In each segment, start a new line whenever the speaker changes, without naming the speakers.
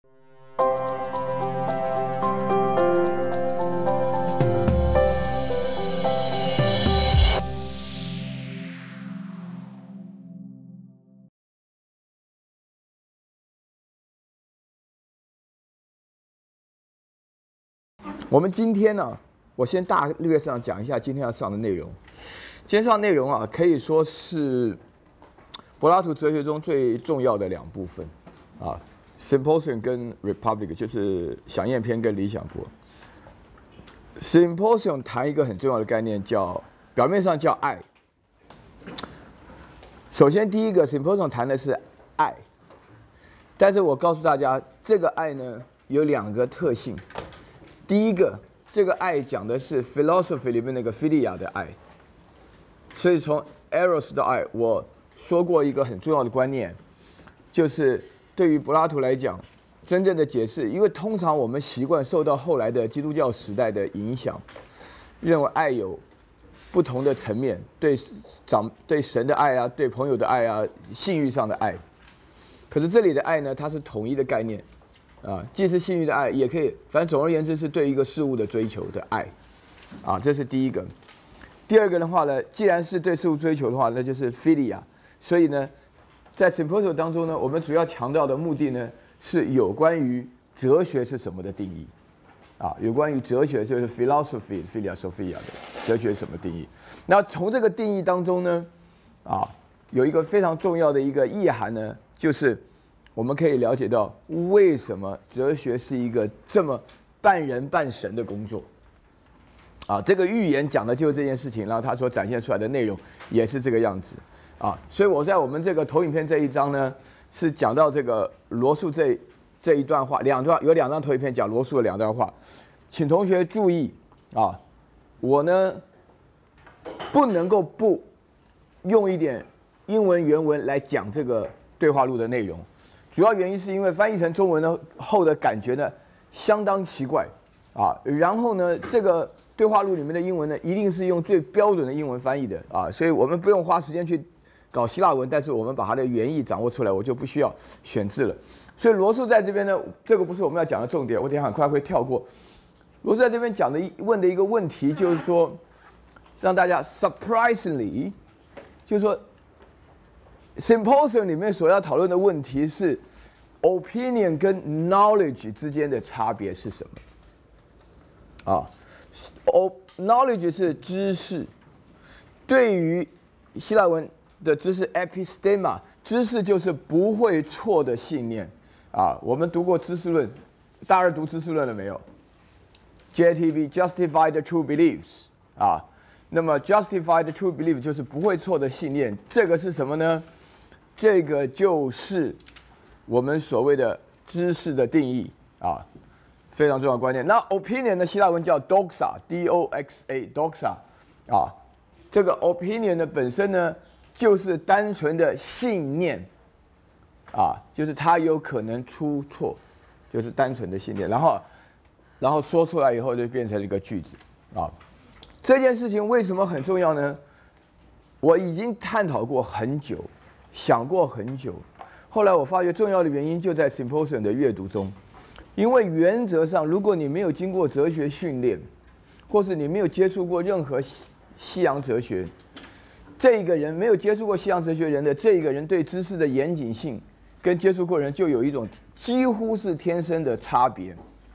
我们今天呢，我先大略上讲一下今天要上的内容。今天上的内容啊，可以说是柏拉图哲学中最重要的两部分啊 ，Symposium 跟 Republic， 就是响宴篇跟理想国。Symposium 谈一个很重要的概念，表面上叫爱。首先，第一个 Symposium 谈的是爱，但是我告诉大家，这个爱呢有两个特性。第一个，这个爱讲的是 philosophy 里面那个 philia 的爱，所以从 eros 到爱，我说过一个很重要的观念，就是对于柏拉图来讲，真正的解释，因为通常我们习惯受到后来的基督教时代的影响，认为爱有不同的层面，对神的爱啊，对朋友的爱啊，性欲上的爱。可是这里的爱呢，它是统一的概念。啊，既是性欲的爱，也可以，反正总而言之是对一个事物的追求的爱，啊，这是第一个。第二个的话呢，既然是对事物追求的话，那就是 philia。所以呢，在 Symposium 当中呢，我们主要强调的目的呢，是有关于哲学是什么的定义，啊，有关于哲学就是 philosophy philia sophia 的哲学什么定义。那从这个定义当中呢，啊，有一个非常重要的一个意涵呢，就是我们可以了解到为什么哲学是一个这么半人半神的工作，啊，这个寓言讲的就是这件事情，然后他所展现出来的内容也是这个样子，啊，所以我在我们这个投影片这一章呢，是讲到这个罗素这一段话，有两张投影片讲罗素的两段话，请同学注意啊，我呢不能够不用一点英文原文来讲这个对话录的内容。主要原因是因为翻译成中文后的感觉呢相当奇怪啊，然后呢这个对话录里面的英文呢一定是用最标准的英文翻译的啊，所以我们不用花时间去搞希腊文，但是我们把它的原意掌握出来，我就不需要选字了。所以罗素在这边呢，这个不是我们要讲的重点，我等一下很快会跳过。罗素在这边讲的问的一个问题就是说，让大家 surprisingly， 就是说。Symposium 里面所要讨论的问题是 opinion 跟 knowledge 之间的差别是什么？啊 ，knowledge 是知识，对于希腊文的知识 epistema， 知识就是不会错的信念啊。我们读过知识论，大二读知识论了没有 ？JTB justify the true beliefs 啊，那么 justify the true belief 就是不会错的信念，这个是什么呢？这个就是我们所谓的知识的定义啊，非常重要的观念。那 opinion 的希腊文叫 doxa，doxa，doxa 啊，这个 opinion 的本身呢，就是单纯的信念啊，就是它有可能出错，就是单纯的信念，然后说出来以后就变成一个句子啊。这件事情为什么很重要呢？我已经探讨过很久。想过很久，后来我发觉重要的原因就在 Symposium 的阅读中，因为原则上，如果你没有经过哲学训练，或是你没有接触过任何西洋哲学，这一个人没有接触过西洋哲学人的这一个人对知识的严谨性，跟接触过人就有一种几乎是天生的差别。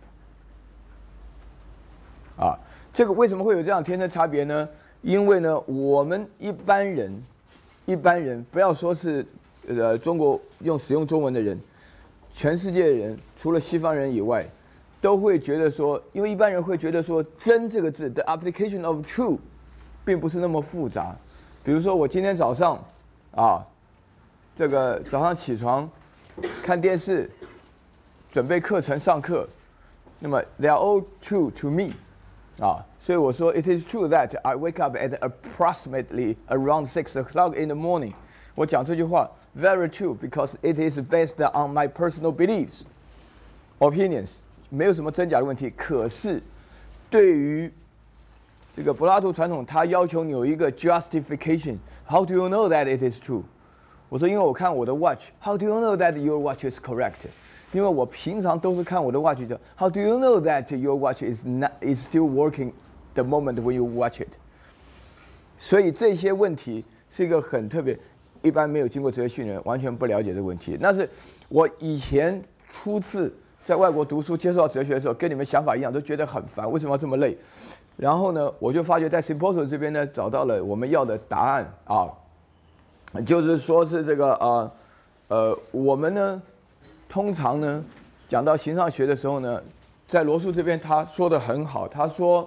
啊，这个为什么会有这样天生差别呢？因为呢，我们一般人不要说是中国使用中文的人，全世界的人除了西方人以外，都会觉得说，因为一般人会觉得说“真”这个字的 application of true， 并不是那么复杂。比如说我今天早上啊，这个早上起床看电视，准备课程上课，那么 they are all true to me。啊，所以我说 ，It is true that I wake up at approximately around 6 o'clock in the morning。我讲这句话 very true because it is based on my personal beliefs, opinions， 没有什么真假的问题。可是，对于这个柏拉图传统，他要求你有一个 justification。How do you know that it is true？ 我说，因为我看我的 watch。How do you know that your watch is correct？ 因为我平常都是看我的 watch 的。How do you know that your watch is still working the moment when you watch it？ 所以这些问题是一个很特别，一般没有经过哲学训练完全不了解这个问题。那是我以前初次在外国读书接触到哲学的时候，跟你们想法一样，都觉得很烦，为什么要这么累？然后呢，我就发觉在 Symposium 这边呢找到了我们要的答案啊，就是说是这个我们呢通常呢讲到形上学的时候呢，在罗素这边他说的很好，他说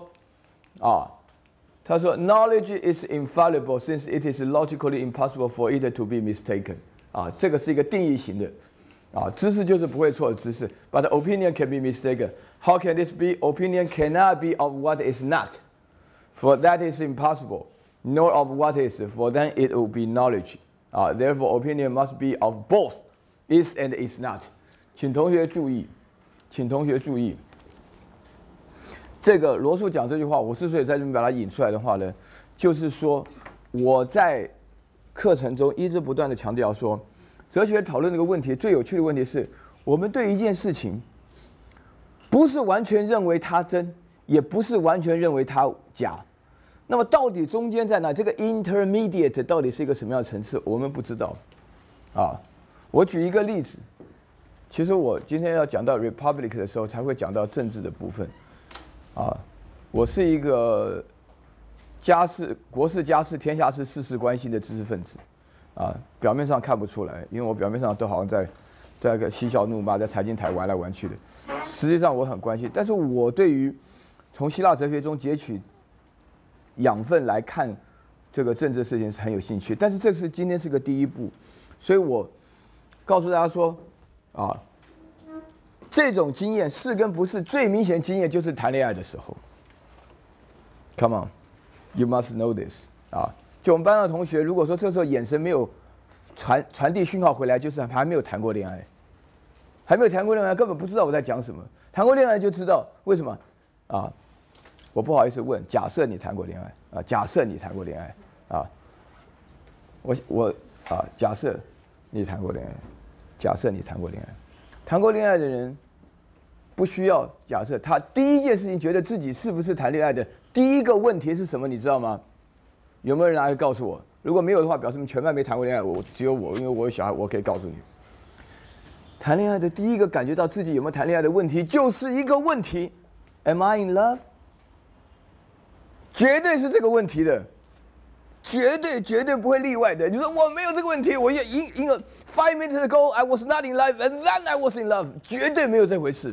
knowledge is infallible since it is logically impossible for it to be mistaken。这个是一个定义型的。知识就是不会错的知识 ，but opinion can be mistaken. How can this be? Opinion cannot be of what is not, for that is impossible, nor of what is, for then it will be knowledge. Therefore, opinion must be of both, is and is not. 请同学注意，请同学注意。这个罗素讲这句话，我之所以在这边把它引出来的话呢，就是说我在课程中一直不断的强调说。哲学讨论这个问题最有趣的问题是，我们对一件事情，不是完全认为它真，也不是完全认为它假。那么到底中间在哪？这个 intermediate 到底是一个什么样的层次？我们不知道。我举一个例子，其实我今天要讲到 Republic 的时候，才会讲到政治的部分。我是一个国事家事天下事事事关心的知识分子。表面上看不出来，因为我表面上都好像在个嬉笑怒骂，在财经台玩来玩去的。实际上我很关心，但是我对于从希腊哲学中截取养分来看这个政治事情是很有兴趣。但是今天是个第一步，所以我告诉大家说，这种经验是跟不是最明显经验就是谈恋爱的时候。Come on, you must know this 就我们班上的同学，如果说这时候眼神没有传递讯号回来，就是还没有谈过恋爱，还没有谈过恋爱，根本不知道我在讲什么。谈过恋爱就知道为什么我不好意思问，假设你谈过恋爱假设你谈过恋爱假设你谈过恋爱，假设你谈过恋爱，谈过恋爱的人不需要假设，他第一件事情觉得自己是不是谈恋爱的第一个问题是什么？你知道吗？有没有人来告诉我？如果没有的话，表示你们全班没谈过恋爱。只有我，因为我有小孩，我可以告诉你，谈恋爱的第一个感觉到自己有没有谈恋爱的问题，就是一个问题 ：Am I in love？ 绝对是这个问题的，绝对不会例外的。你说我没有这个问题，我也因为 5 minutes ago I was not in love and then I was in love， 绝对没有这回事。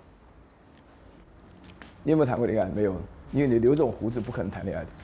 你有没有谈过恋爱？没有。因为你留这种胡子不可能谈恋爱的。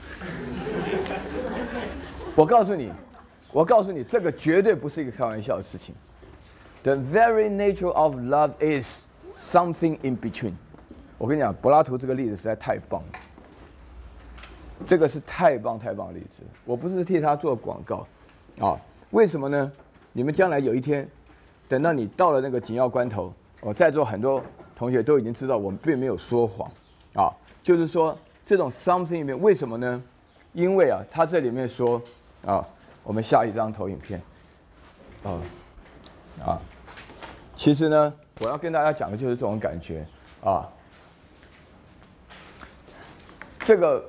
我告诉你，这个绝对不是一个开玩笑的事情。The very nature of love is something in between。我跟你讲，柏拉图这个例子实在太棒了，这个是太棒的例子。我不是替他做广告，为什么呢？你们将来有一天，等到你到了那个紧要关头，在座很多同学都已经知道我们并没有说谎，就是说这种 something 里面为什么呢？因为他这里面说我们下一张投影片，其实呢，我要跟大家讲的就是这种感觉这个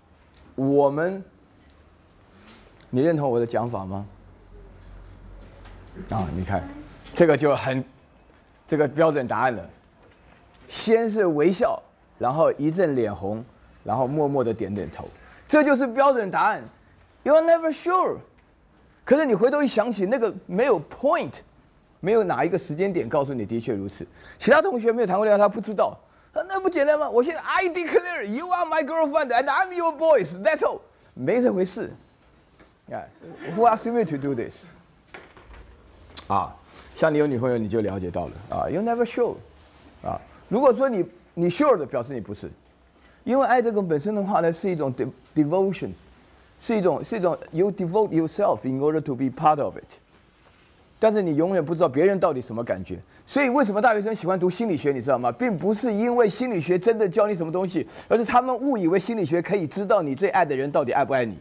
你认同我的讲法吗？你看，这个就这个标准答案了。先是微笑，然后一阵脸红，然后默默的点点头，这就是标准答案。You are never sure。可是你回头一想起，那个没有 point， 没有哪一个时间点告诉你的确如此。其他同学没有谈过恋爱，他不知道。那不简单吗？我现在 I declare you are my girlfriend and I'm your boys. That's all。没这回事。Who asked me to do this？ 像你有女朋友，你就了解到了You're never sure。如果说你 sure 的，表示你不是。因为爱这个本身的话呢，是一种 devotion， 是一种 you devote yourself in order to be part of it。但是你永远不知道别人到底什么感觉。所以为什么大学生喜欢读心理学，你知道吗？并不是因为心理学真的教你什么东西，而是他们误以为心理学可以知道你最爱的人到底爱不爱你。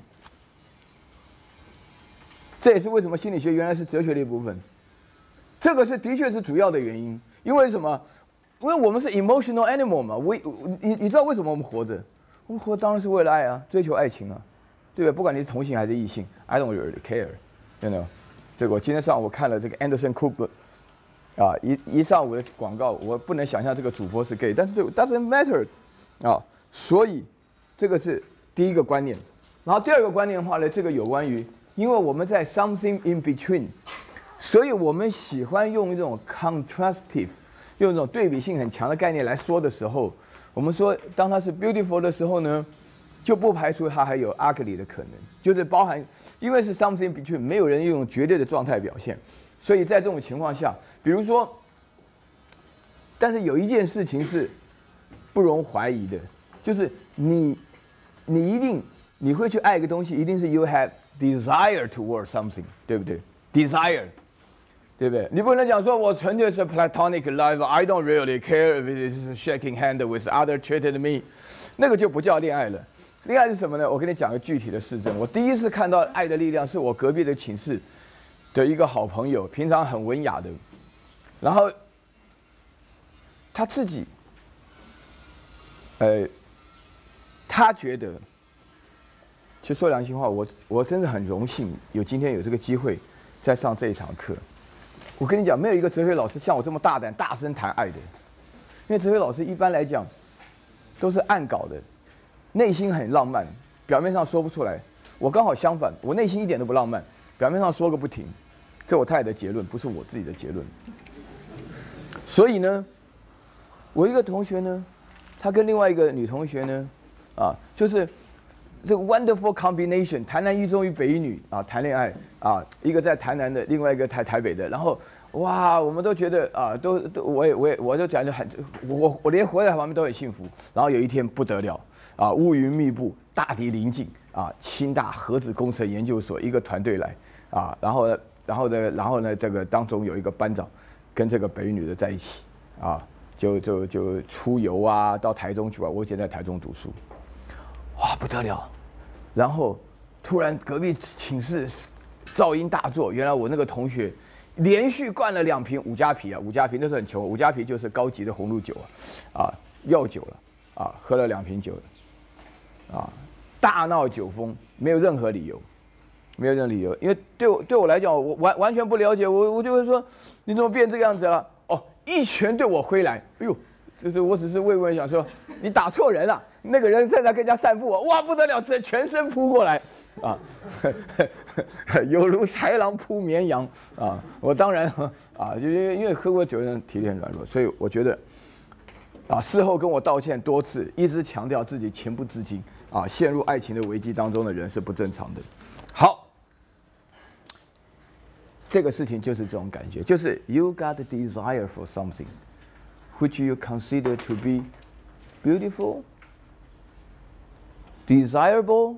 这也是为什么心理学原来是哲学的一部分。这个的确是主要的原因， 因为什么？因为我们是 emotional animal 嘛。你知道为什么我们活着？我们活当然是为了爱啊，追求爱情啊，对不对？不管你是同性还是异性 ，I don't really care，you know。这个我今天上午看了这个 Anderson Cooper， 啊，一上午的广告，我不能想象这个主播是 gay， 但是对 doesn't matter， 啊，所以这个是第一个观念。然后第二个观念的话呢，这个有关于，因为我们在 something in between， 所以我们喜欢用这种 contrastive， 用这种对比性很强的概念来说的时候，我们说当它是 beautiful 的时候呢，就不排除它还有 ugly 的可能，就是包含，因为是 something in between， 没有人用绝对的状态表现，所以在这种情况下，比如说，但是有一件事情是不容怀疑的，就是你一定。你会去爱一个东西，一定是 you have desire toward something， 对不对 ？desire， 对不对？你不能讲说我纯粹是 platonic love，I don't really care if it is shaking hand with other treated me， 那个就不叫恋爱了。恋爱是什么呢？我跟你讲个具体的事证。我第一次看到爱的力量，是我隔壁的寝室的一个好朋友，平常很文雅的，然后他自己，他觉得。其实说良心话，我真的很荣幸今天有这个机会在上这一堂课。我跟你讲，没有一个哲学老师像我这么大胆大声谈爱的，因为哲学老师一般来讲都是暗搞的，内心很浪漫，表面上说不出来。我刚好相反，我内心一点都不浪漫，表面上说个不停。这我太太的结论，不是我自己的结论。所以呢，我一个同学呢，他跟另外一个女同学呢，就是这个 wonderful combination， 台南一中与北一女啊谈恋爱啊，一个在台南的，另外一个台北的，然后哇，我们都觉得啊，我就讲就很，我连活在旁边都很幸福。然后有一天不得了啊，乌云密布，大敌临近啊，清大核子工程研究所一个团队来啊，然后呢，这个当中有一个班长跟这个北一女的在一起啊，就出游啊，到台中去玩。我以前在台中读书。哇，不得了！然后突然隔壁寝室噪音大作，原来我那个同学连续灌了2瓶五加啤啊，五加啤那时候很穷，五加啤就是高级的红露酒啊，药酒了啊，喝了2瓶酒啊，大闹酒疯，没有任何理由，因为对我来讲，我完全不了解，我就会说你怎么变这个样子了？哦，一拳对我挥来，哎呦！就是我只是慰问想说，你打错人了。那个人正在跟人家散步，哇，不得了，这全身扑过来，啊，犹如豺狼扑绵羊啊！我当然啊，就因为喝过酒的人体力很软弱，所以我觉得啊，事后跟我道歉多次，一直强调自己情不自禁啊，陷入爱情的危机当中的人是不正常的。好，这个事情就是这种感觉，就是 you got a desire for something。Which you consider to be beautiful, desirable,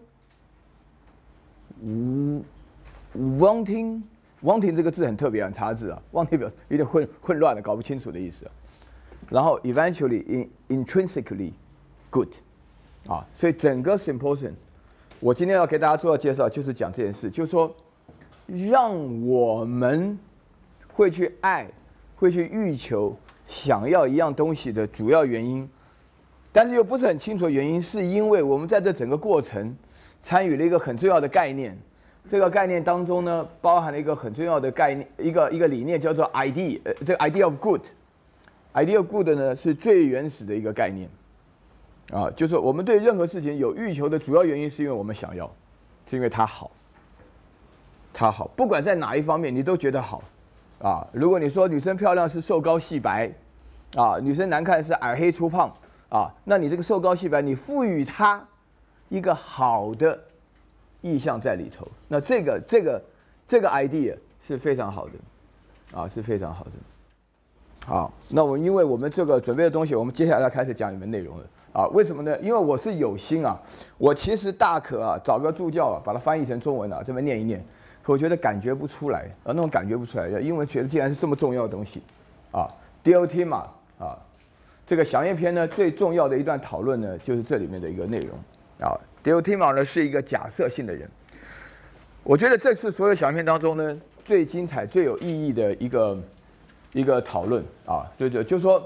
wanting 这个字很特别，很差字啊 ，wanting 表有点混乱的，搞不清楚的意思。然后 eventually intrinsically good， 啊，所以整个 symposium， 我今天要给大家做的介绍就是讲这件事，就是说，让我们会去爱，会去欲求。想要一样东西的主要原因，但是又不是很清楚的原因，是因为我们在这整个过程参与了一个很重要的概念。这个概念当中呢，包含了一个很重要的概念，一个理念叫做 idea，这个 idea of good。idea of good 呢是最原始的一个概念，啊，就是我们对任何事情有欲求的主要原因，是因为我们想要，是因为它好，不管在哪一方面，你都觉得好。啊，如果你说女生漂亮是瘦高细白，啊，女生难看是矮黑粗胖，啊，那你这个瘦高细白，你赋予它一个好的意象在里头，那这个 idea 是非常好的，啊，是非常好的。好，那因为我们这个准备的东西，我们接下来开始讲你们内容了，啊，为什么呢？因为我是有心啊，我其实大可啊找个助教啊，把它翻译成中文啊，这么念一念。可我觉得感觉不出来，那种感觉不出来，英文觉得既然是这么重要的东西，啊 ，Diotima 啊，这个响应篇呢最重要的一段讨论呢，就是这里面的一个内容啊。Diotima 呢是一个假设性的人，我觉得这次所有响应篇当中呢，最精彩、最有意义的一个一个讨论啊，就说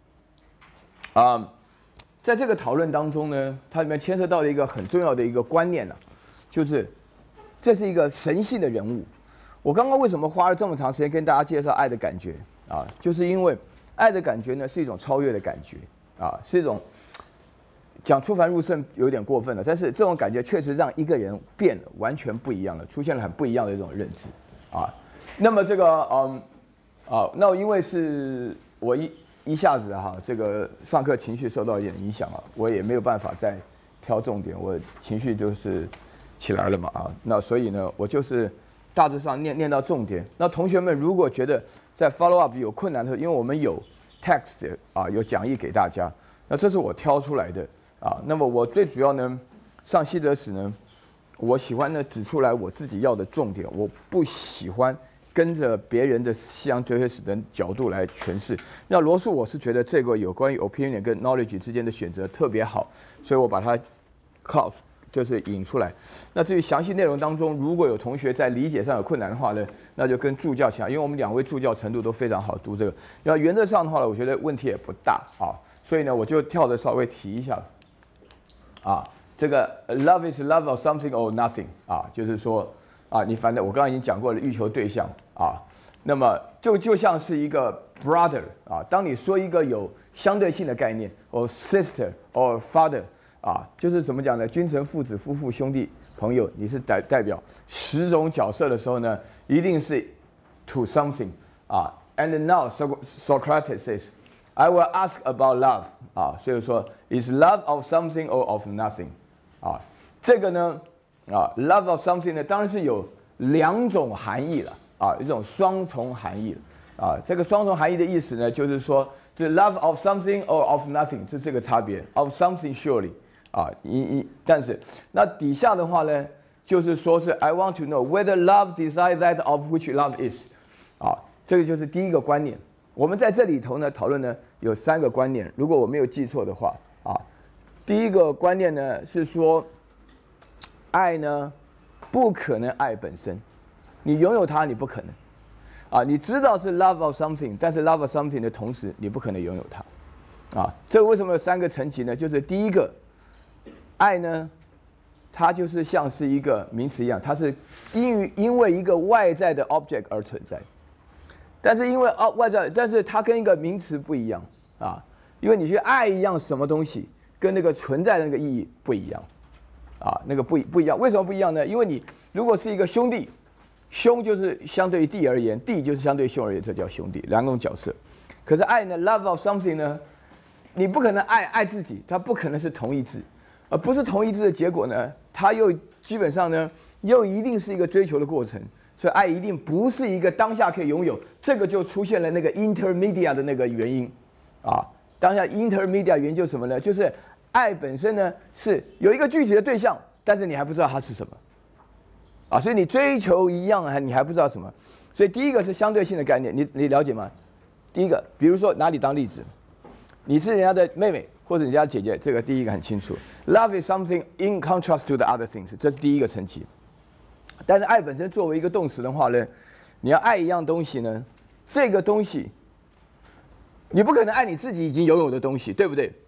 在这个讨论当中呢，它里面牵涉到了一个很重要的一个观念就是这是一个神性的人物。我刚刚为什么花了这么长时间跟大家介绍爱的感觉啊？就是因为爱的感觉呢是一种超越的感觉啊，是一种讲出凡入圣有点过分了，但是这种感觉确实让一个人变了，完全不一样了，出现了很不一样的一种认知啊。那么这个那因为是我一下子这个上课情绪受到一点影响我也没有办法再挑重点，我情绪就是起来了嘛那所以呢，我就是大致上念到重点。那同学们如果觉得在 follow up 有困难的时候，因为我们有 text 有讲义给大家，那这是我挑出来的那么我最主要呢，上西哲史呢，我喜欢呢指出来我自己要的重点，我不喜欢跟着别人的西洋哲学史的角度来诠释。那罗素我是觉得这个有关于 opinion 跟 knowledge 之间的选择特别好，所以我把它就是引出来。那至于详细内容当中，如果有同学在理解上有困难的话呢，那就跟助教讲，因为我们2位助教程度都非常好，读这个。那原则上的话呢，我觉得问题也不大所以呢，我就跳着稍微提一下这个 love is love of something or nothing 就是说你反正我刚刚已经讲过了，欲求对象那么就像是一个 brother 当你说一个有相对性的概念 or sister or father 就是怎么讲呢？君臣、父子、夫妇、兄弟、朋友，你是代表10种角色的时候呢，一定是 to something And now Socrates says, I will ask about love 所以说 is love of something or of nothing 这个呢love of something 呢，当然是有2种含义了一种双重含义了这个双重含义的意思呢，就是说这 love of something or of nothing 是这个差别 of something surely但是那底下的话呢，就是说是 I want to know whether love decides that of which love is 这个就是第一个观念。我们在这里头呢讨论呢有3个观念，如果我没有记错的话第一个观念呢是说，爱呢不可能爱本身，你拥有它你不可能你知道是 love of something， 但是 love of something 的同时你不可能拥有它这为什么有3个层级呢？就是第一个，爱呢它就是像是一个名词一样，它是因为一个外在的 object 而存在，但是因为外在，但是它跟一个名词不一样因为你去爱一样什么东西，跟那个存在的那个意义不一样那个不一样。为什么不一样呢？因为你如果是一个兄弟，兄就是相对于弟而言，弟就是相对于兄而言，这叫兄弟，2种角色。可是爱呢 ，love of something 呢，你不可能爱自己，它不可能是同义字，而不是同义字的结果呢，它又基本上呢，又一定是一个追求的过程。所以爱一定不是一个当下可以拥有，这个就出现了那个 intermedia 的那个原因当下 intermedia 原因就是什么呢？就是爱本身呢是有一个具体的对象，但是你还不知道它是什么所以你追求一样你还不知道什么。所以第一个是相对性的概念，你了解吗？第一个，比如说拿你当例子，你是人家的妹妹或者人家的姐姐，这个第一个很清楚。Love is something in contrast to the other things， 这是第一个层级。但是爱本身作为一个动词的话呢，你要爱一样东西呢，这个东西你不可能爱你自己已经拥有的东西，对不对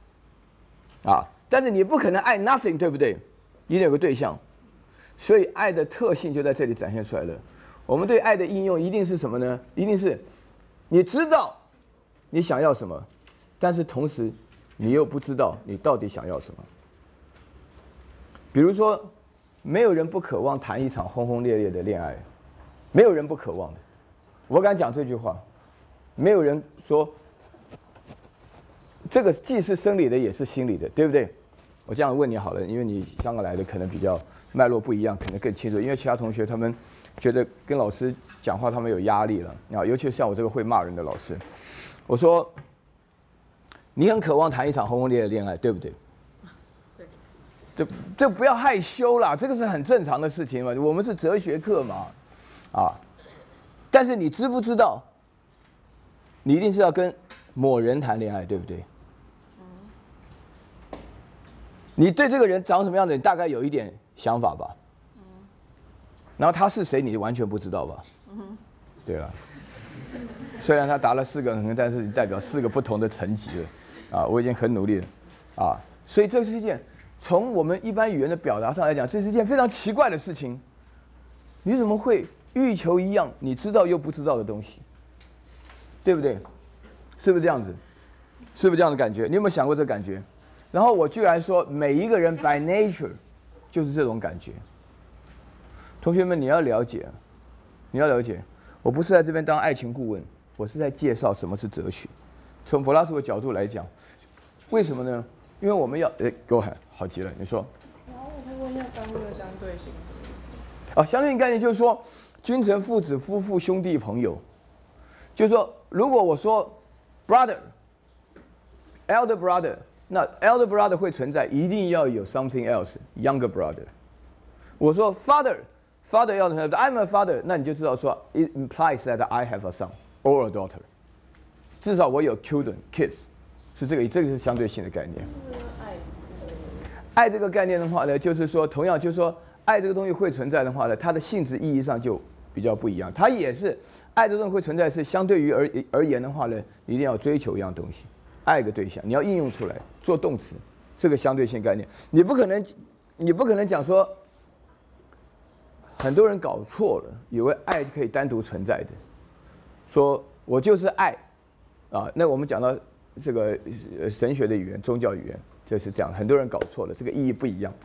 但是你不可能爱 nothing， 对不对？一定有个对象，所以爱的特性就在这里展现出来了。我们对爱的应用一定是什么呢？一定是你知道你想要什么，但是同时你又不知道你到底想要什么。比如说，没有人不渴望谈一场轰轰烈烈的恋爱，没有人不渴望的。我敢讲这句话，没有人说这个既是生理的也是心理的，对不对？我这样问你好了，因为你香港来的可能比较脉络不一样，可能更清楚。因为其他同学他们觉得跟老师讲话他们有压力了尤其是像我这个会骂人的老师。我说你很渴望谈一场轰轰烈烈的恋爱，对不对？这不要害羞啦，这个是很正常的事情嘛。我们是哲学课嘛但是你知不知道，你一定是要跟某人谈恋爱，对不对？你对这个人长什么样子，你大概有一点想法吧。然后他是谁，你完全不知道吧？对了。 虽然他答了4个很，但是代表4个不同的层级了，我已经很努力了，所以这是一件从我们一般语言的表达上来讲，这是一件非常奇怪的事情。你怎么会欲求一样你知道又不知道的东西？对不对？是不是这样子？是不是这样的感觉？你有没有想过这个感觉？然后我居然说每一个人 by nature 就是这种感觉。同学们，你要了解，我不是在这边当爱情顾问，我是在介绍什么是哲学。从柏拉图的角度来讲，为什么呢？因为我们要给我喊好极了，你说。
然后我可以问一下刚刚的相对性是什么意思？
相对性概念就是说，君臣、父子、夫妇、兄弟、朋友，就是说，如果我说 brother、elder brother， 那 elder brother 会存在，一定要有 something else，younger brother。我说 father 要存在 ，I'm a father， 那你就知道说 it implies that I have a son or a daughter， 至少我有 children、kids， 是这个是相对性的概念。爱这个概念的话呢，就是说，同样就是说，爱这个东西会存在的话呢，它的性质意义上就比较不一样。它也是爱这个东西会存在，是相对于而言的话呢，你一定要追求一样东西，爱一个对象，你要应用出来做动词，这个相对性概念，你不可能讲说。很多人搞错了，以为爱可以单独存在的，说我就是爱，那我们讲到这个神学的语言、宗教语言就是这样，很多人搞错了，这个意义不一样，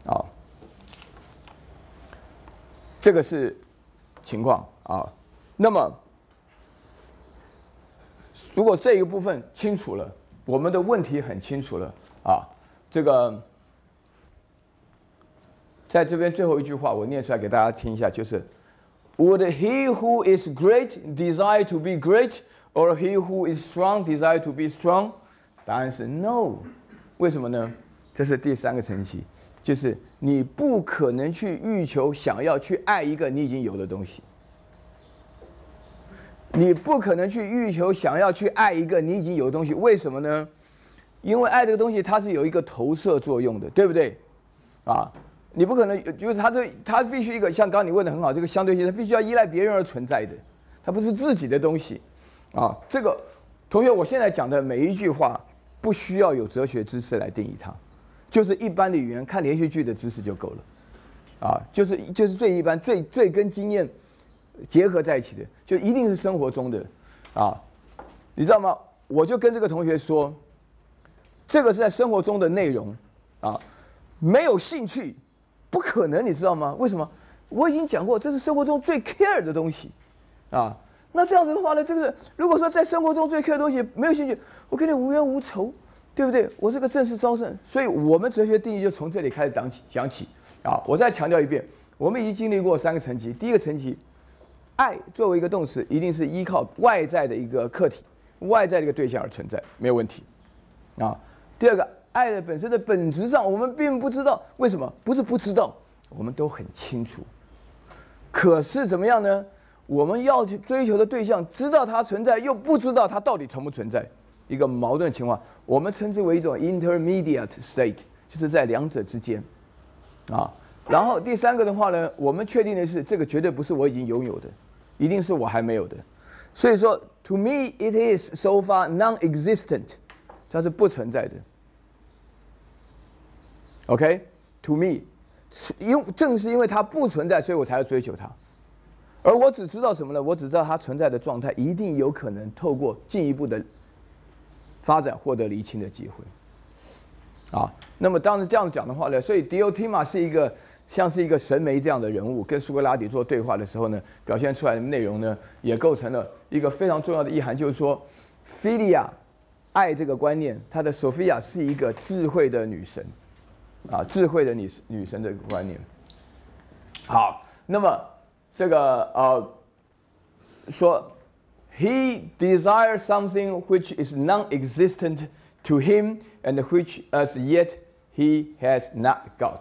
这个是情况那么，如果这一个部分清楚了，我们的问题很清楚了这个。在这边最后一句话，我念出来给大家听一下，就是 Would he who is great desire to be great, or he who is strong desire to be strong？ 答案是 No。为什么呢？这是第3个层级，就是你不可能去欲求想要去爱一个你已经有的东西。你不可能去欲求想要去爱一个你已经有的东西，为什么呢？因为爱这个东西它是有一个投射作用的，对不对？你不可能，就是它必须一个像刚刚你问的很好，这个相对性，它必须要依赖别人而存在的，它不是自己的东西，这个同学，我现在讲的每一句话不需要有哲学知识来定义它，就是一般的语言看连续剧的知识就够了，就是最一般最跟经验结合在一起的，就一定是生活中的，你知道吗？我就跟这个同学说，这个是在生活中的内容，没有兴趣。不可能，你知道吗？为什么？我已经讲过，这是生活中最 care 的东西，那这样子的话呢，这个如果说在生活中最 care 的东西没有兴趣，我跟你无冤无仇，对不对？我是个正式招生，所以我们哲学定义就从这里开始讲起我再强调一遍，我们已经经历过3个层级。第一个层级，爱作为一个动词，一定是依靠外在的一个客体、外在的一个对象而存在，没有问题，第二个。爱的本身的本质上，我们并不知道为什么，不是不知道，我们都很清楚。可是怎么样呢？我们要去追求的对象，知道它存在，又不知道它到底存不存在，一个矛盾情况，我们称之为一种 intermediate state， 就是在两者之间，然后第3个的话呢，我们确定的是，这个绝对不是我已经拥有的，一定是我还没有的。所以说 ，to me it is so far non-existent， 它是不存在的。OK，to me， 正是因为它不存在，所以我才要追求它。而我只知道什么呢？我只知道它存在的状态一定有可能透过进一步的发展获得厘清的机会。那么当然这样讲的话呢，所以迪欧提马是一个像是一个神媒这样的人物，跟苏格拉底做对话的时候呢，表现出来的内容呢，也构成了一个非常重要的意涵，就是说，philia， 爱这个观念，它的 Sophia 是一个智慧的女神。智慧的女神的观念。好，那么这个说 ，He desires something which is non-existent to him and which as yet he has not got。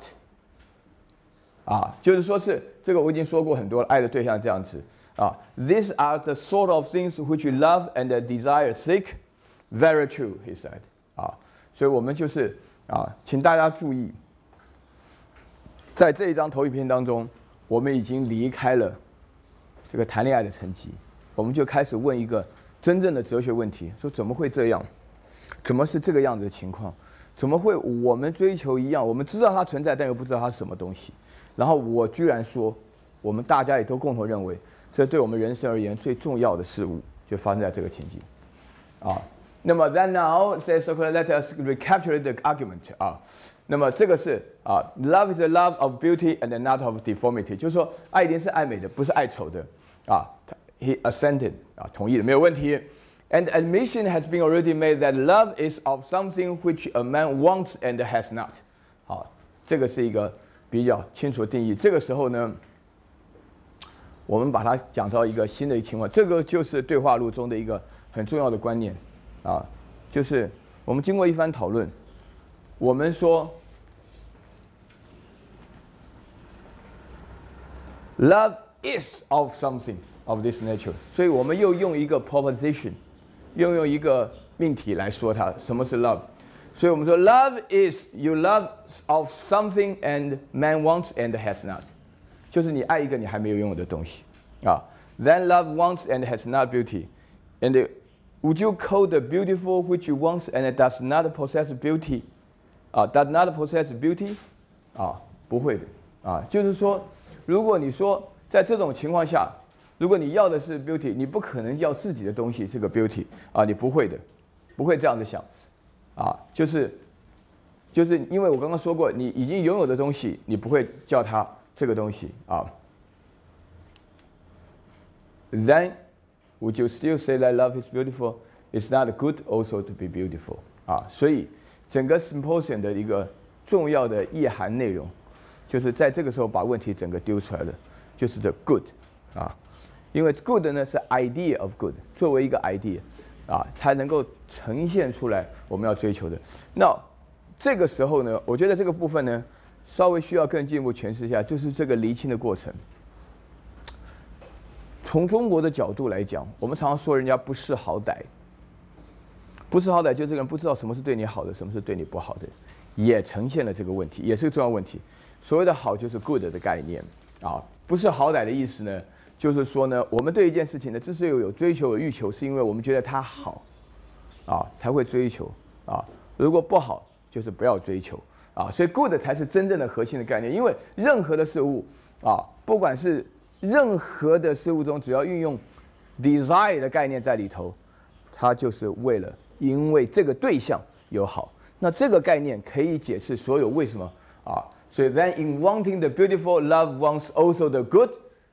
就是说是这个我已经说过很多了，爱的对象这样子These are the sort of things which love and desire seek. Very true, he said. 所以我们就是请大家注意，在这一章投影片当中，我们已经离开了这个谈恋爱的层级，我们就开始问一个真正的哲学问题，说怎么会这样？怎么是这个样子的情况？怎么会我们追求一样，我们知道它存在，但又不知道它是什么东西？然后我居然说，我们大家也都共同认为，这对我们人生而言最重要的事物，就发生在这个情境，啊。那么 then now says Socrates, let us recapture the argument 啊。那么这个是啊 ，love is the love of beauty and not of deformity， 就是说爱一定是爱美的，不是爱丑的啊。He assented 啊，同意了，没有问题。And admission has been already made that love is of something which a man wants and has not。好，这个是一个比较清楚的定义。这个时候呢，我们把它讲到一个新的情况，这个就是对话录中的一个很重要的观念啊，就是我们经过一番讨论，我们说 love is of something of this nature， 所以我们又用一个 proposition， 又用一个命题来说它什么是 love。所以我们说 love is you love of something and man wants and has not， 就是你爱一个你还没有拥有的东西啊。Then love wants and has not beauty, and would you call the beautiful which wants and does not possess beauty？ does not possess beauty？ 不会的就是说，如果你说在这种情况下，如果你要的是 beauty， 你不可能要自己的东西是个 beauty 你不会的，不会这样子想就是因为我刚刚说过，你已经拥有的东西，你不会叫它这个东西Then would you still say that love is beautiful? It's not good also to be beautiful 所以整个 symposium 的一个重要的意涵内容，就是在这个时候把问题整个丢出来了，就是 the good 因为 good 呢是 idea of good， 作为一个 idea 才能够呈现出来我们要追求的。那这个时候呢，我觉得这个部分呢稍微需要更进一步诠释一下，就是这个厘清的过程。从中国的角度来讲，我们常常说人家不识好歹，不识好歹就这个人不知道什么是对你好的，什么是对你不好的，也呈现了这个问题，也是个重要问题。所谓的好就是 good 的概念不是好歹的意思呢，就是说呢，我们对一件事情呢，之所以有追求有欲求，是因为我们觉得它好才会追求如果不好，就是不要追求所以 good 才是真正的核心的概念。因为任何的事物不管是任何的事物中，只要运用 desire 的概念在里头，它就是为了因为这个对象有好。那这个概念可以解释所有为什么所以 then in wanting the beautiful, love wants also the good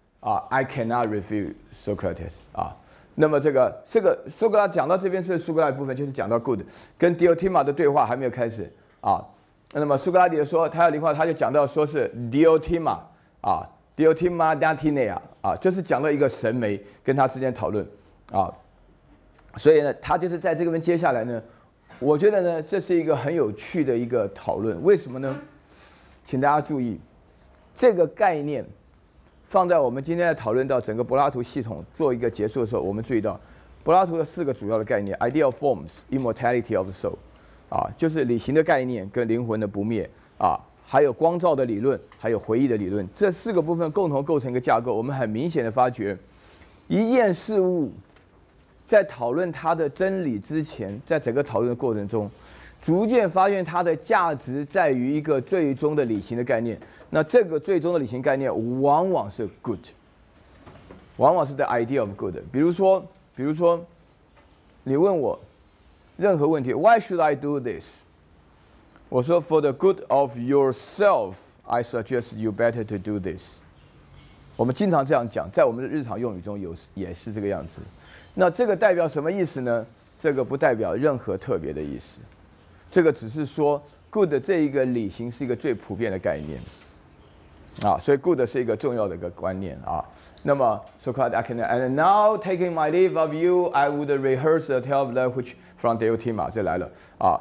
I cannot refute Socrates 那么这个苏格拉讲到这边是苏格拉的部分，就是讲到 good， 跟 Diotima 的对话还没有开始那么苏格拉底说他要离话，他就讲到说是 Diotima Diotima Datinea 就是讲到一个神媒跟他之间讨论所以呢，他就是在这边接下来呢，我觉得呢，这是一个很有趣的一个讨论。为什么呢？请大家注意，这个概念放在我们今天在讨论到整个柏拉图系统做一个结束的时候，我们注意到柏拉图的4个主要的概念 ：ideal forms, immortality of the soul， 就是理性的概念跟灵魂的不灭还有光照的理论，还有回忆的理论，这4个部分共同构成一个架构。我们很明显的发觉，一件事物在讨论它的真理之前，在整个讨论的过程中，逐渐发现它的价值在于一个最终的理性的概念。那这个最终的理性概念往往是 good， 往往是 the idea of good。比如说，你问我任何问题 ，Why should I do this？ 我说 For the good of yourself, I suggest you better to do this。我们经常这样讲，在我们的日常用语中也是这个样子。那这个代表什么意思呢？这个不代表任何特别的意思，这个只是说 good 这一个理型是一个最普遍的概念所以 good 是一个重要的一个观念那么 Socrates and now taking my leave of you, I would rehearse a tale of love which from Diotima 这来了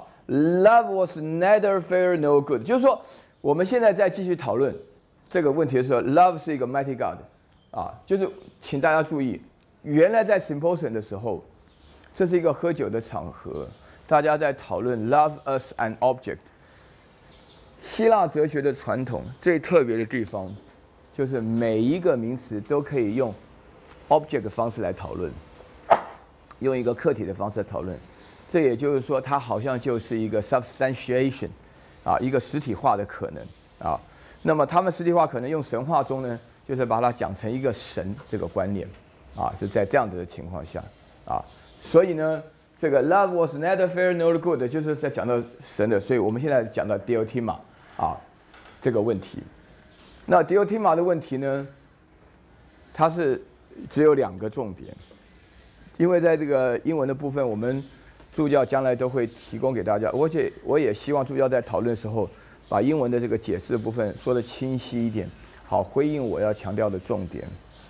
Love was neither fair nor good， 就是说我们现在在继续讨论这个问题的时候 ，love 是一个 mighty God 就是请大家注意，原来在 symposium 的时候，这是一个喝酒的场合，大家在讨论 love as an object。希腊哲学的传统最特别的地方，就是每一个名词都可以用 object 的方式来讨论。 用一个客体的方式讨论。这也就是说，它好像就是一个 substantiation， 一个实体化的可能啊。那么他们实体化可能用神话中呢，就是把它讲成一个神这个观念是在这样子的情况下所以呢，这个 love was neither fair nor good 就是在讲到神的，所以我们现在讲到 Diotima 这个问题。那 Diotima 的问题呢，它是只有2个重点，因为在这个英文的部分，我们助教将来都会提供给大家，而且我也希望助教在讨论的时候，把英文的这个解释的部分说得清晰一点，好回应我要强调的重点。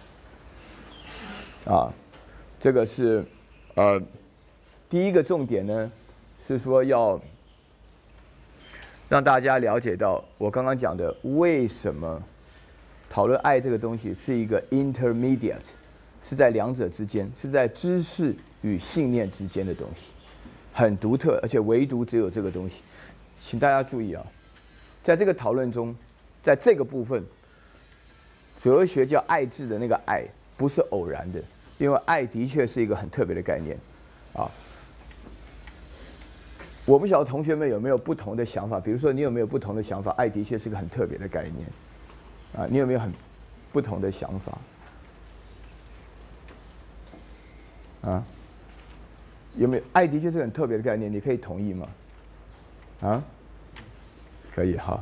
这个是第一个重点呢，是说要让大家了解到我刚刚讲的为什么讨论爱这个东西是一个 intermediate， 是在2者之间，是在知识与信念之间的东西，很独特，而且唯独只有这个东西。请大家注意在这个讨论中，在这个部分，哲学叫爱智的那个爱不是偶然的，因为爱的确是一个很特别的概念我不晓得同学们有没有不同的想法，比如说你有没有不同的想法？爱的确是个很特别的概念你有没有很不同的想法有没有？爱的确是很特别的概念，你可以同意吗？可以哈。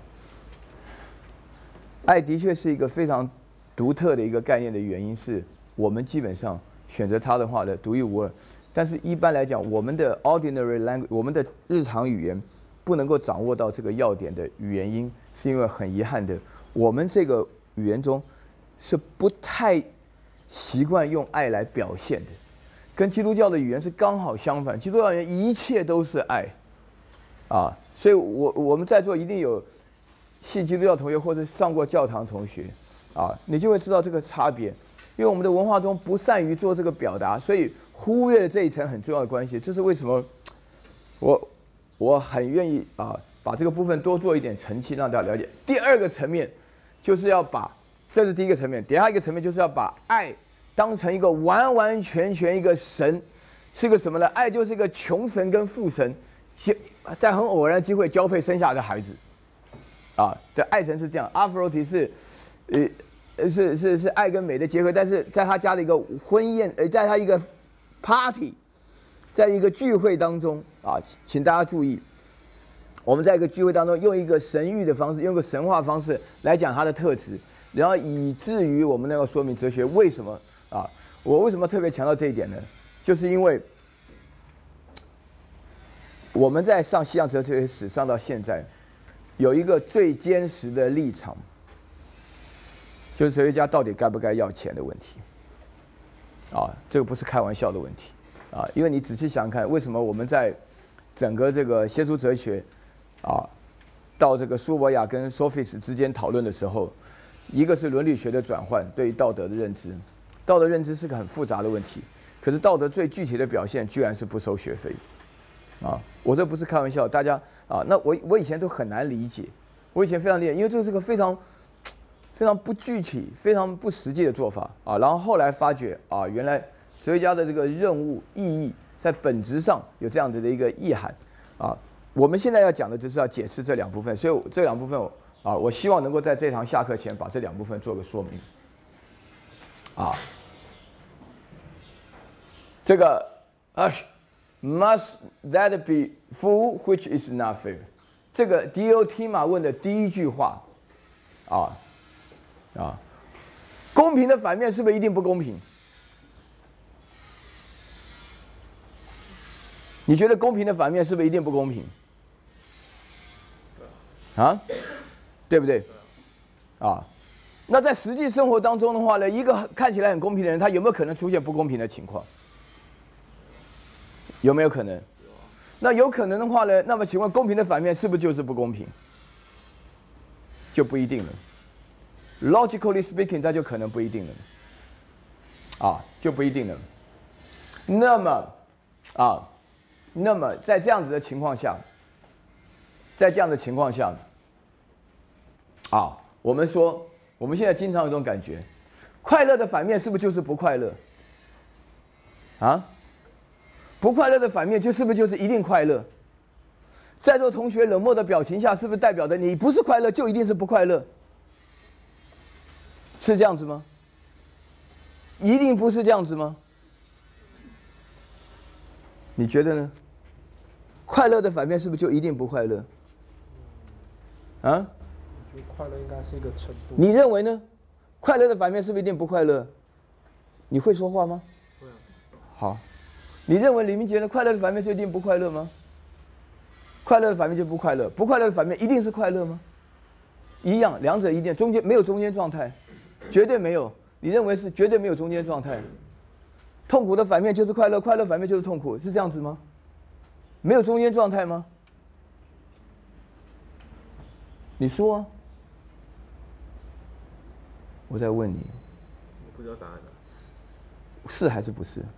爱的确是一个非常独特的一个概念的原因是，我们基本上选择它的话呢，独一无二。但是一般来讲，我们的 ordinary language， 我们的日常语言不能够掌握到这个要点的原因，是因为很遗憾的，我们这个语言中是不太习惯用爱来表现的。跟基督教的语言是刚好相反，基督教语言一切都是爱所以我们在座一定有信基督教同学或者上过教堂同学你就会知道这个差别。因为我们的文化中不善于做这个表达，所以忽略了这一层很重要的关系。这是为什么我很愿意把这个部分多做一点澄清，让大家了解。第2个层面就是要把，这是第1个层面，第2个层面就是要把爱当成一个完完全全一个神，是个什么呢？爱就是一个穷神跟富神在很偶然的机会交配生下的孩子这爱神是这样。阿弗洛狄是是爱跟美的结合，但是在他家的一个婚宴，在他一个 party， 在一个聚会当中请大家注意，我们在一个聚会当中用一个神谕的方式，用个神话方式来讲他的特质，然后以至于我们要说明哲学为什么我为什么特别强调这一点呢？就是因为我们在上西洋哲学史上到现在，有一个最坚实的立场，就是哲学家到底该不该要钱的问题这个不是开玩笑的问题因为你仔细想想看，为什么我们在整个这个耶稣哲学到这个苏伯雅跟 Sophist 之间讨论的时候，一个是伦理学的转换对于道德的认知，道德认知是个很复杂的问题，可是道德最具体的表现居然是不收学费我这不是开玩笑，大家那我以前都很难理解，我以前非常理解，因为这是个非常不具体、非常不实际的做法然后后来发觉原来哲学家的这个任务意义在本质上有这样子的一个意涵我们现在要讲的就是要解释这2部分，所以这2部分我希望能够在这堂下课前把这2部分做个说明这个must that be full which is not fair， 这个 Diotima 问的第1句话公平的反面是不是一定不公平？你觉得公平的反面是不是一定不公平？对不对？那在实际生活当中的话呢，一个看起来很公平的人，他有没有可能出现不公平的情况？有没有可能？那有可能的话呢，那么请问公平的反面是不是就是不公平？就不一定了。Logically speaking， 它就可能不一定了，就不一定了。那么在这样子的情况下，我们说，我们现在经常有一种感觉，快乐的反面是不是就是不快乐？ 不快乐的反面就是不是就是一定快乐？在座同学冷漠的表情下，是不是代表着你不是快乐就一定是不快乐？是这样子吗？一定不是这样子吗？你觉得呢？快乐的反面是不是就一定不快乐？啊？
我觉得快乐应该是一个程度。
你认为呢？快乐的反面是不是一定不快乐？你会说话吗？
会啊。
好，你认为李明杰的快乐的反面就一定不快乐吗？快乐的反面就不快乐，不快乐的反面一定是快乐吗？一样，两者一定，中间没有中间状态，绝对没有。你认为是绝对没有中间状态？痛苦的反面就是快乐，快乐反面就是痛苦，是这样子吗？没有中间状态吗？你说啊，我在问你，
我不知道答案了。
是还是不是？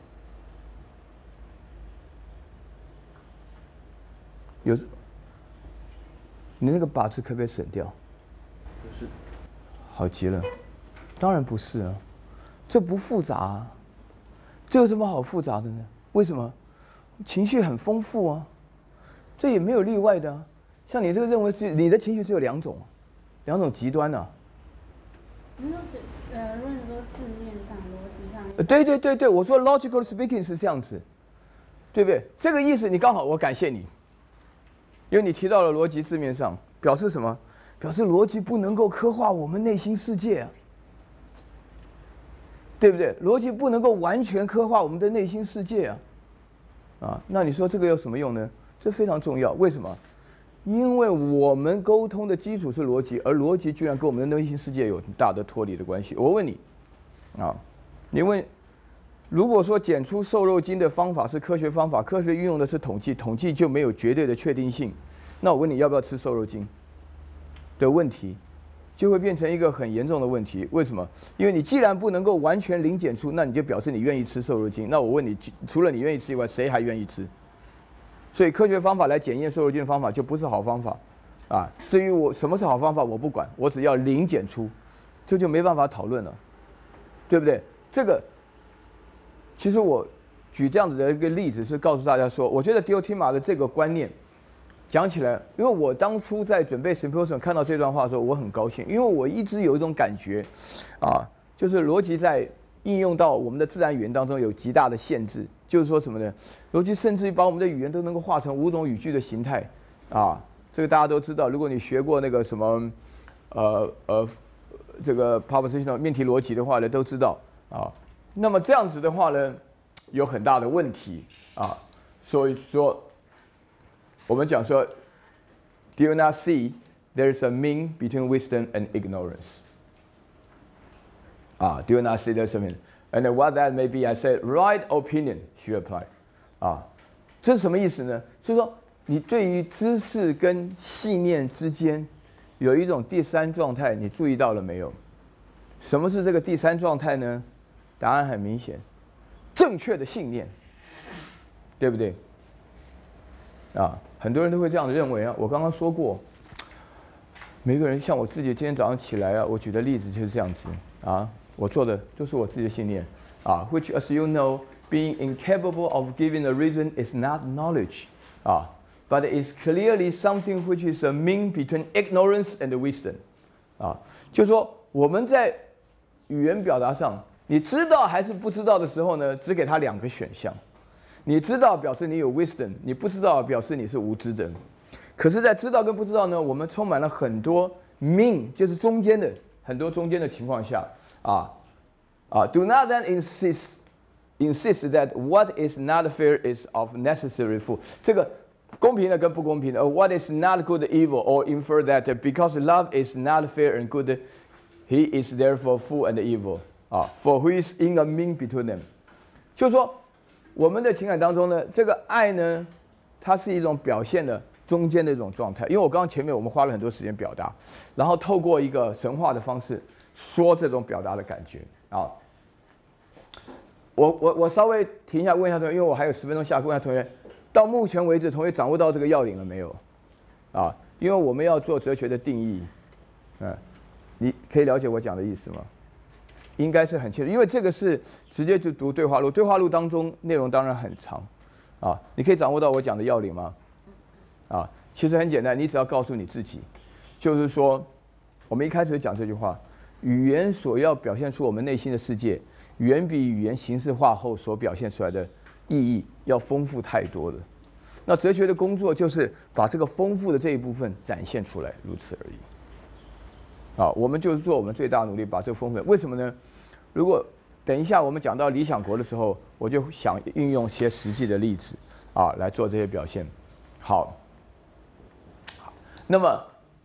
有，你那个把字可不可以省掉？
不是。
好极了，当然不是啊，这不复杂啊，这有什么好复杂的呢？为什么？情绪很丰富啊，这也没有例外的啊。像你这个认为是你的情绪只有两种，两种极端啊。
你说如果你说字面上、逻辑上，
对，我说 logical speaking 是这样子，对不对？这个意思你刚好，我感谢你，因为你提到了逻辑字面上，表示什么？表示逻辑不能够刻画我们内心世界啊，对不对？逻辑不能够完全刻画我们的内心世界啊，那你说这个有什么用呢？这非常重要，为什么？因为我们沟通的基础是逻辑，而逻辑居然跟我们的内心世界有很大的脱离的关系。我问你，你问，如果说检出瘦肉精的方法是科学方法，科学运用的是统计，统计就没有绝对的确定性，那我问你要不要吃瘦肉精的问题，就会变成一个很严重的问题。为什么？因为你既然不能够完全零检出，那你就表示你愿意吃瘦肉精。那我问你，除了你愿意吃以外，谁还愿意吃？所以科学方法来检验瘦肉精的方法就不是好方法，至于我什么是好方法我不管，我只要零检出，这就没办法讨论了，对不对？这个其实我举这样子的一个例子是告诉大家说，我觉得 Diotima 的这个观念讲起来，因为我当初在准备 Symposium 看到这段话的时候，我很高兴，因为我一直有一种感觉，就是逻辑在应用到我们的自然语言当中有极大的限制。就是说什么呢？逻辑甚至于把我们的语言都能够化成5种语句的形态，这个大家都知道。如果你学过那个什么，这个 propositional 命题逻辑的话呢，都知道那么这样子的话呢，有很大的问题所以说，我们讲说 ，Do you not see there is a mean between wisdom and ignorance？ Do you not see there's a mean？And what that may be, I said, right opinion should apply. 这是什么意思呢？就是说，你对于知识跟信念之间有一种第三状态，你注意到了没有？什么是这个第三状态呢？答案很明显，正确的信念，对不对？很多人都会这样认为啊。我刚刚说过，每个人像我自己，今天早上起来我举的例子就是这样子我做的都是我自己的信念which, as you know, being incapable of giving a reason is not knowledge, but is clearly something which is a mean between ignorance and wisdom, 就是说我们在语言表达上，你知道还是不知道的时候呢，只给他2个选项，你知道表示你有 wisdom， 你不知道表示你是无知的。可是，在知道跟不知道呢，我们充满了很多 mean， 就是中间的很多中间的情况下do not then insist that what is not fair is of necessary fool。这个公平的跟不公平的 ，what is not good evil, or infer that because love is not fair and good, he is therefore fool and evil。for who is in a mean between them。就是说，我们的情感当中呢，这个爱呢，它是一种表现的中间的一种状态。因为我刚刚前面我们花了很多时间表达，然后透过一个神话的方式说这种表达的感觉我稍微停一下问一下同学，因为我还有10分钟下课，问一下同学，到目前为止，同学掌握到这个要领了没有？因为我们要做哲学的定义，你可以了解我讲的意思吗？应该是很清楚，因为这个是直接就读对话录，对话录当中内容当然很长啊，你可以掌握到我讲的要领吗？啊，其实很简单，你只要告诉你自己，就是说，我们一开始讲这句话，语言所要表现出我们内心的世界，远比语言形式化后所表现出来的意义要丰富太多了。那哲学的工作就是把这个丰富的这一部分展现出来，如此而已。啊，我们就是做我们最大的努力，把这个丰富。为什么呢？如果等一下我们讲到理想国的时候，我就想运用一些实际的例子啊来做这些表现。好，那么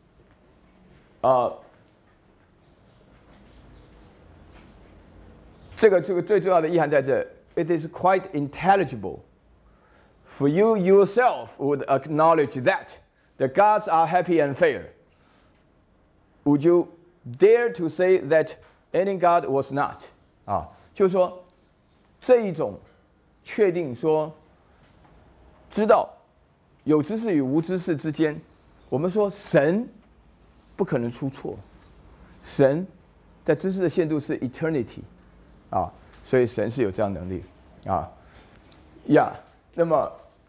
这个最重要的意涵在这 ，it is quite intelligible for you yourself would acknowledge that the gods are happy and fair. Would you dare to say that any god was not? 啊，就是说这一种确定说，知道有知识与无知识之间，我们说神不可能出错，神在知识的限度是 eternity， 啊，所以神是有这样能力啊呀。那么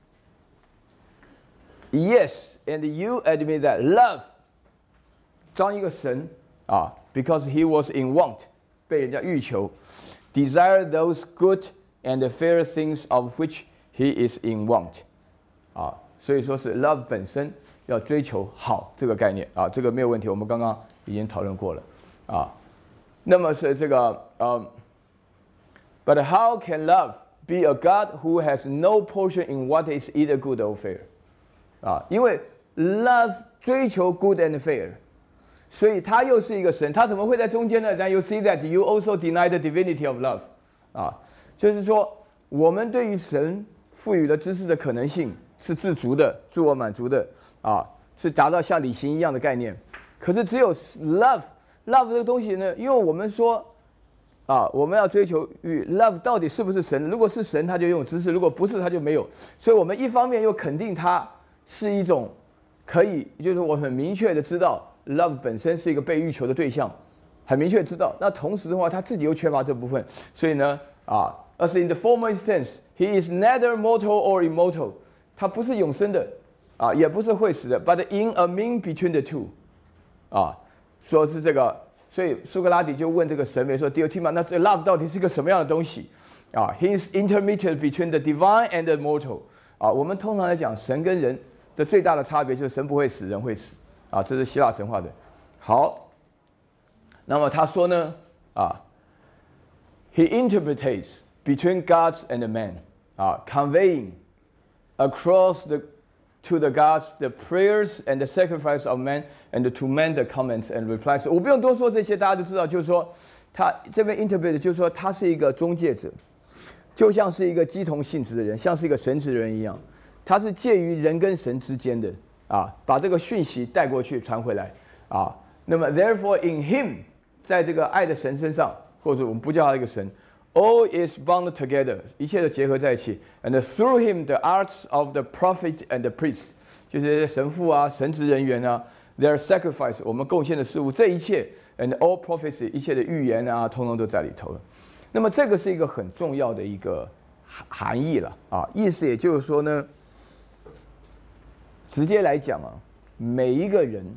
yes, and you admit that love 当一个神啊 ，because he was in want， 被人家欲求 ，desire those good and fair things of which he is in want， 啊，所以说是 love 本身要追求好这个概念啊，这个没有问题，我们刚刚已经讨论过了啊。那么是这个but how can love be a God who has no portion in what is either good or fair？ 啊，因为 love 追求 good and fair。所以他又是一个神，他怎么会在中间呢 ？Then you see that you also deny the divinity of love， 啊，就是说我们对于神赋予了知识的可能性是自足的、自我满足的，啊，是达到像理性一样的概念。可是只有 love 这个东西呢，因为我们说啊，我们要追求与 love 到底是不是神？如果是神，他就拥有知识；如果不是，他就没有。所以我们一方面又肯定它是一种可以，就是我很明确的知道。Love 本身是一个被欲求的对象，很明确知道。那同时的话，他自己又缺乏这部分，所以呢，而是 in the former sense, he is neither mortal or immortal， 他不是永生的，也不是会死的 ，but in a mean between the two， 说是这个，所以苏格拉底就问这个神明说 ：“Diotima， 那这 love 到底是个什么样的东西？”he is intermediate between the divine and the mortal。我们通常来讲，神跟人的最大的差别就是神不会死，人会死。这是希腊神话的。好，那么他说呢，he interprets between gods and men， conveying across to the gods the prayers and the sacrifice of men and to men the comments and replies。我不用多说这些，大家都知道，就是说他这边 interpret 就是说他是一个中介者，就像是一个鸡同性质的人，像是一个神职人一样，他是介于人跟神之间的。把这个讯息带过去传回来那么 therefore in him 在这个爱的神身上，或者我们不叫他一个神 ，all is bound together 一切都结合在一起 ，and through him the arts of the prophet and the priest 就是神父神职人员their sacrifice 我们贡献的事物，这一切 and all prophecy 一切的预言通通都在里头了。那么这个是一个很重要的一个含义了意思也就是说呢。直接来讲每一个人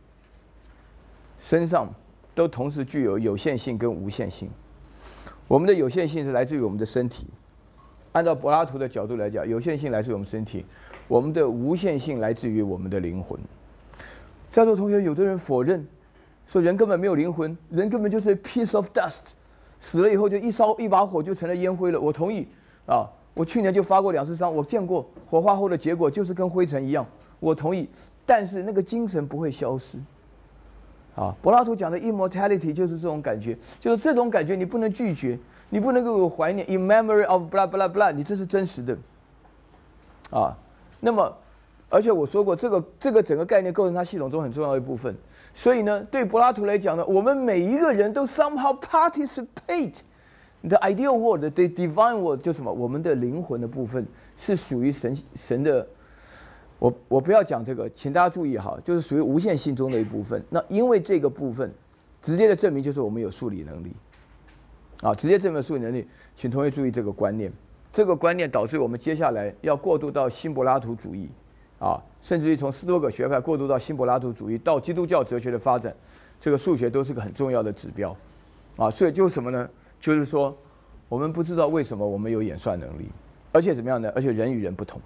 身上都同时具有有限性跟无限性。我们的有限性是来自于我们的身体，按照柏拉图的角度来讲，有限性来自于我们身体，我们的无限性来自于我们的灵魂。在座同学，有的人否认，说人根本没有灵魂，人根本就是 a piece of dust， 死了以后就一把火就成了烟灰了。我同意我去年就发过2次伤，我见过火化后的结果就是跟灰尘一样。我同意，但是那个精神不会消失。柏拉图讲的 immortality 就是这种感觉，就是这种感觉你不能拒绝，你不能够有怀念 in memory of blah blah blah， 你这是真实的。那么，而且我说过，这个整个概念构成他系统中很重要的一部分。所以呢，对柏拉图来讲呢，我们每一个人都 somehow participate the ideal world，the divine world， 就什么？我们的灵魂的部分是属于神的。我不要讲这个，请大家注意就是属于无限性中的一部分。那因为这个部分，直接的证明就是我们有数理能力，直接证明数理能力。请同学注意这个观念， 这个观念导致我们接下来要过渡到新柏拉图主义，甚至于从斯多葛学派过渡到新柏拉图主义，到基督教哲学的发展，这个数学都是个很重要的指标，所以就是什么呢？就是说，我们不知道为什么我们有演算能力，而且怎么样呢？而且人与人不同。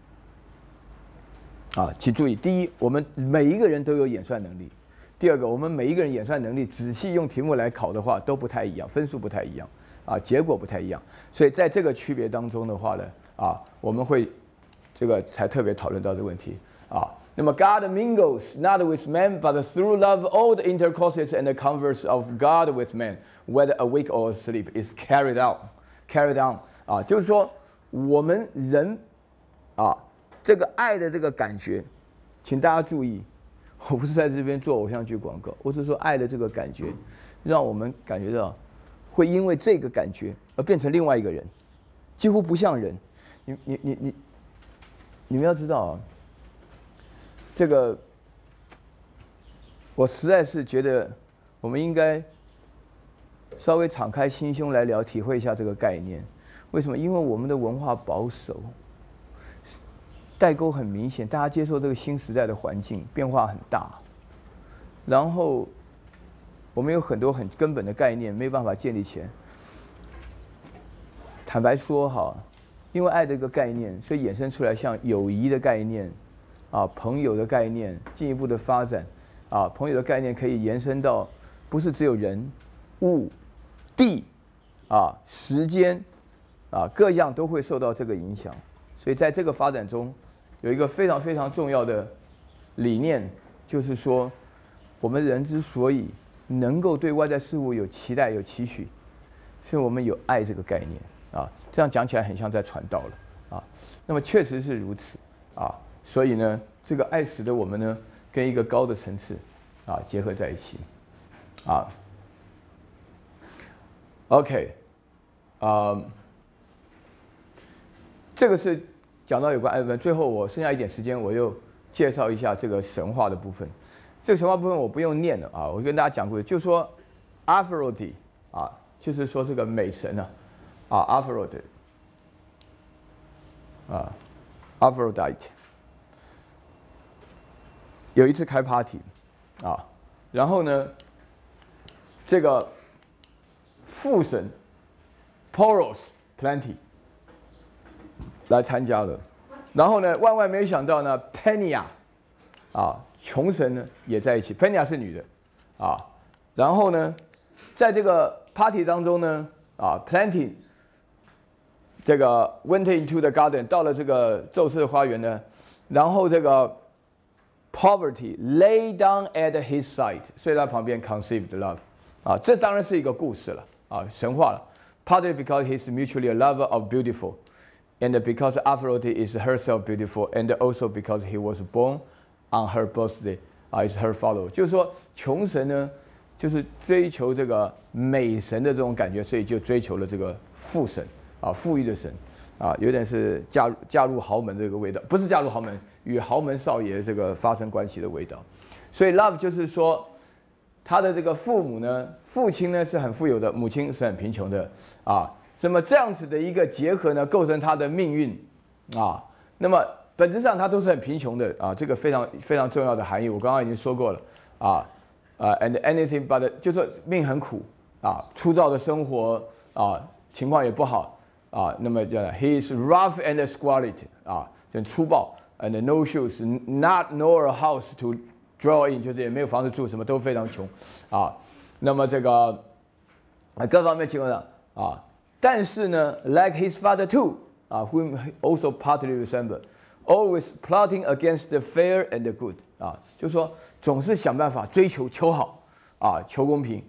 请注意，第一，我们每一个人都有演算能力；第二个，我们每一个人演算能力，仔细用题目来考的话，都不太一样，分数不太一样，结果不太一样。所以在这个区别当中的话呢，我们会这个才特别讨论到这个问题。那么 God mingles not with men, but through love, all the intercourses and the converse of God with men, whether awake or asleep, is carried on。就是说我们人这个爱的这个感觉，请大家注意，我不是在这边做偶像剧广告，我是说爱的这个感觉，让我们感觉到会因为这个感觉而变成另外一个人，几乎不像人。你们要知道这个我实在是觉得我们应该稍微敞开心胸来聊，体会一下这个概念。为什么？因为我们的文化保守，代沟很明显，大家接受这个新时代的环境变化很大，然后我们有很多很根本的概念没有办法建立起来。坦白说因为爱这个概念，所以衍生出来像友谊的概念，朋友的概念，进一步的发展，朋友的概念可以延伸到不是只有人、物、地，时间，各样都会受到这个影响。所以在这个发展中，有一个非常非常重要的理念，就是说，我们人之所以能够对外在事物有期待、有期许，是因为我们有爱这个概念。这样讲起来很像在传道了那么确实是如此所以呢，这个爱使得我们呢跟一个高的层次结合在一起OK 这个是讲到有关爱的部分。最后我剩下一点时间，我又介绍一下这个神话的部分。这个神话部分我不用念了我跟大家讲过，就是说 Aphrodite 就是说这个美神Aphrodite Aphrodite 有一次开 party 然后呢，这个父神 Poros Plenty 来参加了，然后呢，万万没想到呢 ，Peña 穷神呢也在一起 ，Peña 是女的然后呢，在这个 party 当中呢Plenty 这个 went into the garden 到了这个宙斯的花园呢，然后这个 Poverty lay down at his side 睡在旁边 conceived love 这当然是一个故事了神话了。Partly because he's mutually a lover of beautiful, and because Aphrodite is herself beautiful, and also because he was born on her birthday is her follower。就是说，穷神呢，就是追求这个美神的这种感觉，所以就追求了这个富神富裕的神有点是嫁入豪门这个味道，不是嫁入豪门，与豪门少爷这个发生关系的味道。所以 love 就是说，他的这个父母呢，父亲呢是很富有的，母亲是很贫穷的那么这样子的一个结合呢，构成他的命运那么本质上他都是很贫穷的这个非常非常重要的含义，我刚刚已经说过了and anything but 就是命很苦粗糙的生活情况也不好那么he is rough and squalid 很粗暴 and no shoes, not nor a house to draw in 就是也没有房子住，什么都非常穷那么这个各方面情况上但是呢 like his father too whom he also partly resembled, always plotting against the fair and the good 就是说总是想办法追求求好求公平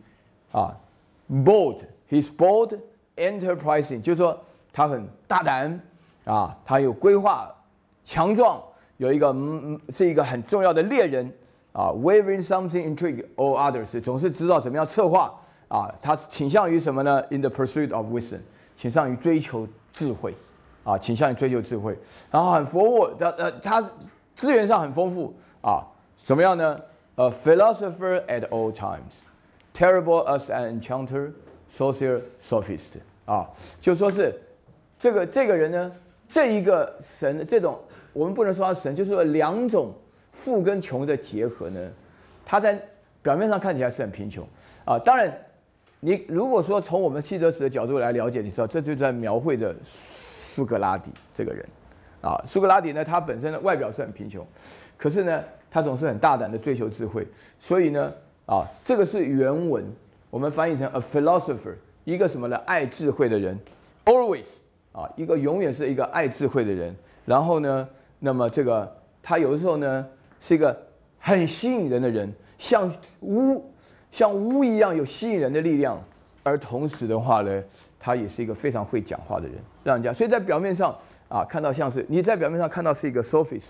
bold, he's bold, enterprising 就是说他很大胆他有规划，强壮，有一个是一个很重要的猎人wavering something intrigue all others 总是知道怎么样策划他倾向于什么呢 ？In the pursuit of wisdom 倾向于追求智慧倾向于追求智慧，然后很佛沃他资源上很丰富怎么样呢 ？A philosopher at all times, terrible as an enchanter, social sophist 就说是这个人呢，这一个神这种我们不能说他是神，就是说两种富跟穷的结合呢，他在表面上看起来是很贫穷啊。当然，你如果说从我们希泽史的角度来了解，你知道这就在描绘着苏格拉底这个人啊。苏格拉底呢，他本身的外表是很贫穷，可是呢，他总是很大胆的追求智慧，所以呢，这个是原文，我们翻译成 a philosopher， 一个什么呢？爱智慧的人 ，always 一个永远是一个爱智慧的人。然后呢，那么这个他有的时候呢是一个很吸引人的人，像巫一样有吸引人的力量，而同时的话呢，他也是一个非常会讲话的人，让人家所以在表面上看到像是你在表面上看到是一个 sophist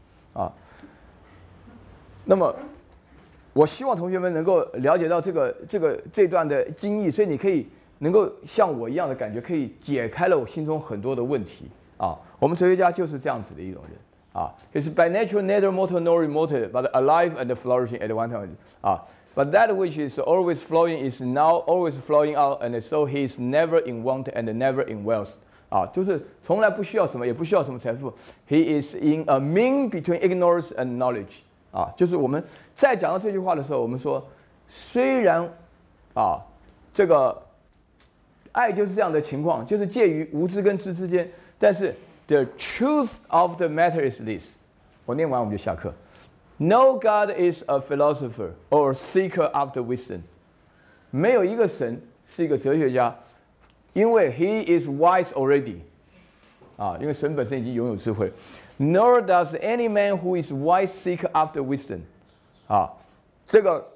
那么我希望同学们能够了解到这段的经义，所以你可以能够像我一样的感觉，可以解开了我心中很多的问题我们哲学家就是这样子的一种人It's by nature neither mortal nor immortal, but alive and flourishing at one time But that which is always flowing is now always flowing out, and so he is never in want and never in wealth 就是从来不需要什么，也不需要什么财富。He is in a mean between ignorance and knowledge 就是我们在讲到这句话的时候，我们说，虽然这个爱就是这样的情况，就是介于无知跟知之间，但是 the truth of the matter is this， 我念完我们就下课。No God is a philosopher or seeker after wisdom， 没有一个神是一个哲学家，因为 He is wise already， 因为神本身已经拥有智慧。Nor does any man who is wise seek after wisdom， 这个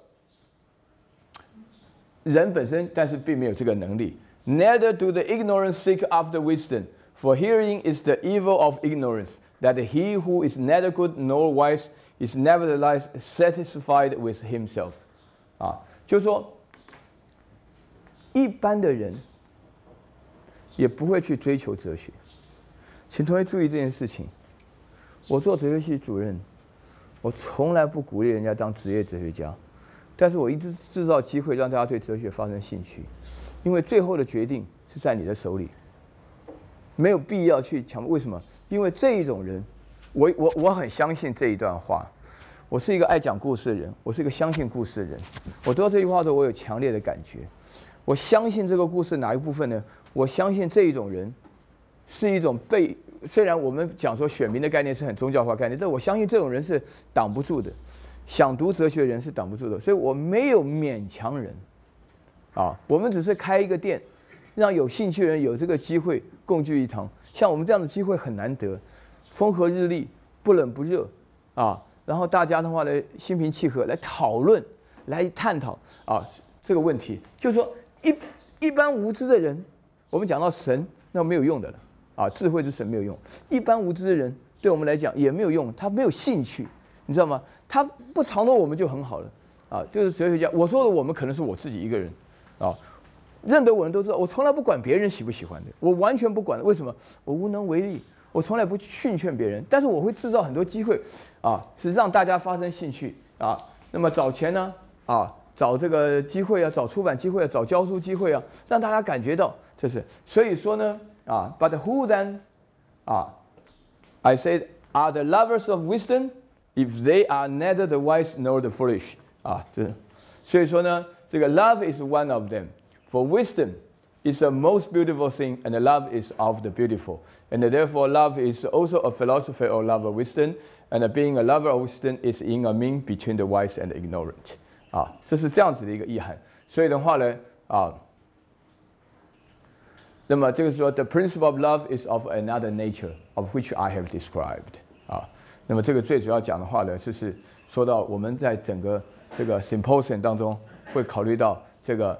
人本身，但是并没有这个能力。Neither do the ignorant seek after wisdom, for herein is the evil of ignorance, that he who is neither good nor wise is nevertheless satisfied with himself。就是说，一般的人也不会去追求哲学。请同学注意这件事情。我做哲学系主任，我从来不鼓励人家当职业哲学家，但是我一直制造机会让大家对哲学发生兴趣，因为最后的决定是在你的手里，没有必要去强迫。为什么？因为这一种人，我很相信这一段话。我是一个爱讲故事的人，我是一个相信故事的人。我读到这句话的时候，我有强烈的感觉。我相信这个故事哪一部分呢？我相信这一种人是一种虽然我们讲说选民的概念是很宗教化概念，但我相信这种人是挡不住的。想读哲学的人是挡不住的，所以我没有勉强人，我们只是开一个店，让有兴趣的人有这个机会共聚一堂。像我们这样的机会很难得，风和日丽，不冷不热然后大家的话呢心平气和来讨论、来探讨这个问题。就是说一般无知的人，我们讲到神那没有用的了。智慧之神没有用，一般无知的人对我们来讲也没有用，他没有兴趣，你知道吗？他不嘲弄我们就很好了就是哲学家。我说的我们可能是我自己一个人认得我人都知道，我从来不管别人喜不喜欢的，我完全不管。为什么？我无能为力，我从来不训劝别人，但是我会制造很多机会是让大家发生兴趣那么找钱呢找这个机会找出版机会找教书机会让大家感觉到这是。所以说呢But who then, I said, are the lovers of wisdom, if they are neither the wise nor the foolish? 所以说呢，这个 love is one of them. For wisdom is the most beautiful thing, and love is of the beautiful. And therefore, love is also a philosophy or love of wisdom. And being a lover of wisdom is in a mean between the wise and the ignorant. 这是这样子的一个意涵。所以的话呢，那么这个说 ，the principle of love is of another nature, of which I have described 那么这个最主要讲的话呢，就是说到我们在整个这个 symposium 当中会考虑到这个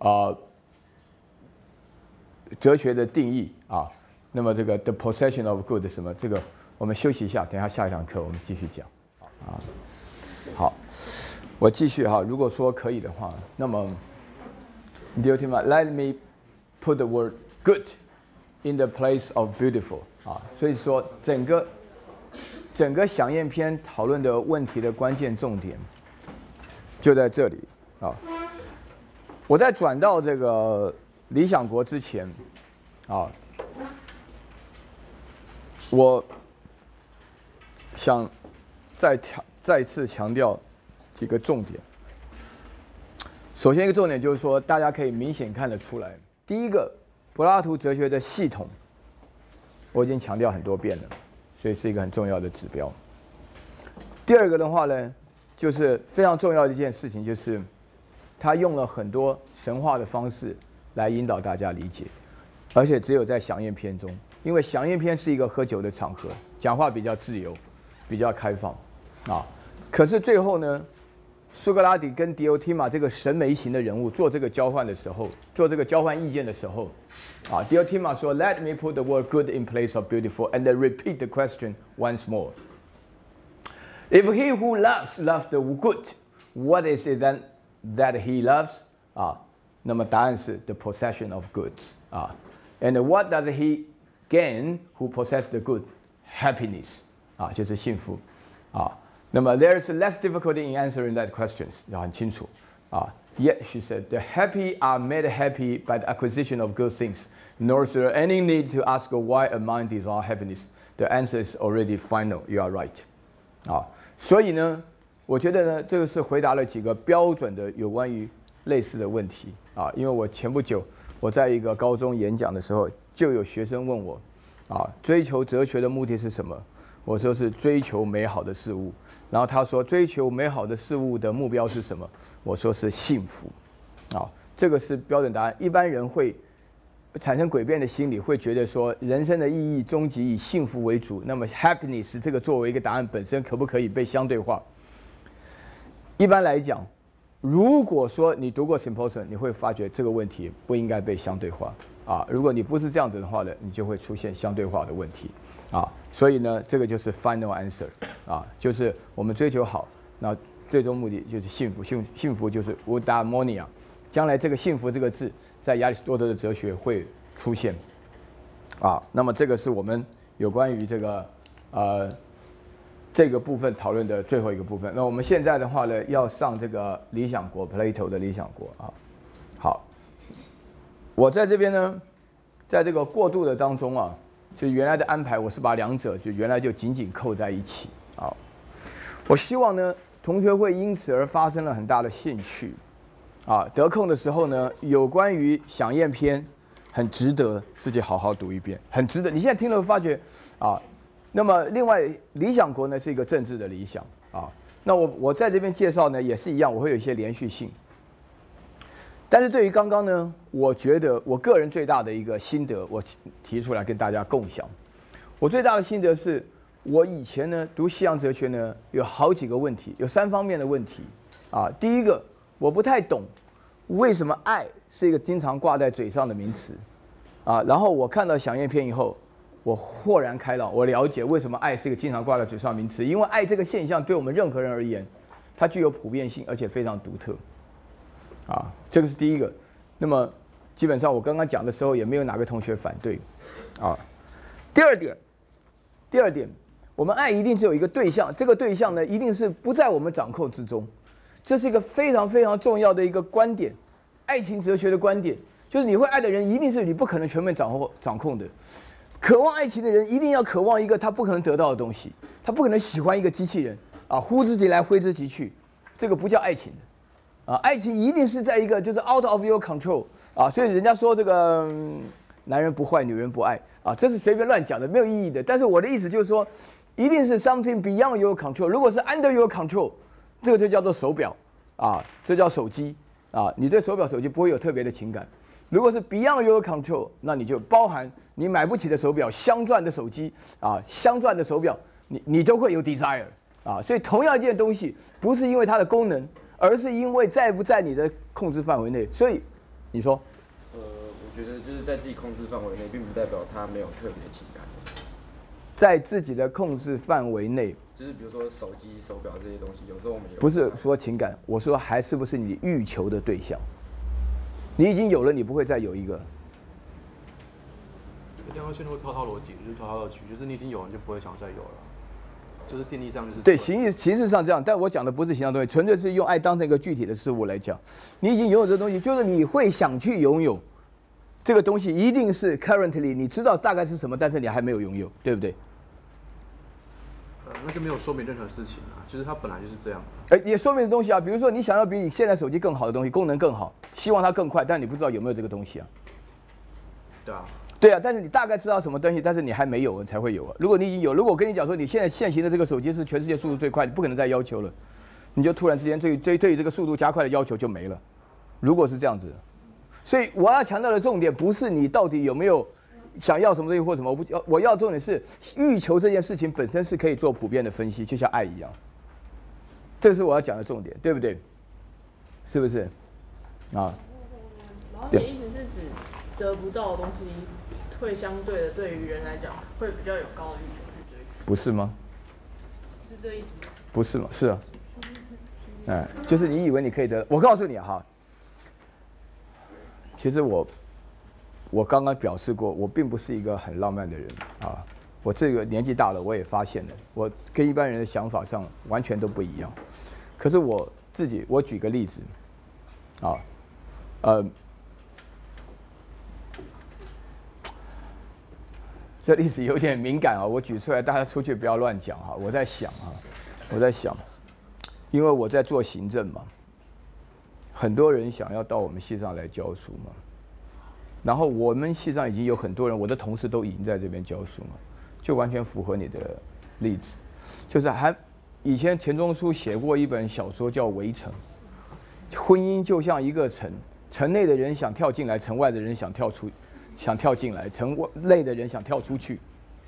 哲学的定义那么这个 the possession of good 什么这个我们休息一下，等一下下一堂课我们继续讲好，我继续如果说可以的话，那么 Dear Tima, let me put the word good in the place of beautiful 所以说整个响应篇讨论的问题的关键重点就在这里我在转到这个理想国之前我想再次强调几个重点。首先一个重点就是说，大家可以明显看得出来，第一个，柏拉图哲学的系统，我已经强调很多遍了，所以是一个很重要的指标。第二个的话呢，就是非常重要的一件事情，就是他用了很多神话的方式来引导大家理解，而且只有在祥宴篇中，因为祥宴篇是一个喝酒的场合，讲话比较自由，比较开放，啊，可是最后呢，苏格拉底跟狄欧提马这个神媒型的人物做这个交换的时候，做这个交换意见的时候，啊，狄欧提马说 ，Let me put the word good in place of beautiful, and then repeat the question once more. If he who loves the good, what is it then that he loves? 啊，那么答案是 the possession of goods 啊。And what does he gain who possess the good? Happiness 啊，就是幸福啊。那么 there is less difficulty in answering that questions 要很清楚啊。Yet she said, the happy are made happy by the acquisition of good things, nor is there any need to ask why a mind desires happiness. The answer is already final. You are right. 啊，所以呢，我觉得呢，这个是回答了几个标准的有关于类似的问题啊。因为我前不久我在一个高中演讲的时候，就有学生问我，啊，追求哲学的目的是什么？我说是追求美好的事物。然后他说，追求美好的事物的目标是什么？我说是幸福。啊，这个是标准答案。一般人会产生诡辩的心理，会觉得说人生的意义终极以幸福为主。那么 happiness 这个作为一个答案本身，可不可以被相对化？一般来讲，如果说你读过 Symposium， 你会发觉这个问题不应该被相对化啊。如果你不是这样子的话呢，你就会出现相对化的问题啊。所以呢，这个就是 final answer 啊，就是我们追求好，那最终目的就是幸福。幸福就是 eudaimonia。将来这个幸福这个字，在亚里士多德的哲学会出现啊。那么这个是我们有关于这个部分讨论的最后一个部分。那我们现在的话呢，要上这个理想国 Plato 的理想国啊。好，我在这边呢，在这个过渡的当中啊，就原来的安排，我是把两者就原来就紧紧扣在一起啊。我希望呢，同学会因此而发生了很大的兴趣啊。得空的时候呢，有关于响宴篇，很值得自己好好读一遍，很值得。你现在听了发觉啊。那么，另外，理想国呢是一个政治的理想啊。那我在这边介绍呢也是一样，我会有一些连续性。但是对于刚刚呢，我觉得我个人最大的一个心得，我提出来跟大家共享。我最大的心得是，我以前呢读西洋哲学呢有好几个问题，有3方面的问题啊。第一个，我不太懂为什么爱是一个经常挂在嘴上的名词啊。然后我看到响宴篇以后，我豁然开朗，我了解为什么爱是一个经常挂在嘴上的名词，因为爱这个现象对我们任何人而言，它具有普遍性，而且非常独特，啊，这个是第一个。那么基本上我刚刚讲的时候，也没有哪个同学反对，啊。第二点，我们爱一定是有一个对象，这个对象呢，一定是不在我们掌控之中，这是一个非常非常重要的一个观点，爱情哲学的观点，就是你会爱的人，一定是你不可能全面掌控的。渴望爱情的人一定要渴望一个他不可能得到的东西，他不可能喜欢一个机器人啊，呼之即来挥之即去，这个不叫爱情的啊。爱情一定是在一个就是 out of your control 啊，所以人家说这个男人不坏，女人不爱啊，这是随便乱讲的，没有意义的。但是我的意思就是说，一定是 something beyond your control。如果是 under your control， 这个就叫做手表啊，这叫手机啊，你对手表、手机不会有特别的情感。如果是 beyond your control， 那你就包含你买不起的手表、镶钻的手机啊、镶钻的手表，你都会有 desire 啊。所以同样一件东西，不是因为它的功能，而是因为在不在你的控制范围内。所以你说，
我觉得就是在自己控制范围内，并不代表它没有特别的情感。
在自己的控制范围内，
就是比如说手机、手表这些东西，有时候我们有
不是说情感，我说还是不是你欲求的对象。你已经有了，你不会再有一个。
一定要陷入套套逻辑，就是套套局，就是你已经有了，你就不会想再有了。就是定义上就是
对，形式上这样，但我讲的不是形象东西，纯粹是用爱当成一个具体的事物来讲。你已经拥有这东西，就是你会想去拥有这个东西，一定是 currently 你知道大概是什么，但是你还没有拥有，对不对？
那就没有说明任何事情啊。其实它本来就是这样。
也说明的东西啊，比如说你想要比你现在手机更好的东西，功能更好，希望它更快，但你不知道有没有这个东西啊。
对啊。
对啊，但是你大概知道什么东西，但是你还没有才会有啊。如果你已经有，如果我跟你讲说你现在现行的这个手机是全世界速度最快，你不可能再要求了，你就突然之间对于这个速度加快的要求就没了。如果是这样子的，所以我要强调的重点不是你到底有没有想要什么东西或什么，我要重点是欲求这件事情本身是可以做普遍的分析，就像爱一样。这是我要讲的重点，对不对？是不是？啊？
然后你的意思是指得不到的东西，会相对的对于人来讲会比较有高的欲求去追求，
不是吗？
是这意思吗？
不是吗？是啊。就是你以为你可以得，我告诉你哈，其实我刚刚表示过，我并不是一个很浪漫的人啊。我这个年纪大了，我也发现了，我跟一般人的想法上完全都不一样。可是我自己，我举个例子，这例子有点敏感啊，我举出来，大家出去不要乱讲哈。我在想，因为我在做行政嘛，很多人想要到我们系上来教书嘛，然后我们系上已经有很多人，我的同事都已经在这边教书嘛，就完全符合你的例子，就是以前钱钟书写过一本小说叫《围城》，婚姻就像一个城，城内的人想跳进来，城外的人想跳进来，城内的人想跳出去，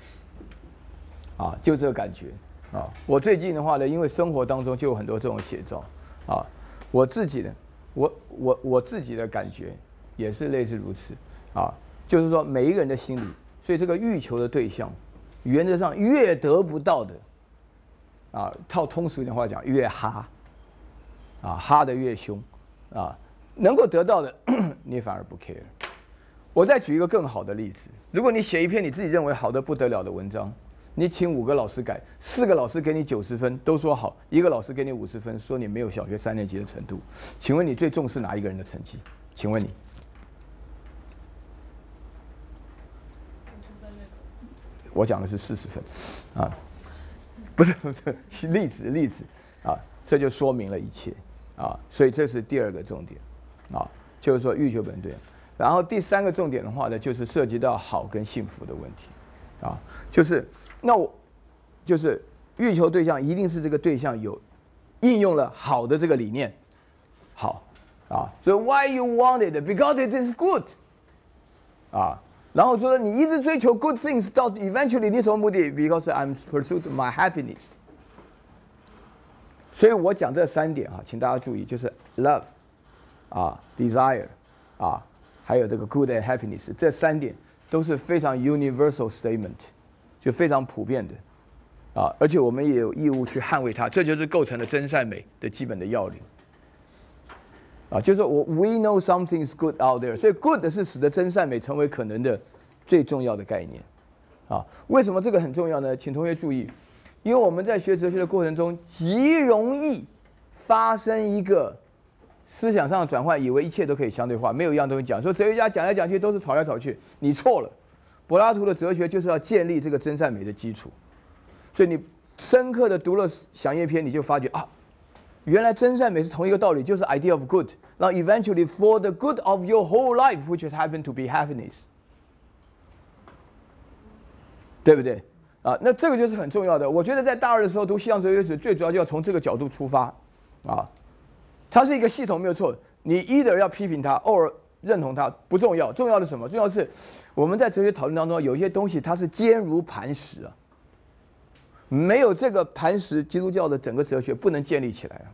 就这个感觉。我最近的话呢，因为生活当中就有很多这种写照，我自己的，我自己的感觉也是类似如此，就是说每一个人的心理，所以这个欲求的对象，原则上越得不到的，套通俗一点话讲，越哈，哈得越凶，能够得到的你反而不 care。我再举一个更好的例子，如果你写一篇你自己认为好的不得了的文章，你请5个老师改，4个老师给你90分，都说好，1个老师给你50分，说你没有小学3年级的程度，请问你最重视哪一个人的成绩？请问你？我讲的是40分，不是例子，这就说明了一切，所以这是第2个重点，就是说欲求本对。然后第3个重点的话呢，就是涉及到好跟幸福的问题，就是就是欲求对象一定是这个对象有应用了好的这个理念，好所以 why you want it because it is good，然后说你一直追求 good things， 到 eventually 你什么目的 ？Because I'm pursued my happiness。所以我讲这3点请大家注意，就是 love， desire， 还有这个 good and happiness， 这3点都是非常 universal statement， 就非常普遍的，而且我们也有义务去捍卫它，这就是构成了真善美的基本的要领。就是说we know something is good out there， 所以 good 是使得真善美成为可能的最重要的概念。为什么这个很重要呢？请同学注意，因为我们在学哲学的过程中，极容易发生一个思想上的转换，以为一切都可以相对化，没有一样东西讲。说哲学家讲来讲去都是吵来吵去，你错了。柏拉图的哲学就是要建立这个真善美的基础，所以你深刻的读了《响夜篇》，你就发觉原来真善美是同一个道理，就是 idea of good， 然后 eventually for the good of your whole life which happen to be happiness， 对不对？那这个就是很重要的。我觉得在大2的时候读西洋哲学史，最主要就要从这个角度出发，它是一个系统没有错，你 either 要批评它 or 认同它不重要，重要的是什么？重要的是我们在哲学讨论当中有一些东西它是坚如磐石没有这个磐石，基督教的整个哲学不能建立起来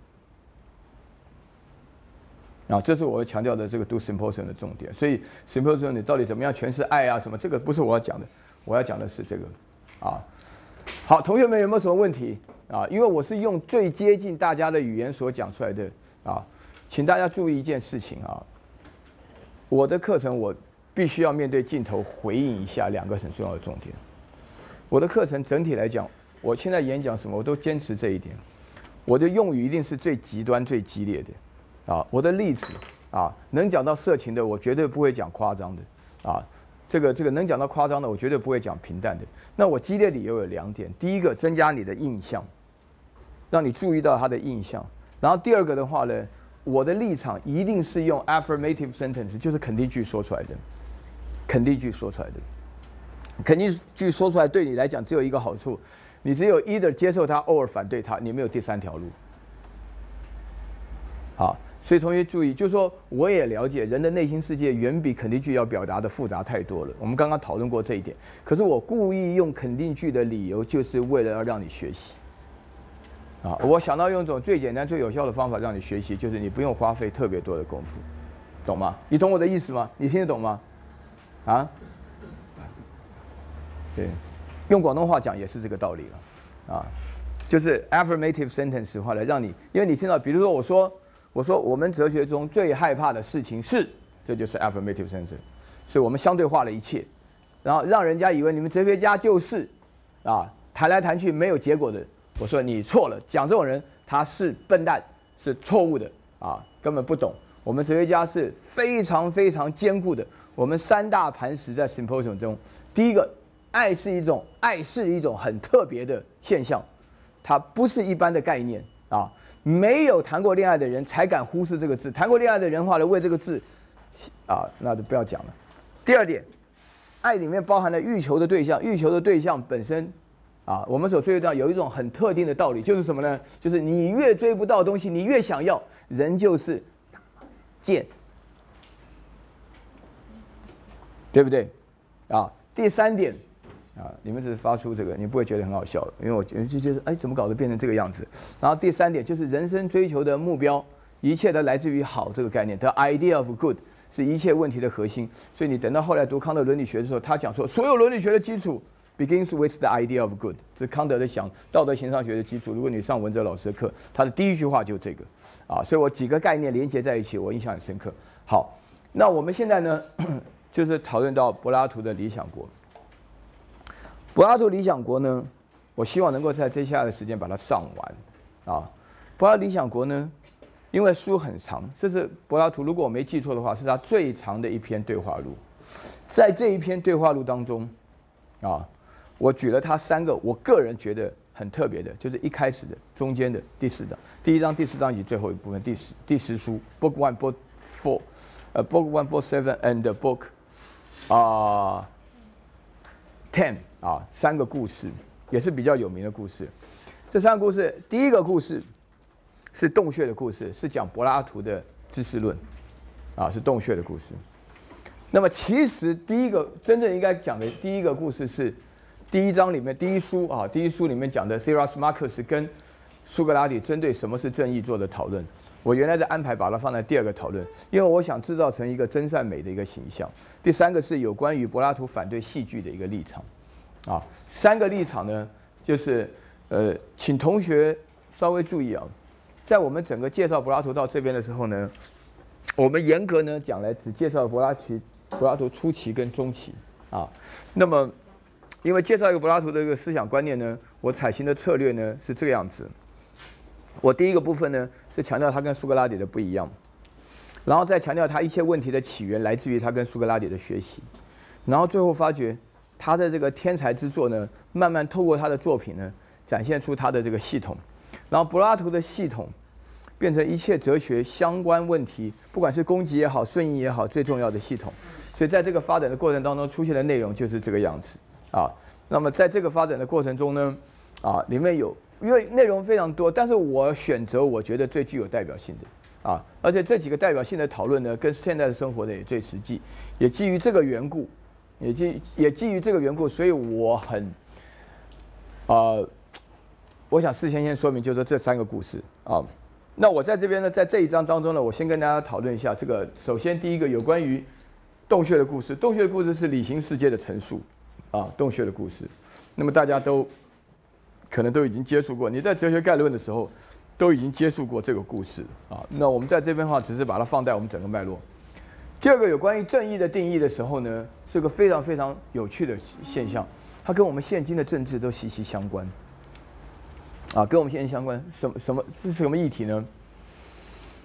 这是我强调的这个读 symposium 的重点。所以 symposium 你到底怎么样诠释爱什么，这个不是我要讲的，我要讲的是这个好，同学们有没有什么问题因为我是用最接近大家的语言所讲出来的请大家注意一件事情我的课程我必须要面对镜头回应一下2个很重要的重点。我的课程整体来讲，我现在演讲什么我都坚持这一点，我的用语一定是最极端最激烈的我的例子能讲到色情的我绝对不会讲夸张的这个能讲到夸张的，我绝对不会讲平淡的。那我激烈理由有2点，第一个增加你的印象，让你注意到他的印象。然后第二个的话呢，我的立场一定是用 affirmative sentence， 就是肯定句说出来的，肯定句说出来的。肯定句说出来对你来讲只有一个好处，你只有 either 接受它 or 反对它，你没有第3条路。好，所以同学注意，就是说我也了解人的内心世界远比肯定句要表达的复杂太多了。我们刚刚讨论过这一点，可是我故意用肯定句的理由，就是为了要让你学习。啊，我想到用一种最简单、最有效的方法让你学习，就是你不用花费特别多的功夫，懂吗？你懂我的意思吗？你听得懂吗？啊？对，用广东话讲也是这个道理了，啊，就是 affirmative sentence 的话来让你，因为你听到，比如说我说我们哲学中最害怕的事情是，这就是 affirmative sentence， 所以我们相对化了一切，然后让人家以为你们哲学家就是啊谈来谈去没有结果的。我说你错了，讲这种人他是笨蛋，是错误的啊，根本不懂。我们哲学家是非常非常坚固的。我们3大磐石在 symposium 中，第一个。爱是一种很特别的现象，它不是一般的概念啊。没有谈过恋爱的人才敢忽视这个字，谈过恋爱的人话呢，为这个字啊，那就不要讲了。第二点，爱里面包含了欲求的对象，欲求的对象本身啊，我们所追求到有一种很特定的道理，就是什么呢？就是你越追不到的东西，你越想要，人就是贱，对不对？啊，第3点。啊，你们只是发出这个，你不会觉得很好笑，因为我就觉得，哎，怎么搞得变成这个样子？然后第3点就是人生追求的目标，一切都来自于好这个概念 ，the idea of good 是一切问题的核心。所以你等到后来读康德伦理学的时候，他讲说，所有伦理学的基础 begins with the idea of good， 这是康德的道德形上学的基础。如果你上文哲老师的课，他的第1句话就这个啊，所以我几个概念连接在一起，我印象很深刻。好，那我们现在呢，就是讨论到柏拉图的《理想国》。柏拉图《理想国》呢，我希望能够在接下来的时间把它上完，啊，柏拉图《理想国》呢，因为书很长，这是柏拉图，如果我没记错的话，是他最长的一篇对话录。在这一篇对话录当中，啊，我举了他3个我个人觉得很特别的，就是一开始的、中间的、第4章、第1章、第4章以及最后一部分第10书 ，Book 1、Book 4，Book 1、Book 7 and Book 10。啊，3个故事也是比较有名的故事。这3个故事，第一个故事是洞穴的故事，是讲柏拉图的知识论，啊，是洞穴的故事。那么其实第一个真正应该讲的第一个故事是第1章里面第1书啊，第1书里面讲的 Thrasymachus 跟苏格拉底针对什么是正义做的讨论。我原来的安排把它放在第2个讨论，因为我想制造成一个真善美的一个形象。第3个是有关于柏拉图反对戏剧的一个立场。啊，3个立场呢，就是请同学稍微注意啊，在我们整个介绍柏拉图到这边的时候呢，我们严格呢讲来只介绍柏拉图初期跟中期啊。那么，因为介绍一个柏拉图的一个思想观念呢，我采行的策略呢是这个样子。我第一个部分呢是强调他跟苏格拉底的不一样，然后再强调他一切问题的起源来自于他跟苏格拉底的学习，然后最后发觉。他的这个天才之作呢，慢慢透过他的作品呢，展现出他的这个系统，然后柏拉图的系统变成一切哲学相关问题，不管是攻击也好、顺应也好，最重要的系统。所以在这个发展的过程当中出现的内容就是这个样子啊。那么在这个发展的过程中呢，啊，里面有因为内容非常多，但是我选择我觉得最具有代表性的啊，而且这几个代表性的讨论呢，跟现在的生活的也最实际，也基于这个缘故。也基于这个缘故，所以我我想事先说明，就是说这3个故事啊。那我在这边呢，在这一章当中呢，我先跟大家讨论一下这个。首先，第一个有关于洞穴的故事。洞穴的故事是理性世界的陈述啊，洞穴的故事。那么大家可能都已经接触过，你在哲学概论的时候都已经接触过这个故事啊。那我们在这边的话，只是把它放在我们整个脉络。第2个有关于正义的定义的时候呢，是个非常非常有趣的现象，它跟我们现今的政治都息息相关。啊，跟我们现今相关，是什么议题呢？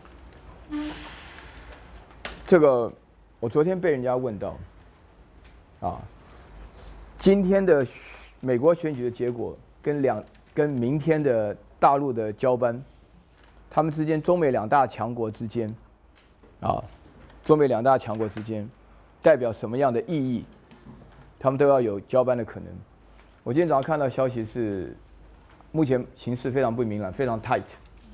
这个我昨天被人家问到， 啊，今天的美国选举的结果跟明天的大陆的交班，他们之间中美两大强国之间，啊，中美两大强国之间代表什么样的意义？他们都要有交班的可能。我今天早上看到消息是，目前形势非常不明朗，非常 tight。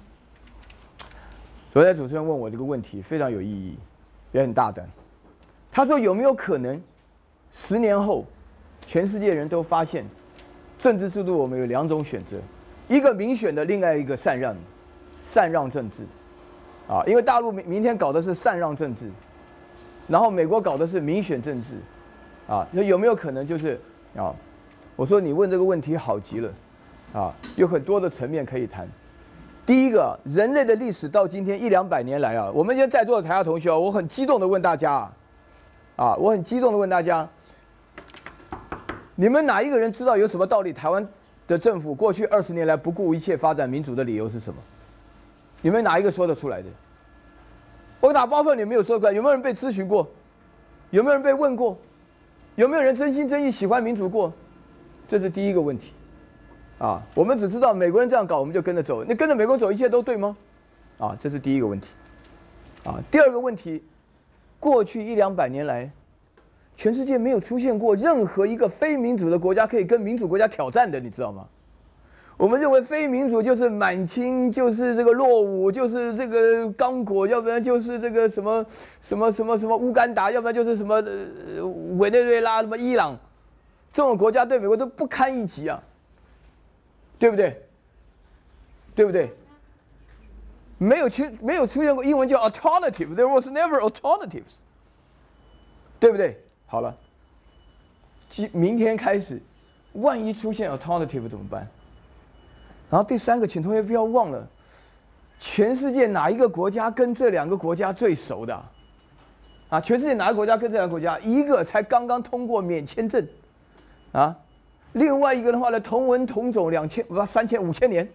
昨天主持人问我这个问题，非常有意义，也很大胆。他说有没有可能10年后，全世界人都发现，政治制度我们有2种选择，一个民选的，另外一个禅让政治，啊，因为大陆明天搞的是禅让政治，然后美国搞的是民选政治，啊，那有没有可能就是啊？我说你问这个问题好极了，啊，有很多的层面可以谈。第一个，人类的历史到今天100-200年来啊，我们今天在座的台下同学啊，我很激动的问大家我很激动的问大家，你们哪一个人知道有什么道理？台湾的政府过去20年来不顾一切发展民主的理由是什么？你们哪一个说得出来的？我打包票你没有说出来，有没有人被咨询过？有没有人被问过？有没有人真心真意喜欢民主过？这是第一个问题，我们只知道美国人这样搞，我们就跟着走。那跟着美国走，一切都对吗？这是第一个问题，第二个问题，过去100-200年来，全世界没有出现过任何一个非民主的国家可以跟民主国家挑战的，你知道吗？我们认为非民主就是满清，就是这个落伍，就是这个刚果，要不然就是这个什么乌干达，要不然就是什么委内瑞拉、什么伊朗。这种国家对美国都不堪一击啊，对不对？对不对？没有出现过英文叫 alternative，there was never alternatives， 对不对？好了，明天开始，万一出现 alternative 怎么办？然后第三个，请同学不要忘了，全世界哪一个国家跟这2个国家最熟的？全世界哪个国家跟这2个国家？一个才刚刚通过免签证。另外一个的话呢，同文同种2000、3000、5000年，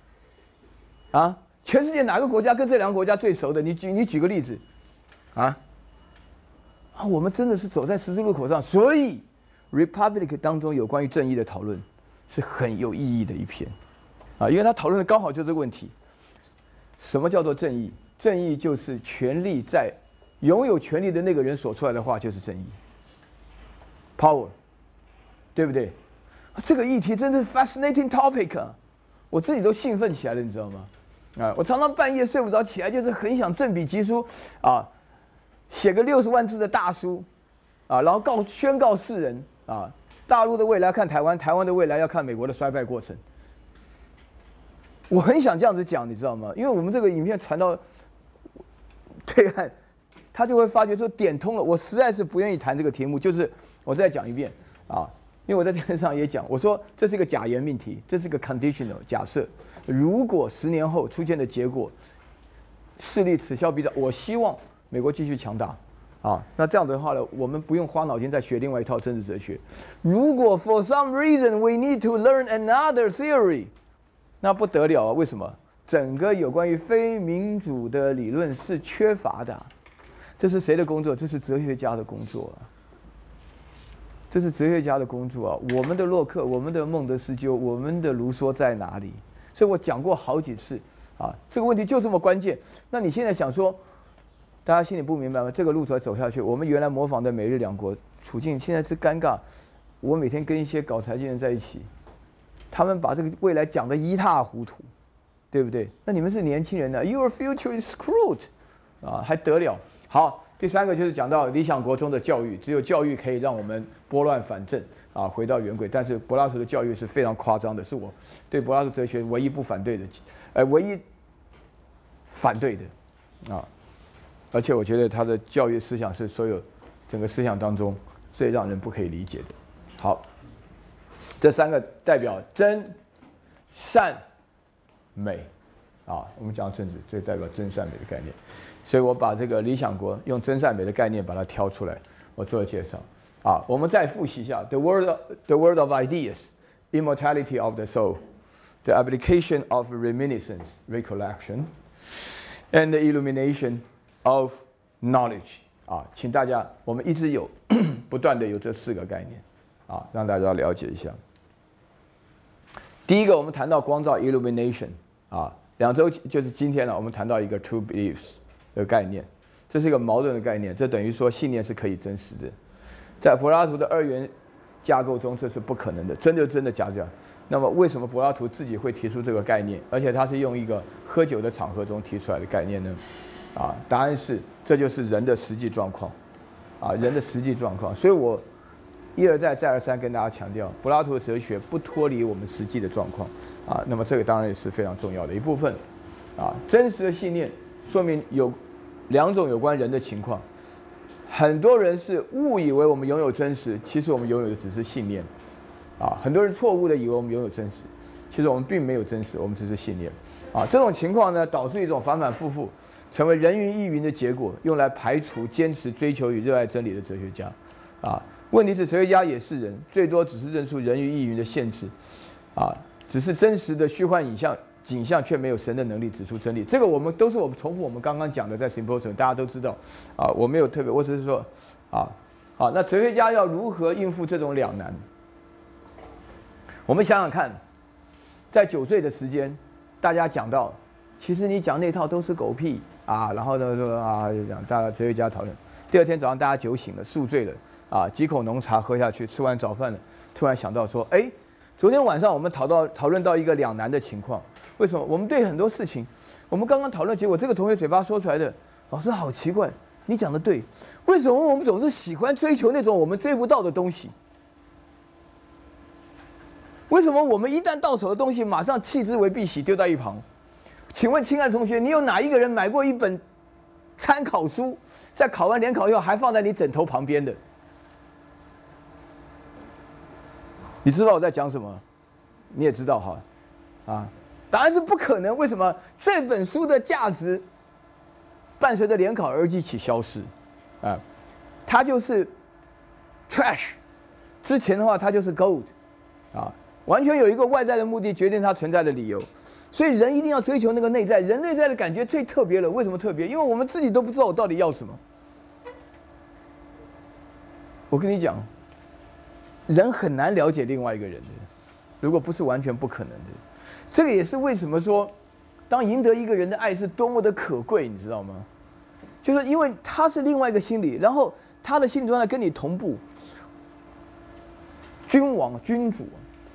全世界哪个国家跟这2个国家最熟的？你举个例子，我们真的是走在十字路口上，所以 Republic 当中有关于正义的讨论是很有意义的一篇，因为他讨论的刚好就这个问题：什么叫做正义？正义就是权力在拥有权力的那个人说出来的话就是正义 ，power。对不对？这个议题真是 fascinating topic 我自己都兴奋起来了，你知道吗？我常常半夜睡不着，起来就是很想振笔疾书写个60万字的大书然后宣告世人大陆的未来要看台湾，台湾的未来要看美国的衰败过程。我很想这样子讲，你知道吗？因为我们这个影片传到对岸，他就会发觉说点通了。我实在是不愿意谈这个题目，就是我再讲一遍因为我在电视上也讲，我说这是一个假言命题，这是一个 conditional 假设。如果10年后出现的结果势力此消彼长，我希望美国继续强大那这样子的话呢，我们不用花脑筋再学另外一套政治哲学。如果 for some reason we need to learn another theory， 那不得了为什么？整个有关于非民主的理论是缺乏的。这是谁的工作？这是哲学家的工作这是哲学家的工作我们的洛克，我们的孟德斯鸠，我们的卢梭在哪里？所以我讲过好几次这个问题就这么关键。那你现在想说，大家心里不明白吗？这个路才走下去，我们原来模仿的美日2国处境现在是尴尬。我每天跟一些搞财经人在一起，他们把这个未来讲得一塌糊涂，对不对？那你们是年轻人呢 ，Your future is screwed 还得了？好。第3个就是讲到理想国中的教育，只有教育可以让我们拨乱反正回到原轨。但是柏拉图的教育是非常夸张的，是我对柏拉图哲学唯一不反对的，唯一反对的而且我觉得他的教育思想是所有整个思想当中最让人不可以理解的。好，这3个代表真、善、美我们讲政治，这代表真善美的概念。所以我把这个理想国用真善美的概念把它挑出来，我做了介绍我们再复习一下 the world of ideas, immortality of the soul, the application of reminiscence, recollection, and the illumination of knowledge 请大家我们一直有不断的有这4个概念让大家了解一下。第一个，我们谈到光照 illumination 2周就是今天了，我们谈到一个 true beliefs 的概念，这是一个矛盾的概念，这等于说信念是可以真实的，在柏拉图的2元架构中这是不可能的，真的假这样。那么为什么柏拉图自己会提出这个概念，而且他是用一个喝酒的场合中提出来的概念呢？答案是这就是人的实际状况，人的实际状况。所以我一而再再而三跟大家强调，柏拉图的哲学不脱离我们实际的状况那么这个当然也是非常重要的一部分真实的信念说明有2种有关人的情况，很多人是误以为我们拥有真实，其实我们拥有的只是信念很多人错误的以为我们拥有真实，其实我们并没有真实，我们只是信念这种情况呢，导致一种反反复复，成为人云亦云的结果，用来排除坚持追求与热爱真理的哲学家问题是哲学家也是人，最多只是认出人云亦云的限制只是真实的虚幻景象却没有神的能力指出真理。这个我们都是我们重复我们刚刚讲的，在 Symposium 大家都知道我没有特别，我只是说那哲学家要如何应付这种两难？我们想想看，在酒醉的时间，大家讲到，其实你讲那套都是狗屁然后呢就讲大家哲学家讨论。第2天早上大家酒醒了，宿醉了几口浓茶喝下去，吃完早饭了，突然想到说，昨天晚上我们讨论到一个两难的情况，为什么？我们对很多事情，我们刚刚讨论，结果这个同学嘴巴说出来的，老师好奇怪，你讲的对，为什么我们总是喜欢追求那种我们追不到的东西？为什么我们一旦到手的东西，马上弃之为敝屣，丢在一旁？请问，亲爱的同学，你有哪一个人买过一本参考书，在考完联考以后还放在你枕头旁边的？你知道我在讲什么？你也知道哈，答案是不可能。为什么？这本书的价值伴随着联考而一起消失，它就是 trash。之前的话，它就是 gold，完全有一个外在的目的决定它存在的理由。所以人一定要追求那个内在，人内在的感觉最特别了。为什么特别？因为我们自己都不知道我到底要什么。我跟你讲，人很难了解另外一个人的，如果不是完全不可能的。这个也是为什么说，当赢得一个人的爱是多么的可贵，你知道吗？就是因为他是另外一个心理，然后他的心理状态跟你同步。君王、君主，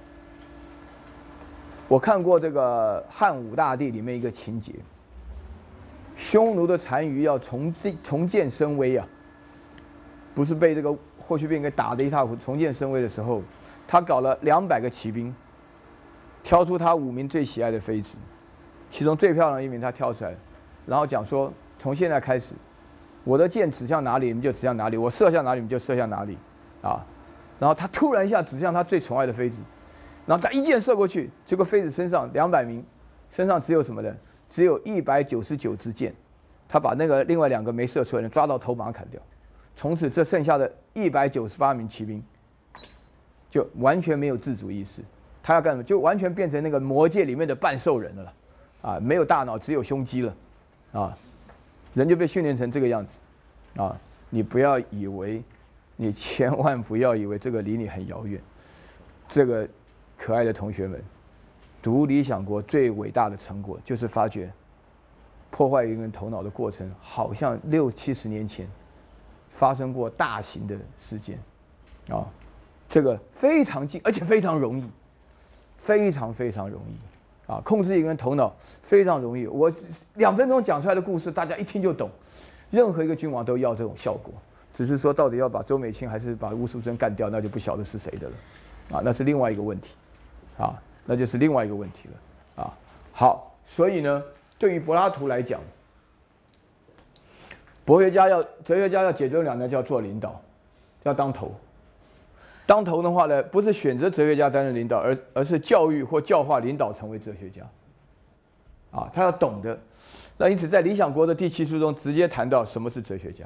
我看过这个汉武大帝里面一个情节，匈奴的单于要重建声威不是被这个霍去病给打得一塌糊涂，重建声威的时候，他搞了200个骑兵，挑出他5名最喜爱的妃子，其中最漂亮的一名他挑出来，然后讲说，从现在开始，我的箭指向哪里，你们就指向哪里；我射向哪里，你们就射向哪里然后他突然一下指向他最宠爱的妃子，然后他一箭射过去，结果妃子身上200名身上只有什么呢？只有199支箭，他把那个另外2个没射出来的抓到头马上砍掉。从此这剩下的198名骑兵就完全没有自主意识，他要干什么？就完全变成那个魔界里面的半兽人了没有大脑，只有胸肌了人就被训练成这个样子你不要以为。你千万不要以为这个离你很遥远。这个可爱的同学们，读《理想国》最伟大的成果就是发觉，破坏一个人头脑的过程，好像60、70年前发生过大型的事件这个非常近，而且非常容易，非常容易控制一个人头脑非常容易。我2分钟讲出来的故事，大家一听就懂。任何一个君王都要这种效果。只是说，到底要把周美青还是把乌淑珍干掉，那就不晓得是谁的了，那是另外一个问题，那就是另外一个问题了，好，所以呢，对于柏拉图来讲，哲学家要解决两难，就要做领导，要当头。当头的话呢，不是选择哲学家担任领导，而是教育或教化领导成为哲学家，他要懂得。那因此，在《理想国》的第7书中，直接谈到什么是哲学家。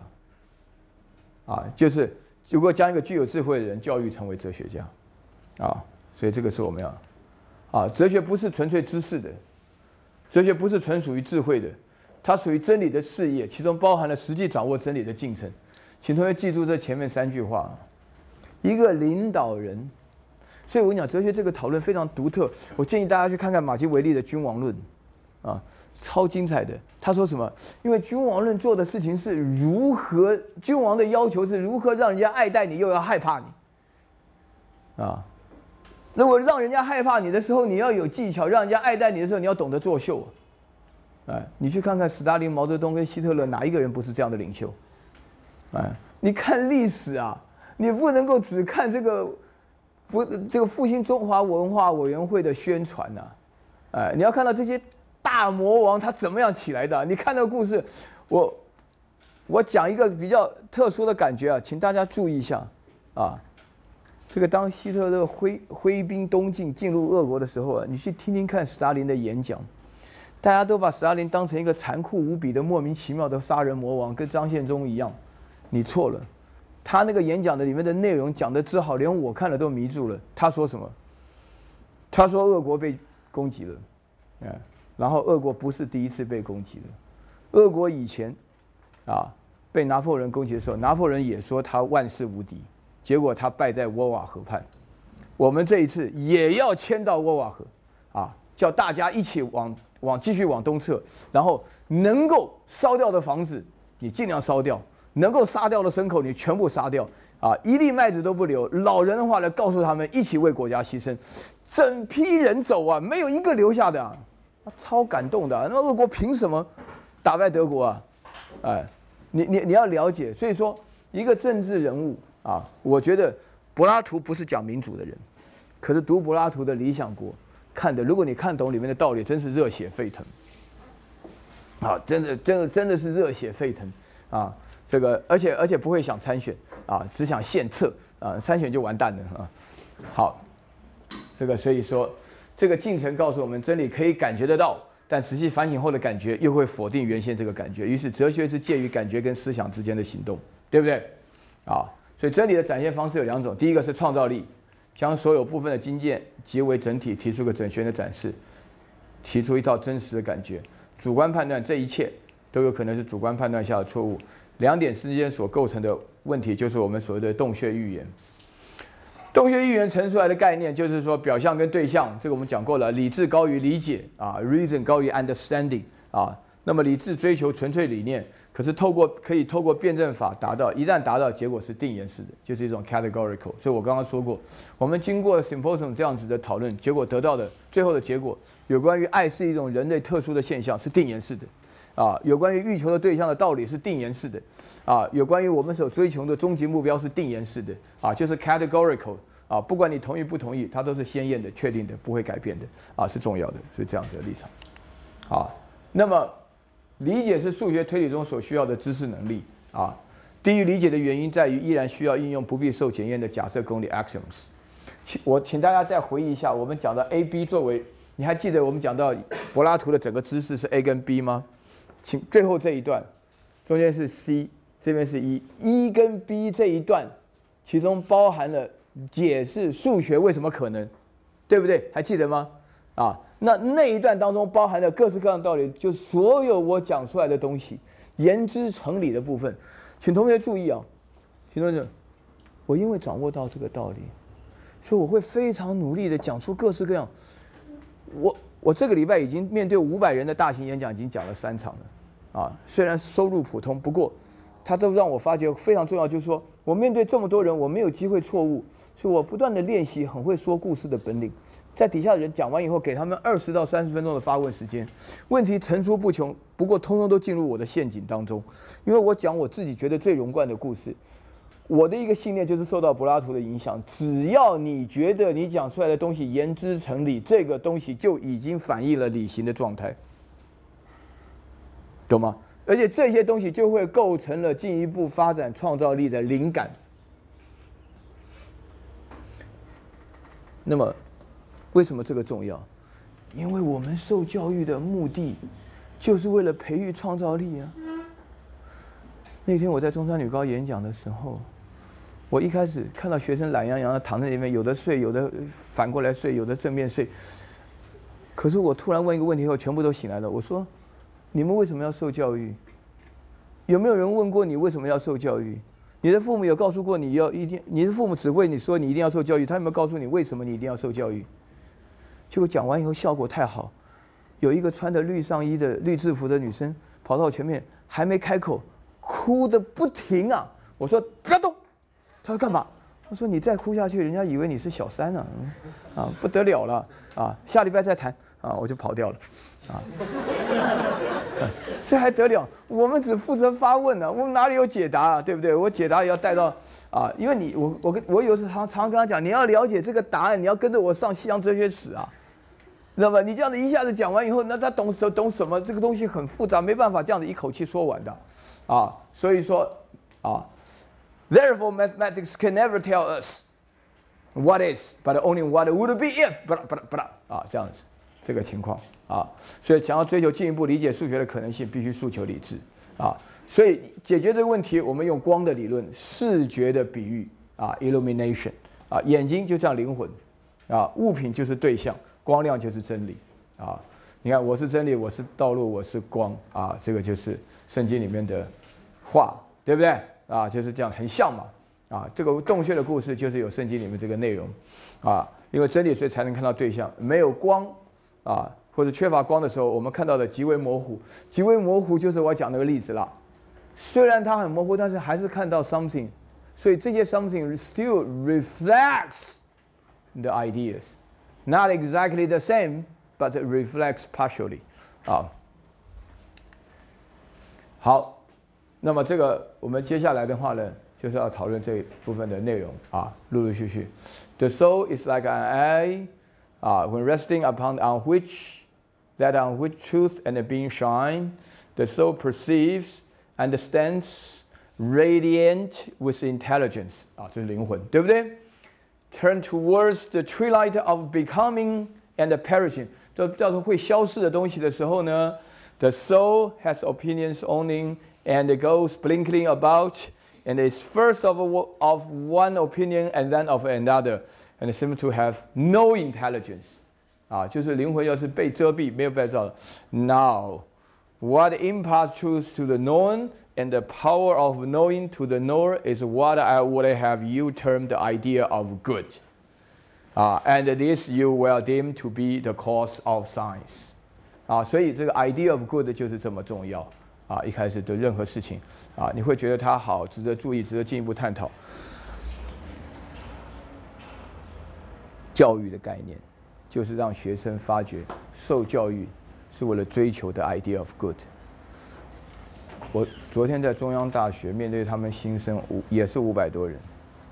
就是如果将一个具有智慧的人教育成为哲学家，所以这个是我们要，哲学不是纯粹知识的，哲学不是纯属于智慧的，它属于真理的事业，其中包含了实际掌握真理的进程。 请同学记住这前面3句话：一个领导人。所以我跟你讲，哲学这个讨论非常独特。我建议大家去看看马基维利的《君王论》，啊，超精彩的。他说什么？因为君王论做的事情是如何，君王的要求是如何让人家爱戴你，又要害怕你，啊。如果让人家害怕你的时候，你要有技巧；让人家爱戴你的时候，你要懂得作秀。哎，你去看看斯大林、毛泽东跟希特勒，哪一个人不是这样的领袖？哎，你看历史啊，你不能够只看这个复兴中华文化委员会的宣传呐，哎，你要看到这些大魔王他怎么样起来的。你看那个故事，我讲一个比较特殊的感觉啊，请大家注意一下啊。这个当希特勒挥兵东进进入俄国的时候啊，你去听听看斯大林的演讲，大家都把斯大林当成一个残酷无比的莫名其妙的杀人魔王，跟张献忠一样。你错了，他那个演讲的里面的内容讲得之好，连我看了都迷住了。他说什么？他说俄国被攻击了，然后俄国不是第一次被攻击了，俄国以前啊被拿破仑攻击的时候，拿破仑也说他万事无敌。结果他败在沃瓦河畔，我们这一次也要迁到沃瓦河，啊，叫大家一起继续往东撤，然后能够烧掉的房子你尽量烧掉，能够杀掉的牲口你全部杀掉，啊，一粒麦子都不留。老人的话呢，告诉他们一起为国家牺牲，整批人走啊，没有一个留下的啊，超感动的。那俄国凭什么打败德国啊？哎，你要了解，所以说一个政治人物。啊，我觉得柏拉图不是讲民主的人，可是读柏拉图的《理想国》看的，如果你看懂里面的道理，真是热血沸腾。啊，真的是热血沸腾啊！这个而且不会想参选啊，只想献策啊，参选就完蛋了啊。好，这个所以说这个进程告诉我们，真理可以感觉得到，但仔细反省后的感觉又会否定原先这个感觉。于是哲学是介于感觉跟思想之间的行动，对不对？啊。所以真理的展现方式有2种，第一个是创造力，将所有部分的经验结为整体，提出个整全的展示，提出一套真实的感觉。主观判断，这一切都有可能是主观判断下的错误。2点之间所构成的问题，就是我们所谓的洞穴预言。洞穴预言陈出来的概念，就是说表象跟对象，这个我们讲过了，理智高于理解啊 ，reason 高于 understanding 啊。那么理智追求纯粹理念，可是可以透过辩证法达到，一旦达到，结果是定言式的，就是一种 categorical。所以我刚刚说过，我们经过 symposium 这样子的讨论，结果得到的最后的结果，有关于爱是一种人类特殊的现象，是定言式的，啊，有关于欲求的对象的道理是定言式的，啊，有关于我们所追求的终极目标是定言式的，啊，就是 categorical。啊，不管你同意不同意，它都是鲜艳的、确定的、不会改变的，啊，是重要的，是这样子的立场。好，那么理解是数学推理中所需要的知识能力啊。低于理解的原因在于依然需要应用不必受检验的假设公理 axioms。我请大家再回忆一下，我们讲到 A、B 作为，你还记得我们讲到柏拉图的整个知识是 A 跟 B 吗？请最后这一段，中间是 C， 这边是 E 跟 B 这一段，其中包含了解释数学为什么可能，对不对？还记得吗？啊，那一段当中包含了各式各样的道理，就所有我讲出来的东西，言之成理的部分，请同学注意啊，请同学，我因为掌握到这个道理，所以我会非常努力的讲出各式各样。我这个礼拜已经面对500人的大型演讲，已经讲了3场了，啊，虽然收入普通，不过它都让我发觉非常重要，就是说我面对这么多人，我没有机会错误，所以我不断的练习很会说故事的本领。在底下的人讲完以后，给他们20到30分钟的发问时间，问题层出不穷，不过通通都进入我的陷阱当中，因为我讲我自己觉得最融贯的故事。我的一个信念就是受到柏拉图的影响，只要你觉得你讲出来的东西言之成理，这个东西就已经反映了理性的状态，懂吗？而且这些东西就会构成了进一步发展创造力的灵感。那么，为什么这个重要？因为我们受教育的目的，就是为了培育创造力啊。那天我在中山女高演讲的时候，我一开始看到学生懒洋洋的躺在那边，有的睡，有的反过来睡，有的正面睡。可是我突然问一个问题后，全部都醒来了。我说：“你们为什么要受教育？有没有人问过你为什么要受教育？ 你的父母有告诉过你你的父母只会你说你一定要受教育，他有没有告诉你为什么你一定要受教育？结果讲完以后效果太好，有一个穿着绿上衣的绿制服的女生跑到我前面，还没开口，哭得不停啊！我说不要动，她说干嘛？我说你再哭下去，人家以为你是小三啊，不得了了啊！下礼拜再谈啊，我就跑掉了，啊，这还得了？我们只负责发问啊，我们哪里有解答啊？对不对？我解答也要带到啊，因为我有时常跟他讲，你要了解这个答案，你要跟着我上西洋哲学史啊，知道吧？你这样子一下子讲完以后，那他懂什么？这个东西很复杂，没办法这样子一口气说完的，啊，所以说啊。Therefore, mathematics can never tell us what is, but only what would be if. 啊，这样子，这个情况啊，所以想要追求进一步理解数学的可能性，必须诉求理智啊。所以解决这个问题，我们用光的理论、视觉的比喻啊 ，illumination 啊，眼睛就像灵魂啊，物品就是对象，光亮就是真理啊。你看，我是真理，我是道路，我是光啊，这个就是圣经里面的话，对不对？啊，就是这样，很像嘛。啊，这个洞穴的故事就是有圣经里面这个内容，啊，因为真理所以才能看到对象，没有光，啊，或者缺乏光的时候，我们看到的极为模糊，极为模糊就是我讲那个例子啦。虽然它很模糊，但是还是看到 something， 所以这些 something still reflects the ideas, not exactly the same, but reflects partially， 啊，好。那么这个我们接下来的话呢，就是要讨论这一部分的内容啊，陆陆续续。The soul is like an eye, when resting upon which truth and being shine, the soul perceives, understands, radiant with intelligence 啊，这是灵魂，对不对 ？Turn towards the twilight of becoming and perishing， 这叫做会消逝的东西的时候呢 ，the soul has opinions owning。And it goes blinking about, and is first of one opinion and then of another, and it seems to have no intelligence. 啊，就是灵魂要是被遮蔽，没有被照。Now, what imparts truth to the known and the power of knowing to the knower is what I would have you term the idea of good. And this you will deem to be the cause of science. 啊，所以这个 idea of good 就是这么重要。啊，一开始对任何事情，啊，你会觉得它好，值得注意，值得进一步探讨。教育的概念，就是让学生发觉，受教育是为了追求的 idea of good。我昨天在中央大学面对他们新生也是500多人，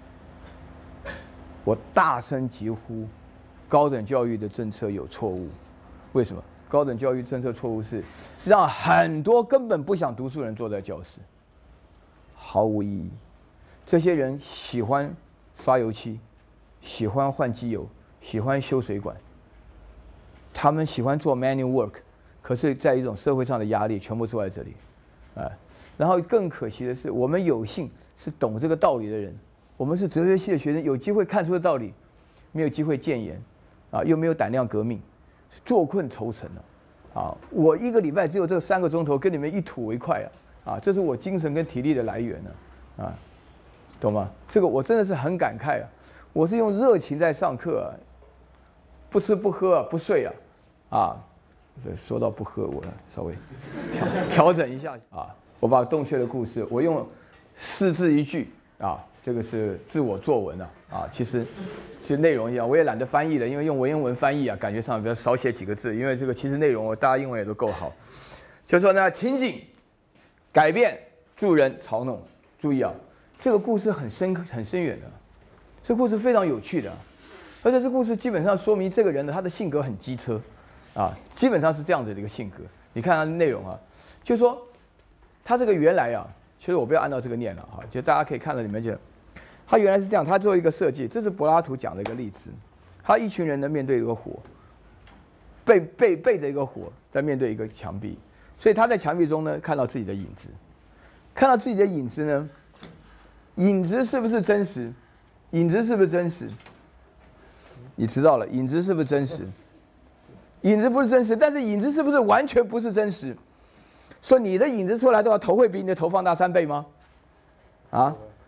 我大声疾呼，高等教育的政策有错误，为什么？高等教育政策错误是让很多根本不想读书的人坐在教室，毫无意义。这些人喜欢刷油漆，喜欢换机油，喜欢修水管，他们喜欢做 manual work， 可是在一种社会上的压力，全部坐在这里，然后更可惜的是，我们有幸是懂这个道理的人，我们是哲学系的学生，有机会看出的道理，没有机会谏言，又没有胆量革命。坐困愁城了，我一个礼拜只有这3个钟头跟你们一吐为快这是我精神跟体力的来源懂吗？这个我真的是很感慨我是用热情在上课不吃不喝不睡说到不喝，我稍微调整一下我把洞穴的故事，我用4字1句这个是自我作文其实内容一样，我也懒得翻译了，因为用文言文翻译感觉上比较少写几个字，因为这个其实内容大家英文也都够好。就说呢，情景改变助人嘲弄，注意这个故事很深远的，这个故事非常有趣的，而且这故事基本上说明这个人他的性格很机车基本上是这样子的一个性格。你看他的内容就说他这个原来其实我不要按照这个念了就大家可以看到里面就。他原来是这样，他做一个设计，这是柏拉图讲的一个例子。他一群人呢面对一个火，背着一个火在面对一个墙壁，所以他在墙壁中呢看到自己的影子，看到自己的影子呢，影子是不是真实？影子是不是真实？你知道了，影子是不是真实？影子不是真实，但是影子是不是完全不是真实？说你的影子出来的话，头会比你的头放大3倍吗？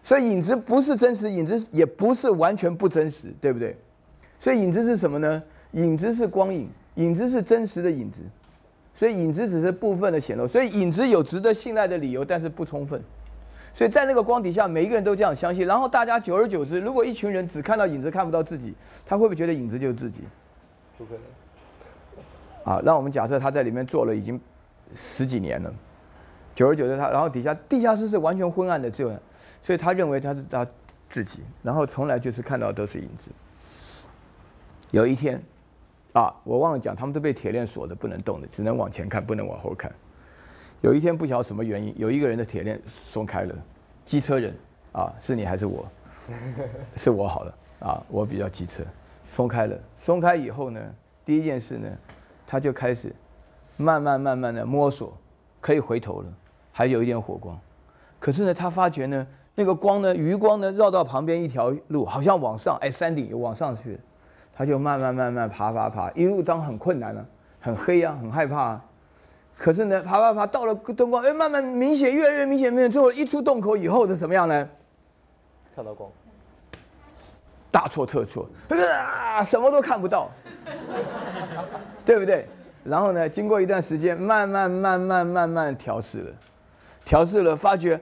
所以影子不是真实，影子也不是完全不真实，对不对？所以影子是什么呢？影子是光影，影子是真实的影子，所以影子只是部分的显露，所以影子有值得信赖的理由，但是不充分。所以在那个光底下，每一个人都这样相信，然后大家久而久之，如果一群人只看到影子看不到自己，他会不会觉得影子就是自己？
不可能。
啊，让我们假设他在里面做了已经10几年了，久而久之然后地下室是完全昏暗的，只有，所以他认为他是他自己，然后从来就是看到的都是影子。有一天，我忘了讲，他们都被铁链锁的，不能动的，只能往前看，不能往后看。有一天不晓得什么原因，有一个人的铁链松开了，机车人是你还是我？是我好了我比较机车，松开了。松开以后呢，第一件事呢，他就开始慢慢的摸索，可以回头了，还有一点火光。可是呢，他发觉呢，那个光呢，余光呢，绕到旁边一条路，好像往上，山顶有往上去了。他就慢慢爬，一路上很困难很黑很害怕可是呢，爬，到了灯光，慢慢明显，越来越明显，最后一出洞口以后是什么样呢？
看到光，
大错特错，什么都看不到，对不对？然后呢，经过一段时间，慢慢调试了，发觉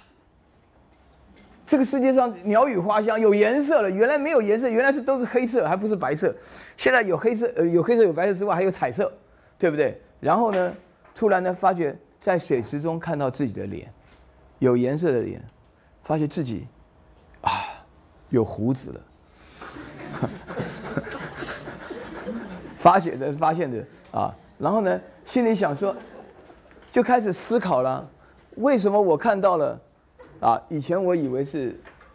这个世界上鸟语花香，有颜色了。原来没有颜色，原来都是黑色，还不是白色。现在有黑色，有白色之外，还有彩色，对不对？然后呢，突然呢，发觉在水池中看到自己的脸，有颜色的脸，发觉自己有胡子了。发现的然后呢，心里想说，就开始思考了，为什么我看到了？以前我以为是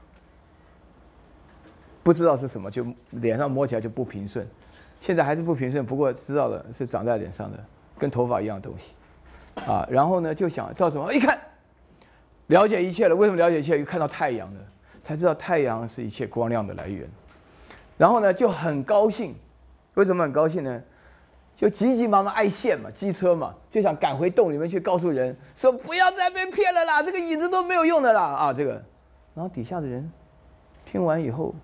不知道是什么，就脸上摸起来就不平顺，现在还是不平顺，不过知道了是长在脸上的，跟头发一样的东西，然后呢就想照什么？一看，了解一切了。为什么了解一切？又看到太阳了，才知道太阳是一切光亮的来源。然后呢就很高兴，为什么很高兴呢？就急急忙忙爱现嘛，机车嘛，就想赶回洞里面去告诉人说不要再被骗了啦，这个影子都没有用的啦这个。然后底下的人听完以后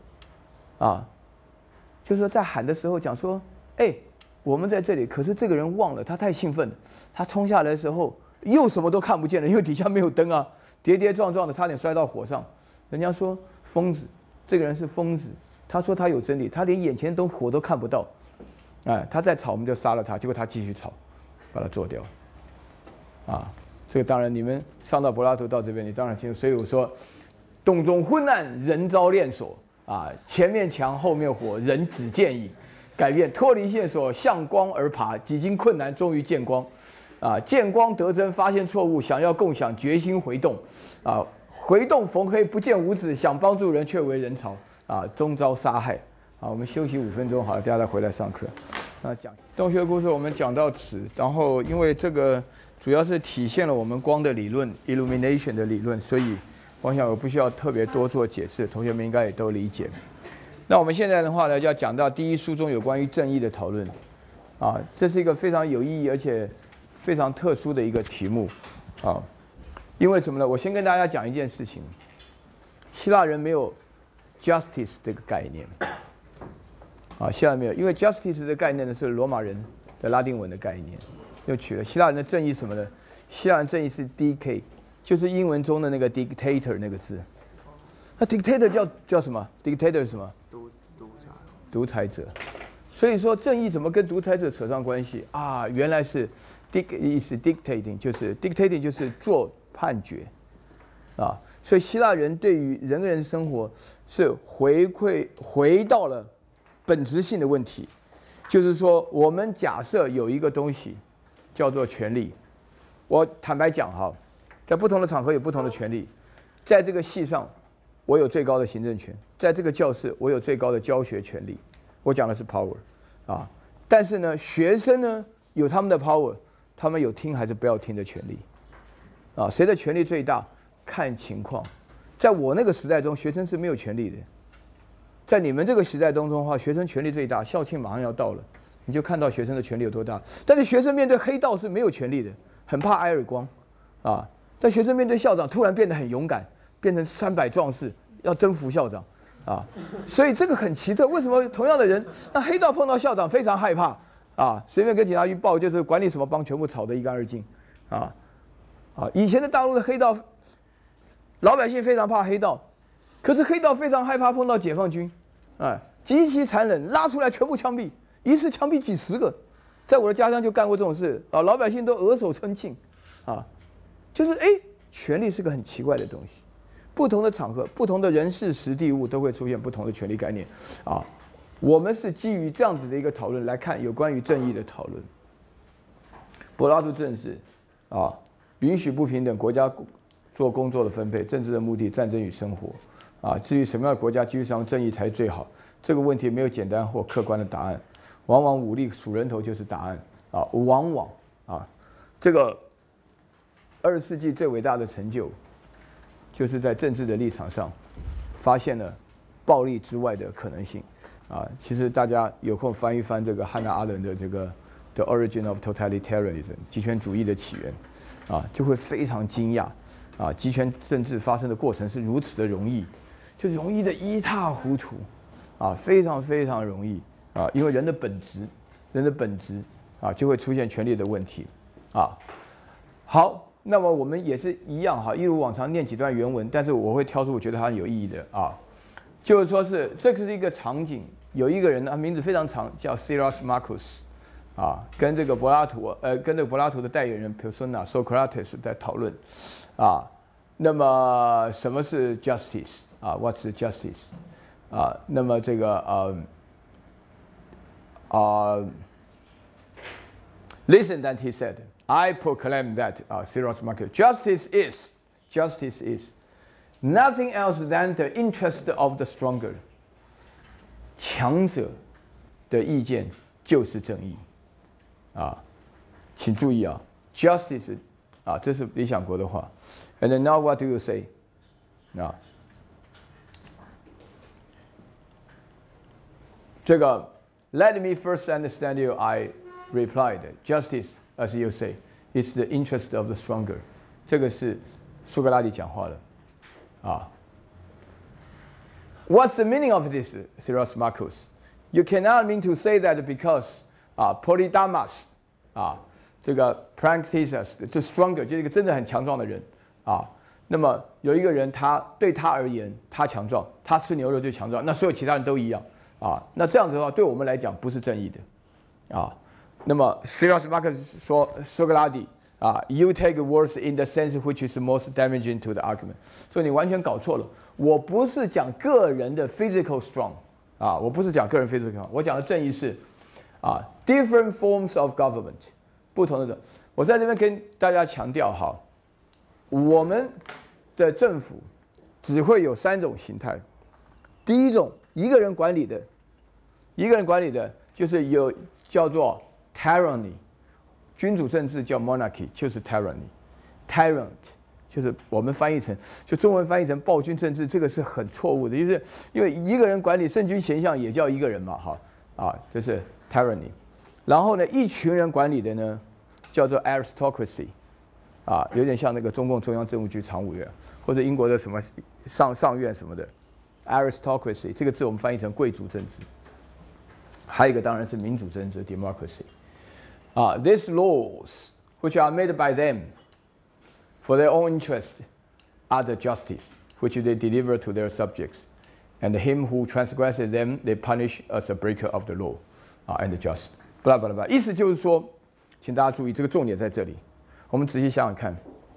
就说在喊的时候讲说，我们在这里，可是这个人忘了，他太兴奋了，他冲下来的时候又什么都看不见了，因为底下没有灯跌跌撞撞的差点摔到火上。人家说疯子，这个人是疯子，他说他有真理，他连眼前的火都看不到。他再吵我们就杀了他，结果他继续吵，把他做掉。这个当然你们上到柏拉图到这边，你当然清楚。所以我说，洞中昏暗，人遭链锁前面墙后面火，人只见影。改变脱离线索，向光而爬，几经困难，终于见光。见光得真，发现错误，想要共享，决心回洞。回洞逢黑，不见五指，想帮助人却为人潮。终遭杀害。我们休息5分钟，好了，大家再回来上课。讲洞穴故事，我们讲到此，然后因为这个主要是体现了我们光的理论 （illumination 的理论），所以我想我不需要特别多做解释，同学们应该也都理解。那我们现在的话呢，就要讲到第一书中有关于正义的讨论。这是一个非常有意义而且非常特殊的一个题目。因为什么呢？我先跟大家讲一件事情：希腊人没有 justice 这个概念。希腊没有，因为 justice 这个概念呢是罗马人的拉丁文的概念，又取了希腊人的正义什么呢？希腊人正义是 DK， 就是英文中的那个 dictator 那个字。那 dictator 叫什么 ？dictator 是什么？独裁者。所以说正义怎么跟独裁者扯上关系原来是 dictating， 就是做判决所以希腊人对于人跟人生活是回到了本质性的问题，就是说，我们假设有一个东西叫做权利。我坦白讲在不同的场合有不同的权利。在这个系上，我有最高的行政权；在这个教室，我有最高的教学权利。我讲的是 power 但是呢，学生呢有他们的 power， 他们有听还是不要听的权利谁的权利最大？看情况。在我那个时代中，学生是没有权利的。在你们这个时代当中的话，学生权力最大，校庆马上要到了，你就看到学生的权力有多大。但是学生面对黑道是没有权力的，很怕挨耳光但学生面对校长突然变得很勇敢， 变成300壮士要征服校长啊，所以这个很奇特。为什么同样的人，那黑道碰到校长非常害怕啊，随便跟警察局报就是管理什么帮全部炒得一干二净啊。以前的大陆的黑道，老百姓非常怕黑道，可是黑道非常害怕碰到解放军，极其残忍，拉出来全部枪毙，一次枪毙几10个。在我的家乡就干过这种事啊，老百姓都额手称庆啊，就是权力是个很奇怪的东西，不同的场合、不同的人事、时地物都会出现不同的权力概念啊。我们是基于这样子的一个讨论来看有关于正义的讨论。柏拉图政治啊。允许不平等国家做工作的分配，政治的目的，战争与生活，至于什么样的国家基于什么正义才最好，这个问题没有简单或客观的答案，往往武力数人头就是答案往往这个20世纪最伟大的成就，就是在政治的立场上发现了暴力之外的可能性其实大家有空翻一翻这个汉娜·阿伦的这个《The Origin of Totalitarianism》极权主义的起源。就会非常惊讶集权政治发生的过程是如此的容易，就容易的一塌糊涂非常非常容易因为人的本质就会出现权力的问题好，那么我们也是一样一如往常念几段原文，但是我会挑出我觉得它有意义的就是说是这个是一个场景，有一个人他名字非常长，叫 Sirus Marcus。跟这个柏拉图，跟这个柏拉图的代言人 persona Socrates 在讨论，那么什么是 justice What's justice 那么这个Listen that he said, I proclaim that Sirus Marcus, justice is nothing else than the interest of the stronger. 强者的意见就是正义。请注意justice 这是理想国的话。And then now what do you say? 这个 Let me first understand you. I replied, justice, as you say, is the interest of the stronger. 这个是苏格拉底讲话的What's the meaning of this, Sirus Marcus? You cannot mean to say that because Polydamas 这个 practices 这 stronger 就是一个真的很强壮的人那么有一个人对他而言他强壮，他吃牛肉就强壮，那所有其他人都一样那这样子的话对我们来讲不是正义的那么 Sirus Marcus 说苏格拉底You take words in the sense which is most damaging to the argument， 所以你完全搞错了。我不是讲个人的 physical strong我不是讲个人 physical strong， 我讲的正义是different forms of government， 不同的人。我在这边跟大家强调我们的政府只会有3种形态。第一种，一个人管理的就是有叫做 tyranny， 君主政治叫 monarchy， 就是 tyranny，tyrant 就是我们翻译成就中文翻译成暴君政治，这个是很错误的，就是因为一个人管理圣君贤相也叫一个人嘛就是 tyranny。然后呢，一群人管理的呢叫做 aristocracy， 有点像那个中共中央政务局常务院或者英国的什么上院什么的 aristocracy， 这个字我们翻译成贵族政治。还有一个当然是民主政治 democracy。These laws which are made by them for their own interest are the justice which they deliver to their subjects, and him who transgresses them they punish as a breaker of the law and just。blah blah blah， 意思就是说，请大家注意，这个重点在这里。我们仔细想想看，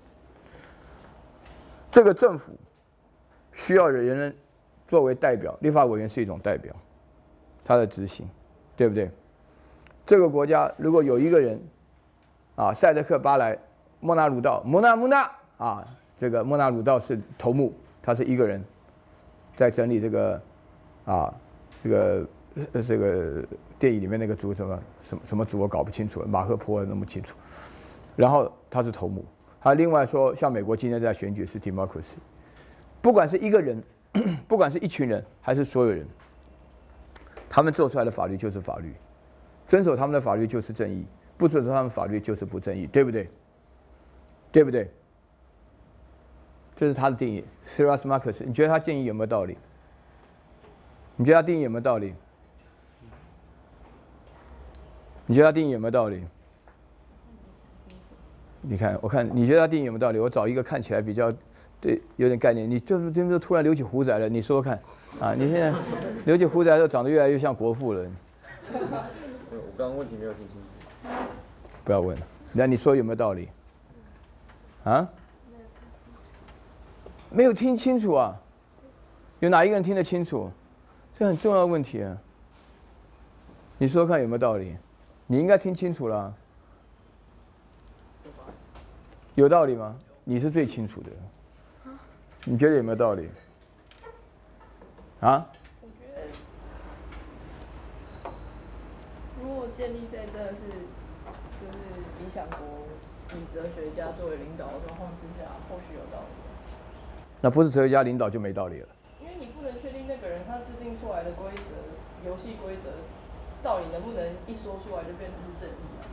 这个政府需要人作为代表，立法委员是一种代表，他的执行，对不对？这个国家如果有一个人塞德克巴莱莫纳鲁道这个莫纳鲁道是头目，他是一个人在整理这个这个电影里面那个族什么族我搞不清楚了，马赫坡那么清楚。然后他是头目，他另外说，像美国今天在选举是 democracy， 不管是一个人，不管是一群人还是所有人，他们做出来的法律就是法律，遵守他们的法律就是正义，不遵守他们法律就是不正义，对不对？对不对？ 这是他的定义 ，Cyrus Marcus。你觉得他建议有没有道理？你觉得他定义有没有道理？你觉得他定义有没有道理？你看，我看你觉得他定义有没有道理？我找一个看起来比较对有点概念。你这不是突然留起胡子来了？你说说看，啊，你现在留起胡子来后长得越来越像国父了。
我刚刚问题没有听清楚。
不要问了，那你说有没有道理？啊？没有听清楚啊？有哪一个人听得清楚？这很重要的问题啊！你说说看有没有道理？你应该听清楚了啊。有道理吗？你是最清楚的。你觉得有没有道理？啊？
我觉得，如果建立在真的是就是理想国以哲学家作为领导的状况之下，或许有道理。
那不是哲学家领导就没道理了。
因为你不能确定那个人他制定出来的规则、游戏规则，到底能不能一说出来就变成是正义啊？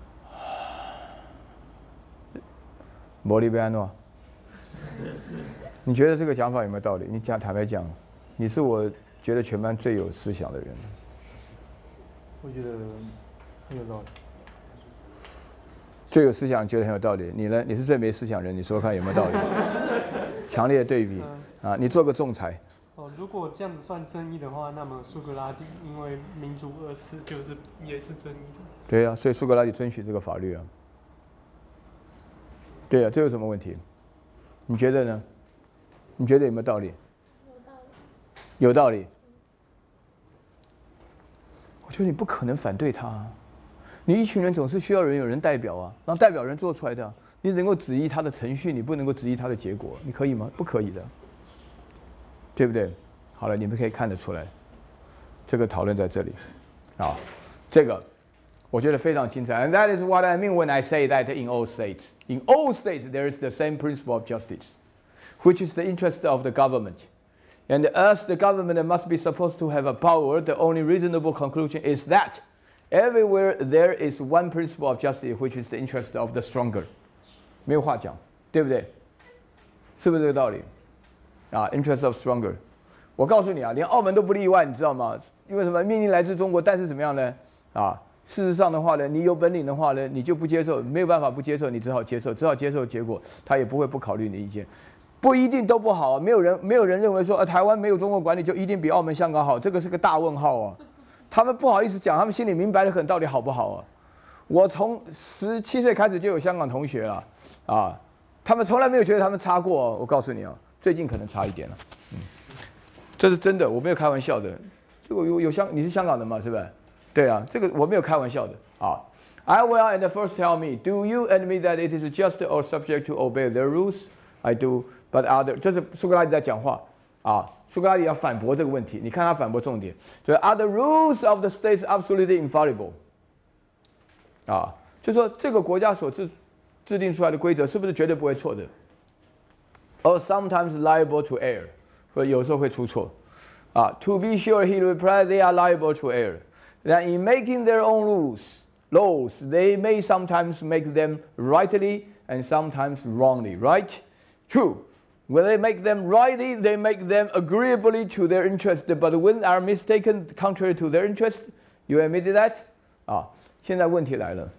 摩利贝安诺，你觉得这个讲法有没有道理？你讲，坦白讲，你是我觉得全班最有思想的人。
我觉得很有道理。
最有思想，觉得很有道理。你呢？你是最没思想人，你说说看有没有道理？强烈的对比啊！你做个仲裁。
哦，如果这样子算正义的话，那么苏格拉底因为民主而死，就是也是正义的。
对啊，所以苏格拉底遵循这个法律啊。对啊，这有什么问题？你觉得呢？你觉得有没有道理？
有道理。
有道理。我觉得你不可能反对他啊！你一群人总是需要有人代表啊，让代表人做出来的啊。你能够质疑他的程序，你不能够质疑他的结果，你可以吗？不可以的，对不对？好了，你们可以看得出来，这个讨论在这里，啊，这个我觉得非常精彩。And that is what I mean when I say that in all states, there is the same principle of justice, which is the interest of the government. And as the government must be supposed to have a power, the only reasonable conclusion is that everywhere there is one principle of justice, which is the interest of the stronger. 没有话讲，对不对？是不是这个道理？啊 ，interest of stronger。我告诉你啊，连澳门都不例外，你知道吗？因为什么？命令来自中国，但是怎么样呢？啊，事实上的话呢，你有本领的话呢，你就不接受，没有办法不接受，你只好接受，只好接受结果，他也不会不考虑你的意见。不一定都不好啊，没有人认为说，台湾没有中国管理就一定比澳门、香港好，这个是个大问号啊。他们不好意思讲，他们心里明白的很，到底好不好啊？我从17岁开始就有香港同学了，啊，他们从来没有觉得他们差过哦。我告诉你啊，最近可能差一点了，这是真的，我没有开玩笑的。这个你是香港的嘛，是不是？对啊，这个我没有开玩笑的啊。I will and first tell me, do you admit that it is just or subject to obey their rules? I do, but other 这是苏格拉底在讲话啊。苏格拉底要反驳这个问题，你看他反驳重点，就是 Are the rules of the states absolutely infallible？ 啊，就是说这个国家所制定出来的规则是不是绝对不会错的 ？Or sometimes liable to error， 或有时候会出错。啊 ，To be sure, he replied, they are liable to error. That in making their own laws, they may sometimes make them rightly and sometimes wrongly. Right? True. When they make them rightly, they make them agreeably to their interest. But when are mistaken contrary to their interest, you admit that? 啊。现在问题来了，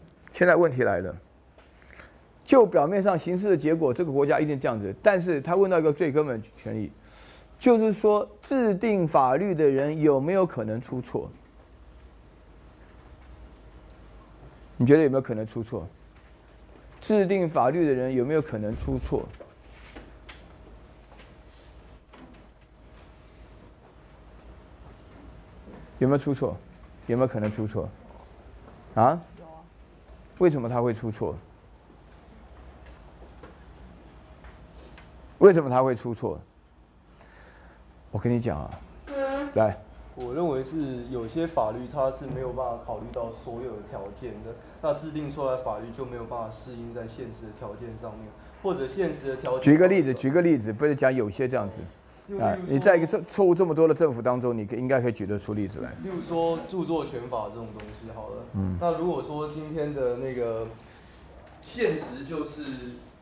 就表面上形式的结果，这个国家一定这样子。但是他问到一个最根本权益，就是说制定法律的人有没有可能出错？你觉得有没有可能出错？制定法律的人有没有可能出错？有没有出错？有没有可能出错？啊？
有啊。
为什么他会出错？为什么他会出错？我跟你讲啊，来，
我认为是有些法律它是没有办法考虑到所有的条件的，那制定出来的法律就没有办法适应在现实的条件上面，或者现实的条件。
举个例子，不是讲有些这样子。啊，你在一个错误这么多的政府当中，你应该可以举得出例子来。
例如说著作权法这种东西，好了，那如果说今天的那个现实就是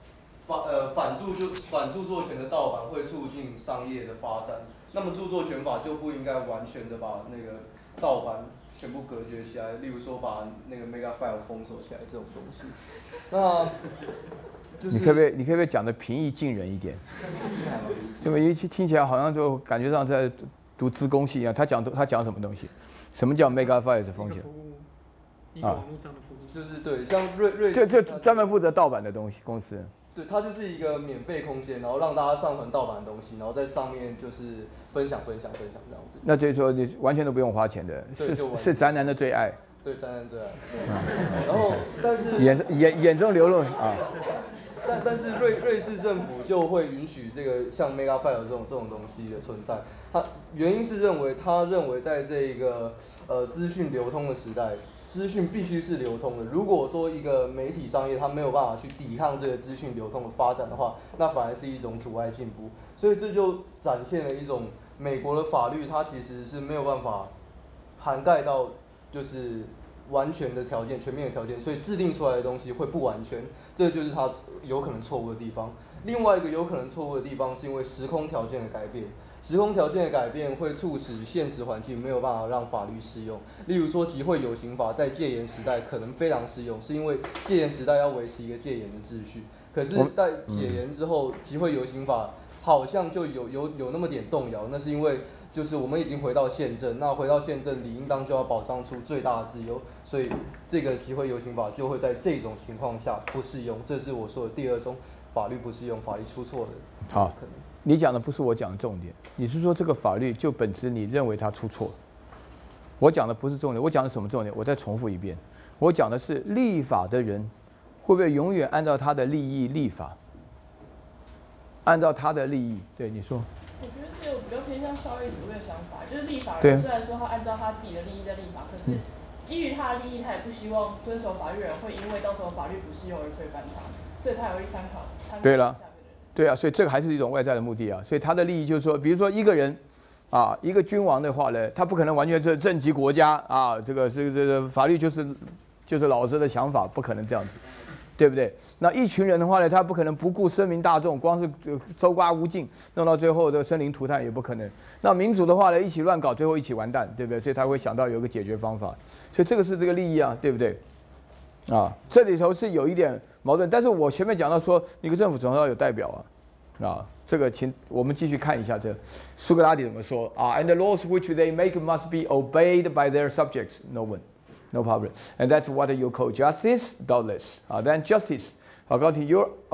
反著作权的盗版会促进商业的发展，那么著作权法就不应该完全的把那个盗版全部隔绝起来，例如说把那个 mega file 封锁起来这种东西。那就是
你可不可以讲的平易近人一点？对吧？一听起来好像就感觉上在读资工系一样。他讲什么东西？什么叫 mega file 封起来？
一个网络上的服务。
就是对，像瑞
这专门负责盗版的东西公司。
对，它就是一个免费空间，然后让大家上传盗版的东西，然后在上面就是分享这样子。
那就是说你完全都不用花钱的，是宅男的最爱。
对，宅男最爱。然后，但是
眼中流露啊。
但是瑞士政府就会允许这个像 mega file 这种东西的存在。原因是他认为在这个资讯流通的时代，资讯必须是流通的。如果说一个媒体商业它没有办法去抵抗这个资讯流通的发展的话，那反而是一种阻碍进步。所以这就展现了一种美国的法律，它其实是没有办法涵盖到就是完全的条件、全面的条件，所以制定出来的东西会不完全，这就是它有可能错误的地方。另外一个有可能错误的地方是因为时空条件的改变。时空条件的改变会促使现实环境没有办法让法律适用。例如说，集会游行法在戒严时代可能非常适用，是因为戒严时代要维持一个戒严的秩序。可是，在解严之后，集会游行法好像就有那么点动摇。那是因为就是我们已经回到宪政，那回到宪政理应当就要保障出最大的自由，所以这个集会游行法就会在这种情况下不适用。这是我说的第二种法律不适用、法律出错的
好
可能。
你讲的不是我讲的重点，你是说这个法律就本质你认为它出错。我讲的不是重点，我讲的什么重点？我再重复一遍，我讲的是立法的人会不会永远按照他的利益立法？按照他的利益，对你说。
我觉得这有比较偏向效益主义的想法，就是立法人虽然说他按照他自己的利益在立法，可是基于他的利益，他也不希望遵守法律人会因为到时候法律不适用而推翻他，所以他也会参考
对了。对啊，所以这个还是一种外在的目的啊。所以他的利益就是说，比如说一个人，啊，一个君王的话呢，他不可能完全是政及国家啊，这个法律就是老子的想法，不可能这样子，对不对？那一群人的话呢，他不可能不顾声民大众，光是搜刮无尽，弄到最后的生灵涂炭也不可能。那民主的话呢，一起乱搞，最后一起完蛋，对不对？所以他会想到有个解决方法。所以这个是这个利益啊，对不对？啊，这里头是有一点矛盾，但是我前面讲到说，一个政府总要有代表啊，这个请我们继续看一下这苏格拉底怎么说啊 ？And the laws which they make must be obeyed by their subjects. No problem. And that's what you call justice, doubtless. Then justice, according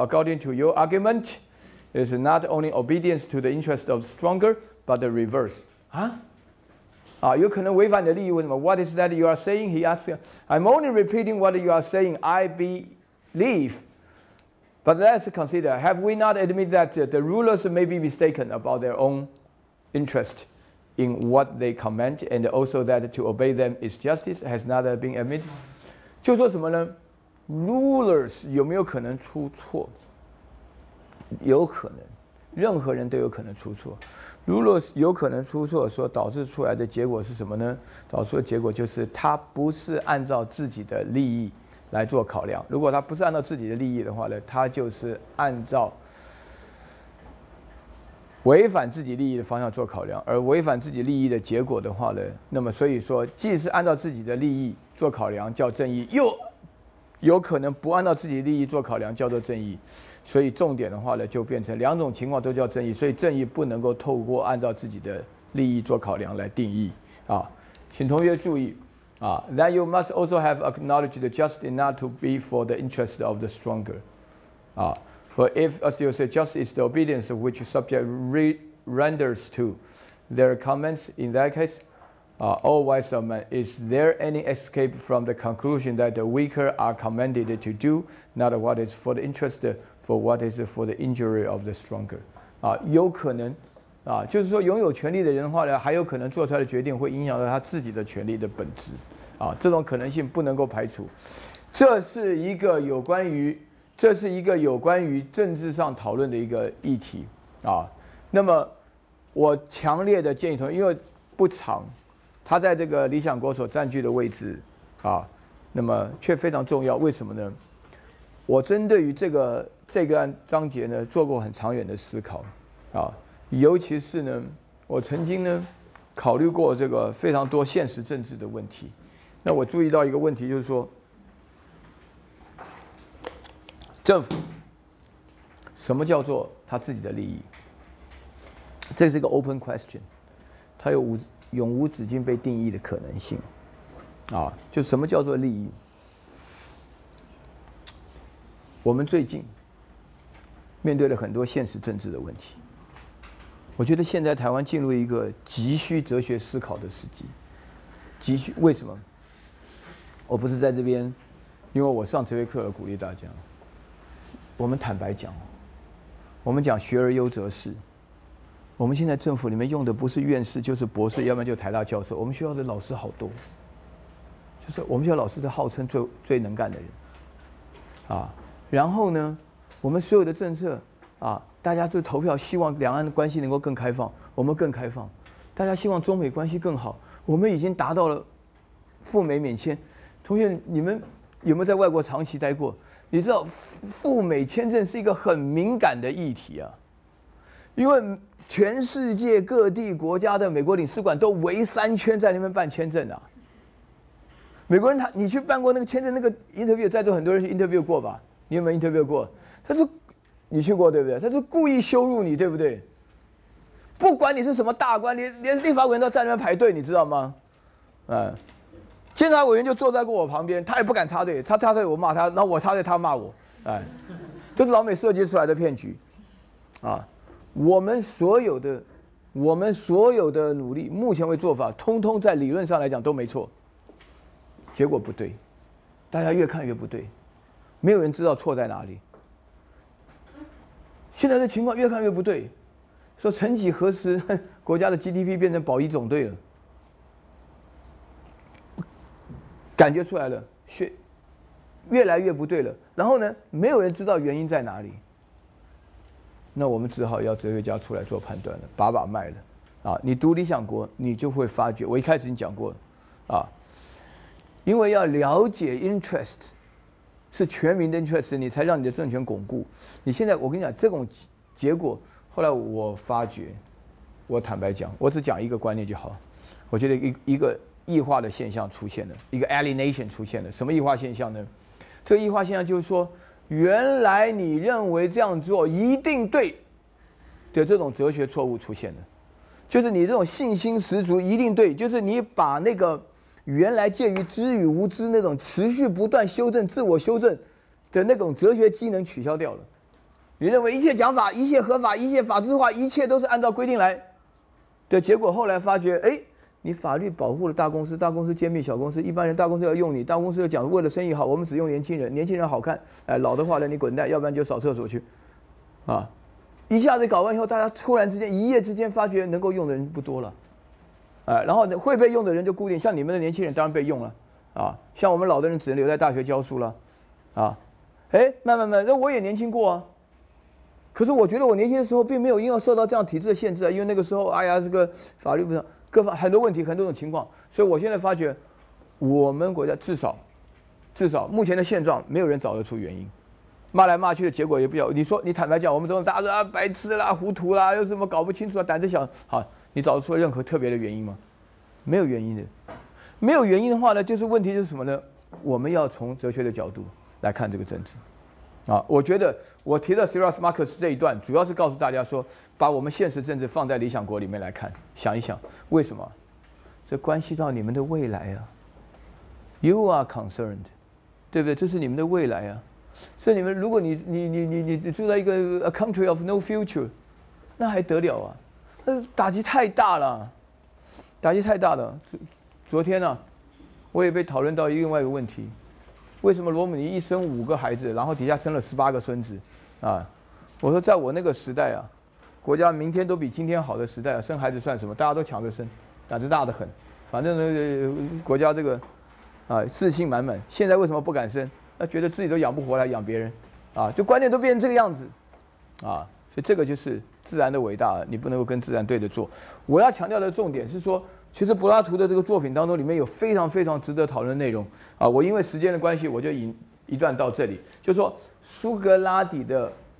to your argument, is not only obedience to the interest of the stronger, but the reverse. 有可能违反你的利益，为什么 ？What is that you are saying? He asks. I'm only repeating what you are saying. I believe. But let's consider: have we not admitted that the rulers may be mistaken about their own interest in what they command, and also that to obey them is justice? Has not been admitted? 就说什么呢 ？Rulers 有没有可能出错？有可能，任何人都有可能出错。Rulers 有可能出错，所导致出来的结果是什么呢？导致的结果就是他不是按照自己的利益来做考量。如果他不是按照自己的利益的话呢，他就是按照违反自己利益的方向做考量，而违反自己利益的结果的话呢，那么所以说，既是按照自己的利益做考量叫正义，又有可能不按照自己的利益做考量叫做正义。所以重点的话呢，就变成两种情况都叫正义，所以正义不能够透过按照自己的利益做考量来定义啊。请同学注意啊 ，that you must also have acknowledged the justice not to be for the interest of the stronger 啊。For if, as you say, justice is the obedience which subject renders to their comments, in that case, all wise men, is there any escape from the conclusion that the weaker are commanded to do not what is for the interest, for what is for the injury of the stronger？ 有可能就是说拥有权利的人的话呢，还有可能做出来的决定会影响到他自己的权利的本质这种可能性不能够排除。这是一个有关于政治上讨论的一个议题那么我强烈的建议同学，因为不长，他在这个理想国所占据的位置那么却非常重要。为什么呢？我针对于这个这个章节呢做过很长远的思考啊，尤其是呢，我曾经呢考虑过这个非常多现实政治的问题。那我注意到一个问题，就是说，政府什么叫做他自己的利益？这是一个 open question， 它有永无止境被定义的可能性啊，就什么叫做利益？我们最近面对了很多现实政治的问题，我觉得现在台湾进入一个急需哲学思考的时机。急需为什么？我不是在这边，因为我上哲学课而鼓励大家。我们坦白讲，我们讲学而优则仕。我们现在政府里面用的不是院士就是博士，要不然就台大教授。我们学校的老师好多，就是我们学校老师是号称最能干的人，啊。然后呢，我们所有的政策啊，大家就投票，希望两岸的关系能够更开放，我们更开放；大家希望中美关系更好，我们已经达到了赴美免签。同学，你们有没有在外国长期待过？你知道赴美签证是一个很敏感的议题啊，因为全世界各地国家的美国领事馆都围3圈在那边办签证啊。美国人你去办过那个签证那个 interview， 在座很多人去 interview 过吧？你有没有 interview 过？他是你去过对不对？他是故意羞辱你，对不对？不管你是什么大官，连立法委员都在那边排队，你知道吗？监察委员就坐在过我旁边，他也不敢插队，他插队我骂他，然后我插队他骂我，这是老美设计出来的骗局，啊！我们所有的努力，目前为做法，通通在理论上来讲都没错，结果不对，大家越看越不对。没有人知道错在哪里。现在的情况越看越不对，说曾几何时，国家的 GDP 变成保一总队了，感觉出来了，越来越不对了。然后呢，没有人知道原因在哪里，那我们只好要哲学家出来做判断了，把脉了。啊，你读理想国，你就会发觉，我一开始已经讲过了，啊，因为要了解 interest。是全民的 interest， 你才让你的政权巩固。你现在我跟你讲，这种结果，后来我发觉，我坦白讲，我只讲一个观念就好。我觉得一个异化的现象出现了，一个 alienation 出现了。什么异化现象呢？这个异化现象就是说，原来你认为这样做一定对的这种哲学错误出现了，就是你这种信心十足一定对，就是你把那个。原来介于知与无知那种持续不断修正、自我修正的那种哲学机能取消掉了。你认为一切讲法、一切合法、一切法制化，一切都是按照规定来的结果，后来发觉，你法律保护了大公司，大公司兼并小公司，一般人大公司要用你，大公司要讲为了生意好，我们只用年轻人，年轻人好看，老的话呢你滚蛋，要不然就扫厕所去，啊，一下子搞完以后，大家突然之间一夜之间发觉能够用的人不多了。然后会被用的人就固定，像你们的年轻人当然被用了，啊，像我们老的人只能留在大学教书了，啊，慢，那我也年轻过啊，可是我觉得我年轻的时候并没有因为受到这样体制的限制啊，因为那个时候，这个法律不上各方很多问题，很多种情况，所以我现在发觉，我们国家至少目前的现状，没有人找得出原因，骂来骂去的结果也不小。你说你坦白讲，我们这种大家说白痴啦、糊涂啦，又什么搞不清楚啊、胆子小，好。你找得出任何特别的原因吗？没有原因的。没有原因的话呢，就是问题是什么呢？我们要从哲学的角度来看这个政治。我觉得我提到 Cyrus Marcus 这一段，主要是告诉大家说，把我们现实政治放在理想国里面来看，想一想为什么？这关系到你们的未来啊。You are concerned， 对不对？这是你们的未来啊。所以你们，如果你住在一个 a country of no future， 那还得了啊？打击太大了，打击太大了。昨天呢，我也被讨论到另外一个问题：为什么罗姆尼一生5个孩子，然后底下生了18个孙子？我说在我那个时代啊，国家明天都比今天好的时代啊，生孩子算什么？大家都抢着生，胆子大得很。反正呢，国家这个自信满满。现在为什么不敢生？觉得自己都养不活来养别人，就观念都变成这个样子，所以这个就是自然的伟大，你不能够跟自然对着做。我要强调的重点是说，其实柏拉图的这个作品当中，里面有非常非常值得讨论的内容。我因为时间的关系，我就引一段到这里，就是说苏格拉底的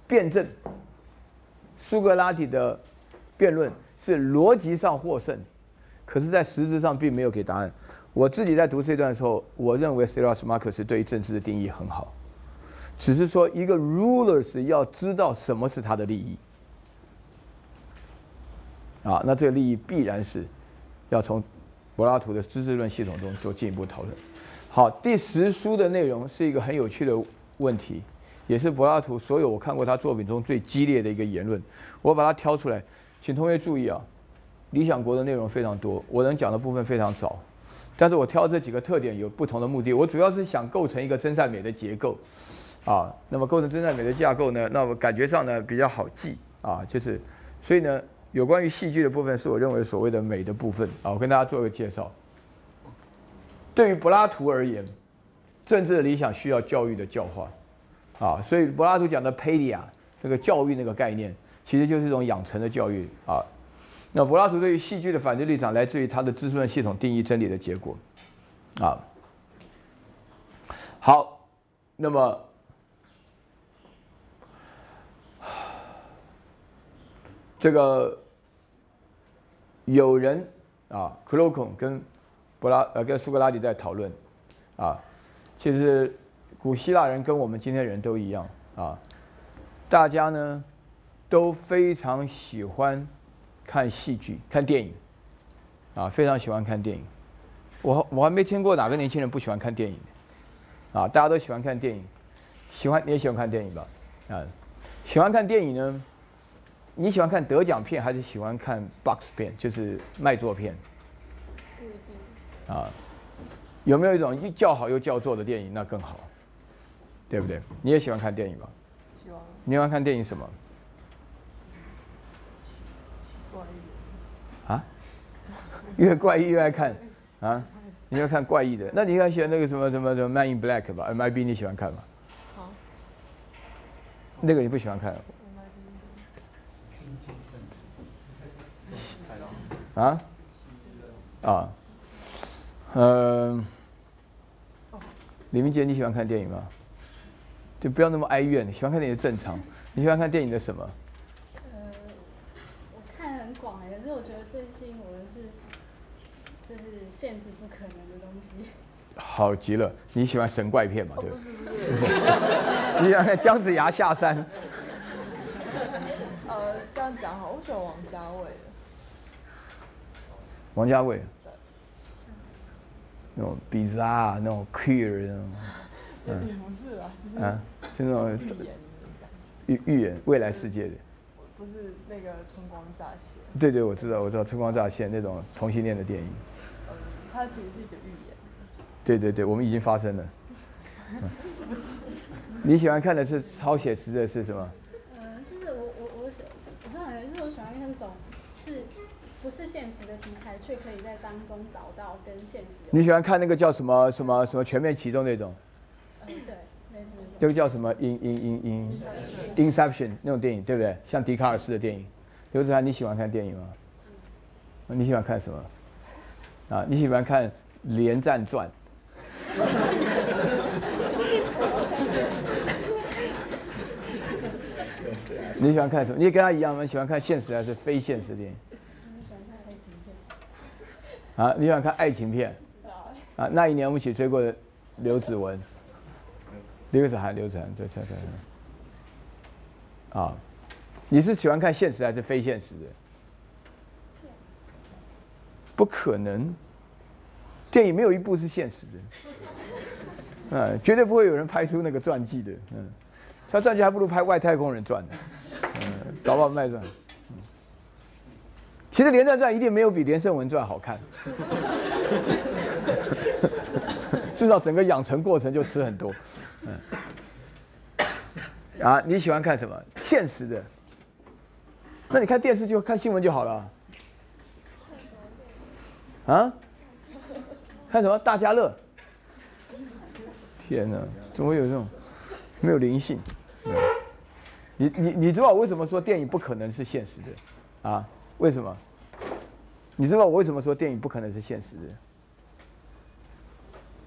辩证，苏格拉底的辩论是逻辑上获胜，可是，在实质上并没有给答案。我自己在读这段的时候，我认为 Cyrus Marcus 对于政治的定义很好，只是说一个 rulers 要知道什么是他的利益。啊，那这个利益必然是要从柏拉图的知识论系统中做进一步讨论。好，第10书的内容是一个很有趣的问题，也是柏拉图所有我看过他作品中最激烈的一个言论。我把它挑出来，请同学注意啊，理想国的内容非常多，我能讲的部分非常少，但是我挑这几个特点有不同的目的。我主要是想构成一个真善美的结构，啊，那么构成真善美的架构呢，那么感觉上呢比较好记啊，就是所以呢。有关于戏剧的部分是我认为所谓的美的部分啊，我跟大家做个介绍。对于柏拉图而言，政治的理想需要教育的教化，啊，所以柏拉图讲的 paideia 这个教育那个概念，其实就是一种养成的教育啊。那柏拉图对于戏剧的反对立场来自于他的知识论系统定义真理的结果，啊。好，那么。这个有人啊，克洛孔跟跟苏格拉底在讨论啊，其实古希腊人跟我们今天人都一样啊，大家呢都非常喜欢看戏剧、看电影啊，非常喜欢看电影。我还没听过哪个年轻人不喜欢看电影啊，大家都喜欢看电影，你也喜欢看电影吧？啊，喜欢看电影呢？你喜欢看得奖片还是喜欢看 box 片，就是卖座片？
不一定。
啊，有没有一种叫好又叫座的电影？那更好，对不对？你也喜欢看电影吧？
喜欢。
你喜欢看电影什么？
怪异。
啊？越怪异越爱看啊？你要看怪异的，那你要喜欢那个什么 Man in Black 吧 ？MIB 你喜欢看吗？
好。
那个你不喜欢看？啊？啊？李明杰，你喜欢看电影吗？就不要那么哀怨，喜欢看电影正常。你喜欢看电影的什么？
我看很广可是我觉得最吸引我的是，就是现实不可能的东西。
好极了，你喜欢神怪片嘛？对不对？你喜欢看姜子牙下山？
这样讲好，我喜欢王家卫的。
王家卫，那种 bizarre 那种 queer 那种，
也不是啦，就是
就那种预言未来世界的，
不是那个春光乍泄。
对对，我知道春光乍泄那种同性恋的电影。
它其实是一个预言。
对对对，我们已经发生了。你喜欢看的是超写实的是什么？
就是我不知道，就是我喜欢看那种不是现实的题材，却可以在当中找到跟现实。
你喜欢看那个叫什么全面启动那种？
对，类似那种。
那个叫什么 Inception 那种电影，对不对？像笛卡尔式的电影。刘子涵，你喜欢看电影吗？你喜欢看什么？啊，你喜欢看《连战传》？你喜欢看什么？你也跟他一样吗？喜欢看现实还是非现实电影？啊，你喜欢看爱情片？啊，那一年我们一起追过的刘子雯、刘子涵，对。啊，你是喜欢看现实还是非现实的？不可能，电影没有一部是现实的。绝对不会有人拍出那个传记的。他传记还不如拍《外太空人传》呢。搞不好卖传。其实《连战传》一定没有比《连胜文传》好看，至少整个养成过程就吃很多。啊，你喜欢看什么？现实的？那你看电视就看新闻就好了。啊？看什么？大家乐？天哪，怎么会有这种没有灵性？你知道我为什么说电影不可能是现实的啊？为什么？你知道我为什么说电影不可能是现实的？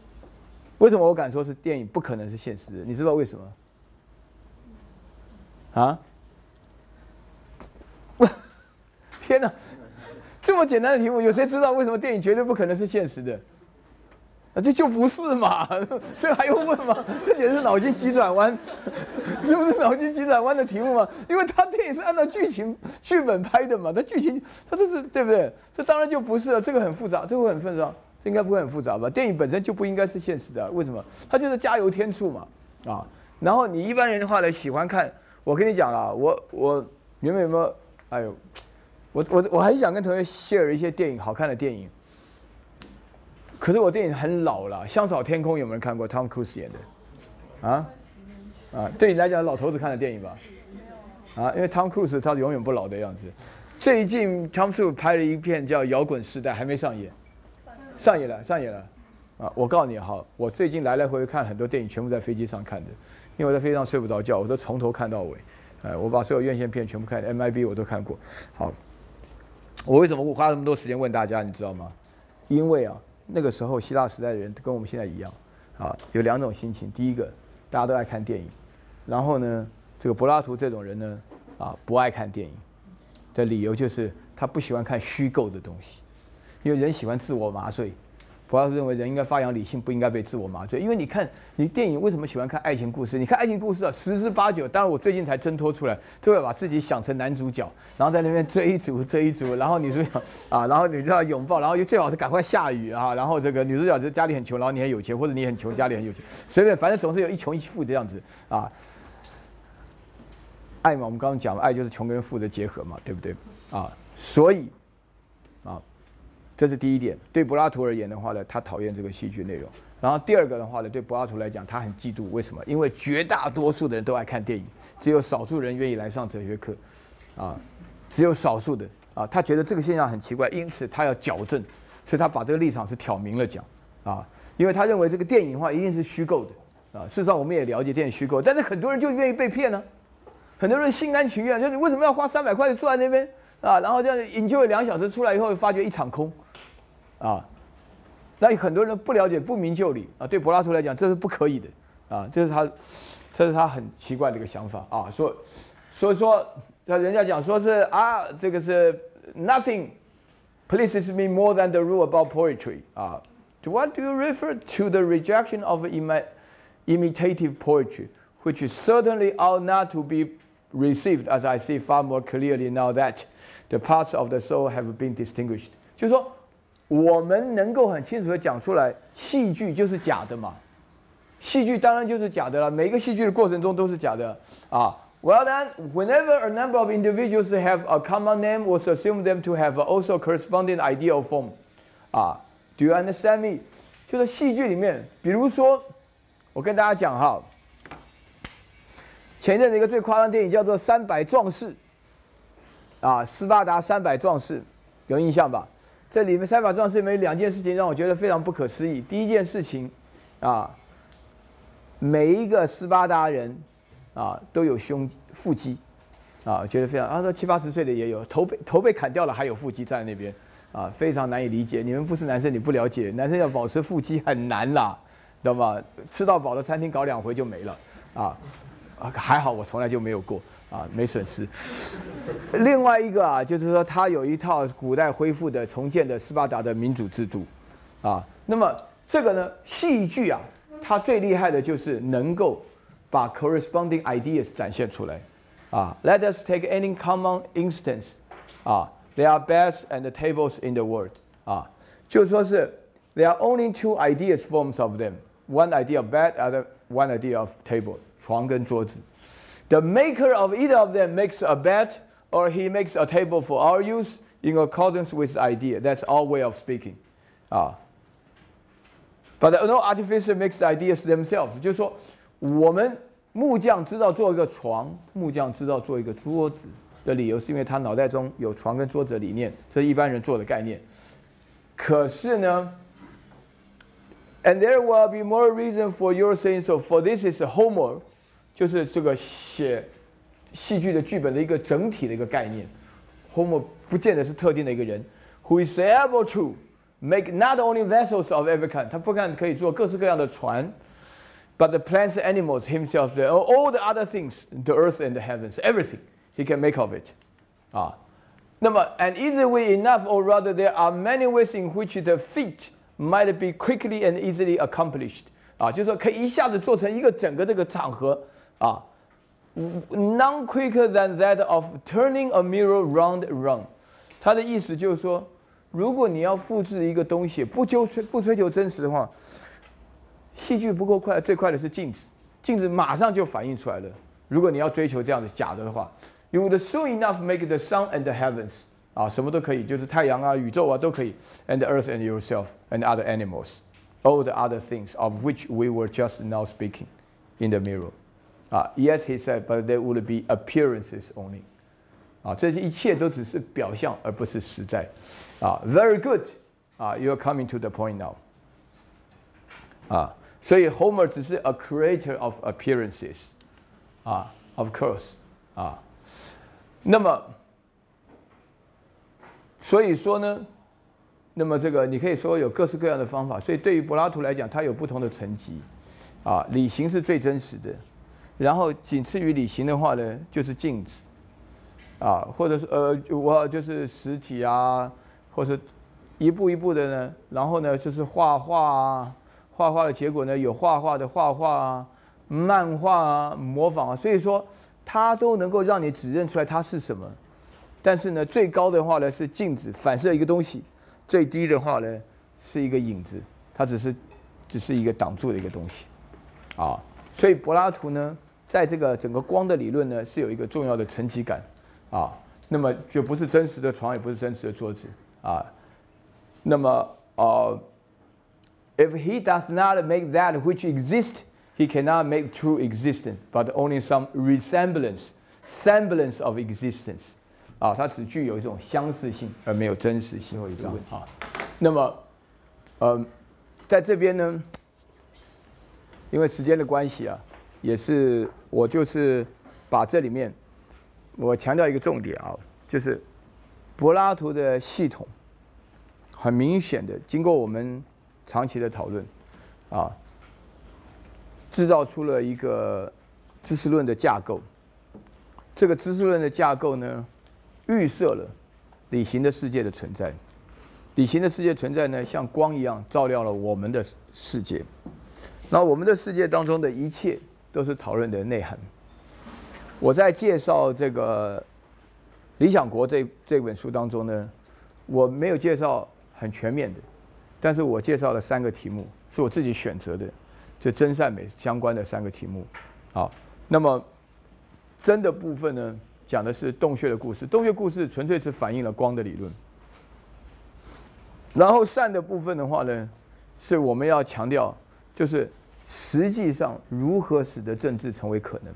为什么我敢说是电影不可能是现实的？你知道为什么？ 啊？天哪，这么简单的题目，有谁知道为什么电影绝对不可能是现实的？啊，这就不是嘛，这还用问吗？这简直是脑筋急转弯，是不是脑筋急转弯的题目嘛？因为他电影是按照剧本拍的嘛，他剧情他这是对不对？这当然就不是了，这个很复杂，这会很复杂，这应该不会很复杂吧？电影本身就不应该是现实的，为什么？它就是加油添醋嘛，啊，然后你一般人的话呢，喜欢看，我跟你讲啊，你们有没有？哎呦，我很想跟同学 share 一些电影，好看的电影。可是我电影很老了，《香草天空》有没有人看过？Tom Cruise 演的，啊，对你来讲老头子看的电影吧？啊，因为 Tom Cruise 他永远不老的样子。最近 Tom Cruise 拍了一片叫《摇滚时代》，还没上演，上演了。啊，我告诉你哈，我最近来回看很多电影，全部在飞机上看的，因为我在飞机上睡不着觉，我都从头看到尾。我把所有院线片全部看 ，MIB 我都看过。好，我为什么花那么多时间问大家，你知道吗？因为啊。那个时候希腊时代的人跟我们现在一样，啊，有两种心情。第一个，大家都爱看电影，然后呢，这个柏拉图这种人呢，啊，不爱看电影的理由就是他不喜欢看虚构的东西，因为人喜欢自我麻醉。柏拉图认为人应该发扬理性，不应该被自我麻醉。因为你看，你电影为什么喜欢看爱情故事？你看爱情故事啊，10之8九，当然我最近才挣脱出来，就会把自己想成男主角，然后在那边追一组，然后女主角啊，然后女主角拥抱，然后最好是赶快下雨啊，然后这个女主角就家里很穷，然后你很有钱，或者你很穷家里很有钱，随便，反正总是有一穷一富这样子啊。爱嘛，我们刚刚讲了，爱就是穷跟富的结合嘛，对不对？啊，所以啊。这是第一点，对柏拉图而言的话呢，他讨厌这个戏剧内容。然后第二个的话呢，对柏拉图来讲，他很嫉妒，为什么？因为绝大多数的人都爱看电影，只有少数人愿意来上哲学课，啊，只有少数的啊，他觉得这个现象很奇怪，因此他要矫正，所以他把这个立场是挑明了讲，啊，因为他认为这个电影的话一定是虚构的，啊，事实上我们也了解电影虚构，但是很多人就愿意被骗呢，很多人心甘情愿，就是为什么要花300块坐在那边啊，然后这样enjoy2小时出来以后，发觉一场空。啊，那很多人不了解不明就里啊，对柏拉图来讲这是不可以的啊，这是他很奇怪的一个想法啊，所以说人家讲说是啊，这个是 nothing pleases me more than the rule about poetry 啊 ，What do you refer to the rejection of imitative poetry, which certainly ought not to be received, as I see far more clearly now that the parts of the soul have been distinguished， 就是说。我们能够很清楚地讲出来，戏剧就是假的嘛，戏剧当然就是假的了，每一个戏剧的过程中都是假的啊。Well then, whenever a number of individuals have a common name, we'll assume them to have also corresponding ideal form. 啊 ，Do you understand me？ 就是戏剧里面，比如说，我跟大家讲哈，前一阵子一个最夸张的电影叫做《300壮士》，啊，斯巴达300壮士，有印象吧？这里面300壮士里面有2件事情让我觉得非常不可思议。第一件事情，啊，每一个斯巴达人，啊，都有腹肌，啊，觉得非常啊，说70、80岁的也有，头被砍掉了还有腹肌站在那边，啊，非常难以理解。你们不是男生，你不了解，男生要保持腹肌很难啦，懂吗？吃到饱的餐厅搞2回就没了，啊。还好我从来就没有过啊，没损失。另外一个啊，就是说他有一套古代恢复的重建的斯巴达的民主制度，啊，那么这个呢，戏剧啊，它最厉害的就是能够把 corresponding ideas 展现出来，啊 ，Let us take any common instance， 啊 ，There are beds and tables in the world， 啊，就说是 There are only 2 ideas forms of them，one idea of bed, one idea of table。床跟桌子 ，The maker of either of them makes a bed, or he makes a table for our use in accordance with the idea. That's our way of speaking. 啊 ，But no artificer makes the ideas themselves. 就是说，我们木匠知道做一个床，木匠知道做一个桌子的理由，是因为他脑袋中有床跟桌子的理念，这是一般人做的概念。可是呢？ And there will be more reason for your saying so. For this is Homer， 就是这个写戏剧的剧本的一个整体的一个概念。Homer 不见得是特定的一个人 ，who is able to make not only vessels of every kind， 他不但可以做各式各样的船 But the plants, animals, himself, all the other things, the earth and the heavens, everything, he can make of it. 啊，那么 an easy way enough, or rather there are many ways in which the feat might be quickly and easily accomplished. 啊，就是说可以一下子做成一个整个这个场合啊 ，none quicker than that of turning a mirror round and round. 他的意思就是说，如果你要复制一个东西，不追求真实的话，戏剧不够快，最快的是镜子，镜子马上就反映出来了。如果你要追求这样的假的话 ，you would soon enough make the sun and the heavens 啊，什么都可以，就是太阳啊、宇宙啊都可以 ，and the earth and yourself and other animals, all the other things of which we were just now speaking in the mirror. Yes, he said, but there would be appearances only. 啊，这一切都只是表象，而不是实在。Very good. You're coming to the point now. 所以 Homer 只是 a creator of appearances. Of course. 那么，所以说呢，那么这个你可以说有各式各样的方法。所以对于柏拉图来讲，他有不同的层级。理型是最真实的，然后仅次于理型的话呢，就是镜子。或者是我就是实体啊，或是一步一步的呢，然后呢就是画画的结果呢有画画的画画啊，漫画啊，模仿啊，所以说它都能够让你指认出来它是什么。但是呢，最高的话呢是镜子反射一个东西，最低的话呢是一个影子，它只是一个挡住的一个东西。所以柏拉图呢，在这个整个光的理论呢是有一个重要的层级感。那么就不是真实的床，也不是真实的桌子那么if he does not make that which exists, he cannot make true existence, but only some semblance of existence. 它只具有一种相似性，而没有真实性。那么在这边呢，因为时间的关系也是我就是把这里面。我强调一个重点就是柏拉图的系统，很明显的经过我们长期的讨论，制造出了一个知识论的架构。这个知识论的架构呢，预设了理型的世界的存在。理型的世界存在呢，像光一样照亮了我们的世界。那我们的世界当中的一切都是讨论的内涵。我在介绍这个《理想国》这本书当中呢，我没有介绍很全面的，但是我介绍了3个题目，是我自己选择的，就真善美相关的3个题目。那么真的部分呢，讲的是洞穴的故事，洞穴故事纯粹是反映了光的理论。然后善的部分的话呢，是我们要强调，就是实际上如何使得政治成为可能。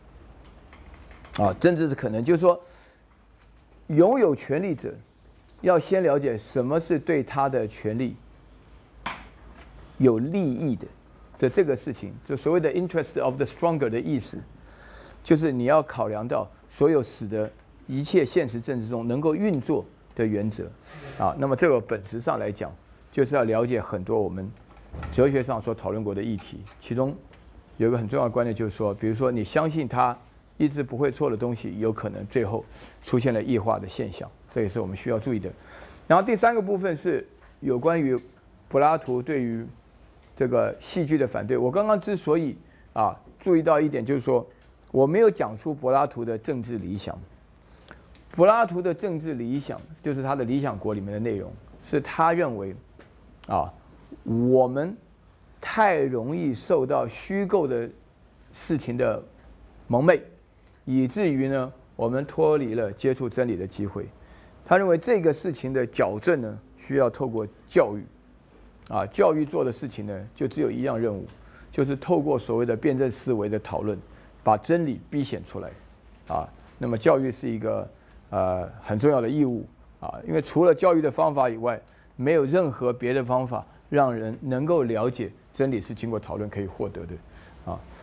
政治是可能，就是说，拥有权力者要先了解什么是对他的权利有利益的这个事情，就所谓的 interest of the stronger 的意思，就是你要考量到所有使得一切现实政治中能够运作的原则。那么这个本质上来讲，就是要了解很多我们哲学上所讨论过的议题，其中有一个很重要的观念，就是说，比如说你相信他一直不会错的东西，有可能最后出现了异化的现象，这也是我们需要注意的。然后第3个部分是有关于柏拉图对于这个戏剧的反对。我刚刚之所以注意到一点，就是说我没有讲出柏拉图的政治理想。柏拉图的政治理想就是他的《理想国》里面的内容，是他认为我们太容易受到虚构的事情的蒙昧，以至于呢，我们脱离了接触真理的机会。他认为这个事情的矫正呢，需要透过教育。教育做的事情呢，就只有一样任务，就是透过所谓的辩证思维的讨论，把真理逼显出来。那么教育是一个很重要的义务因为除了教育的方法以外，没有任何别的方法让人能够了解真理是经过讨论可以获得的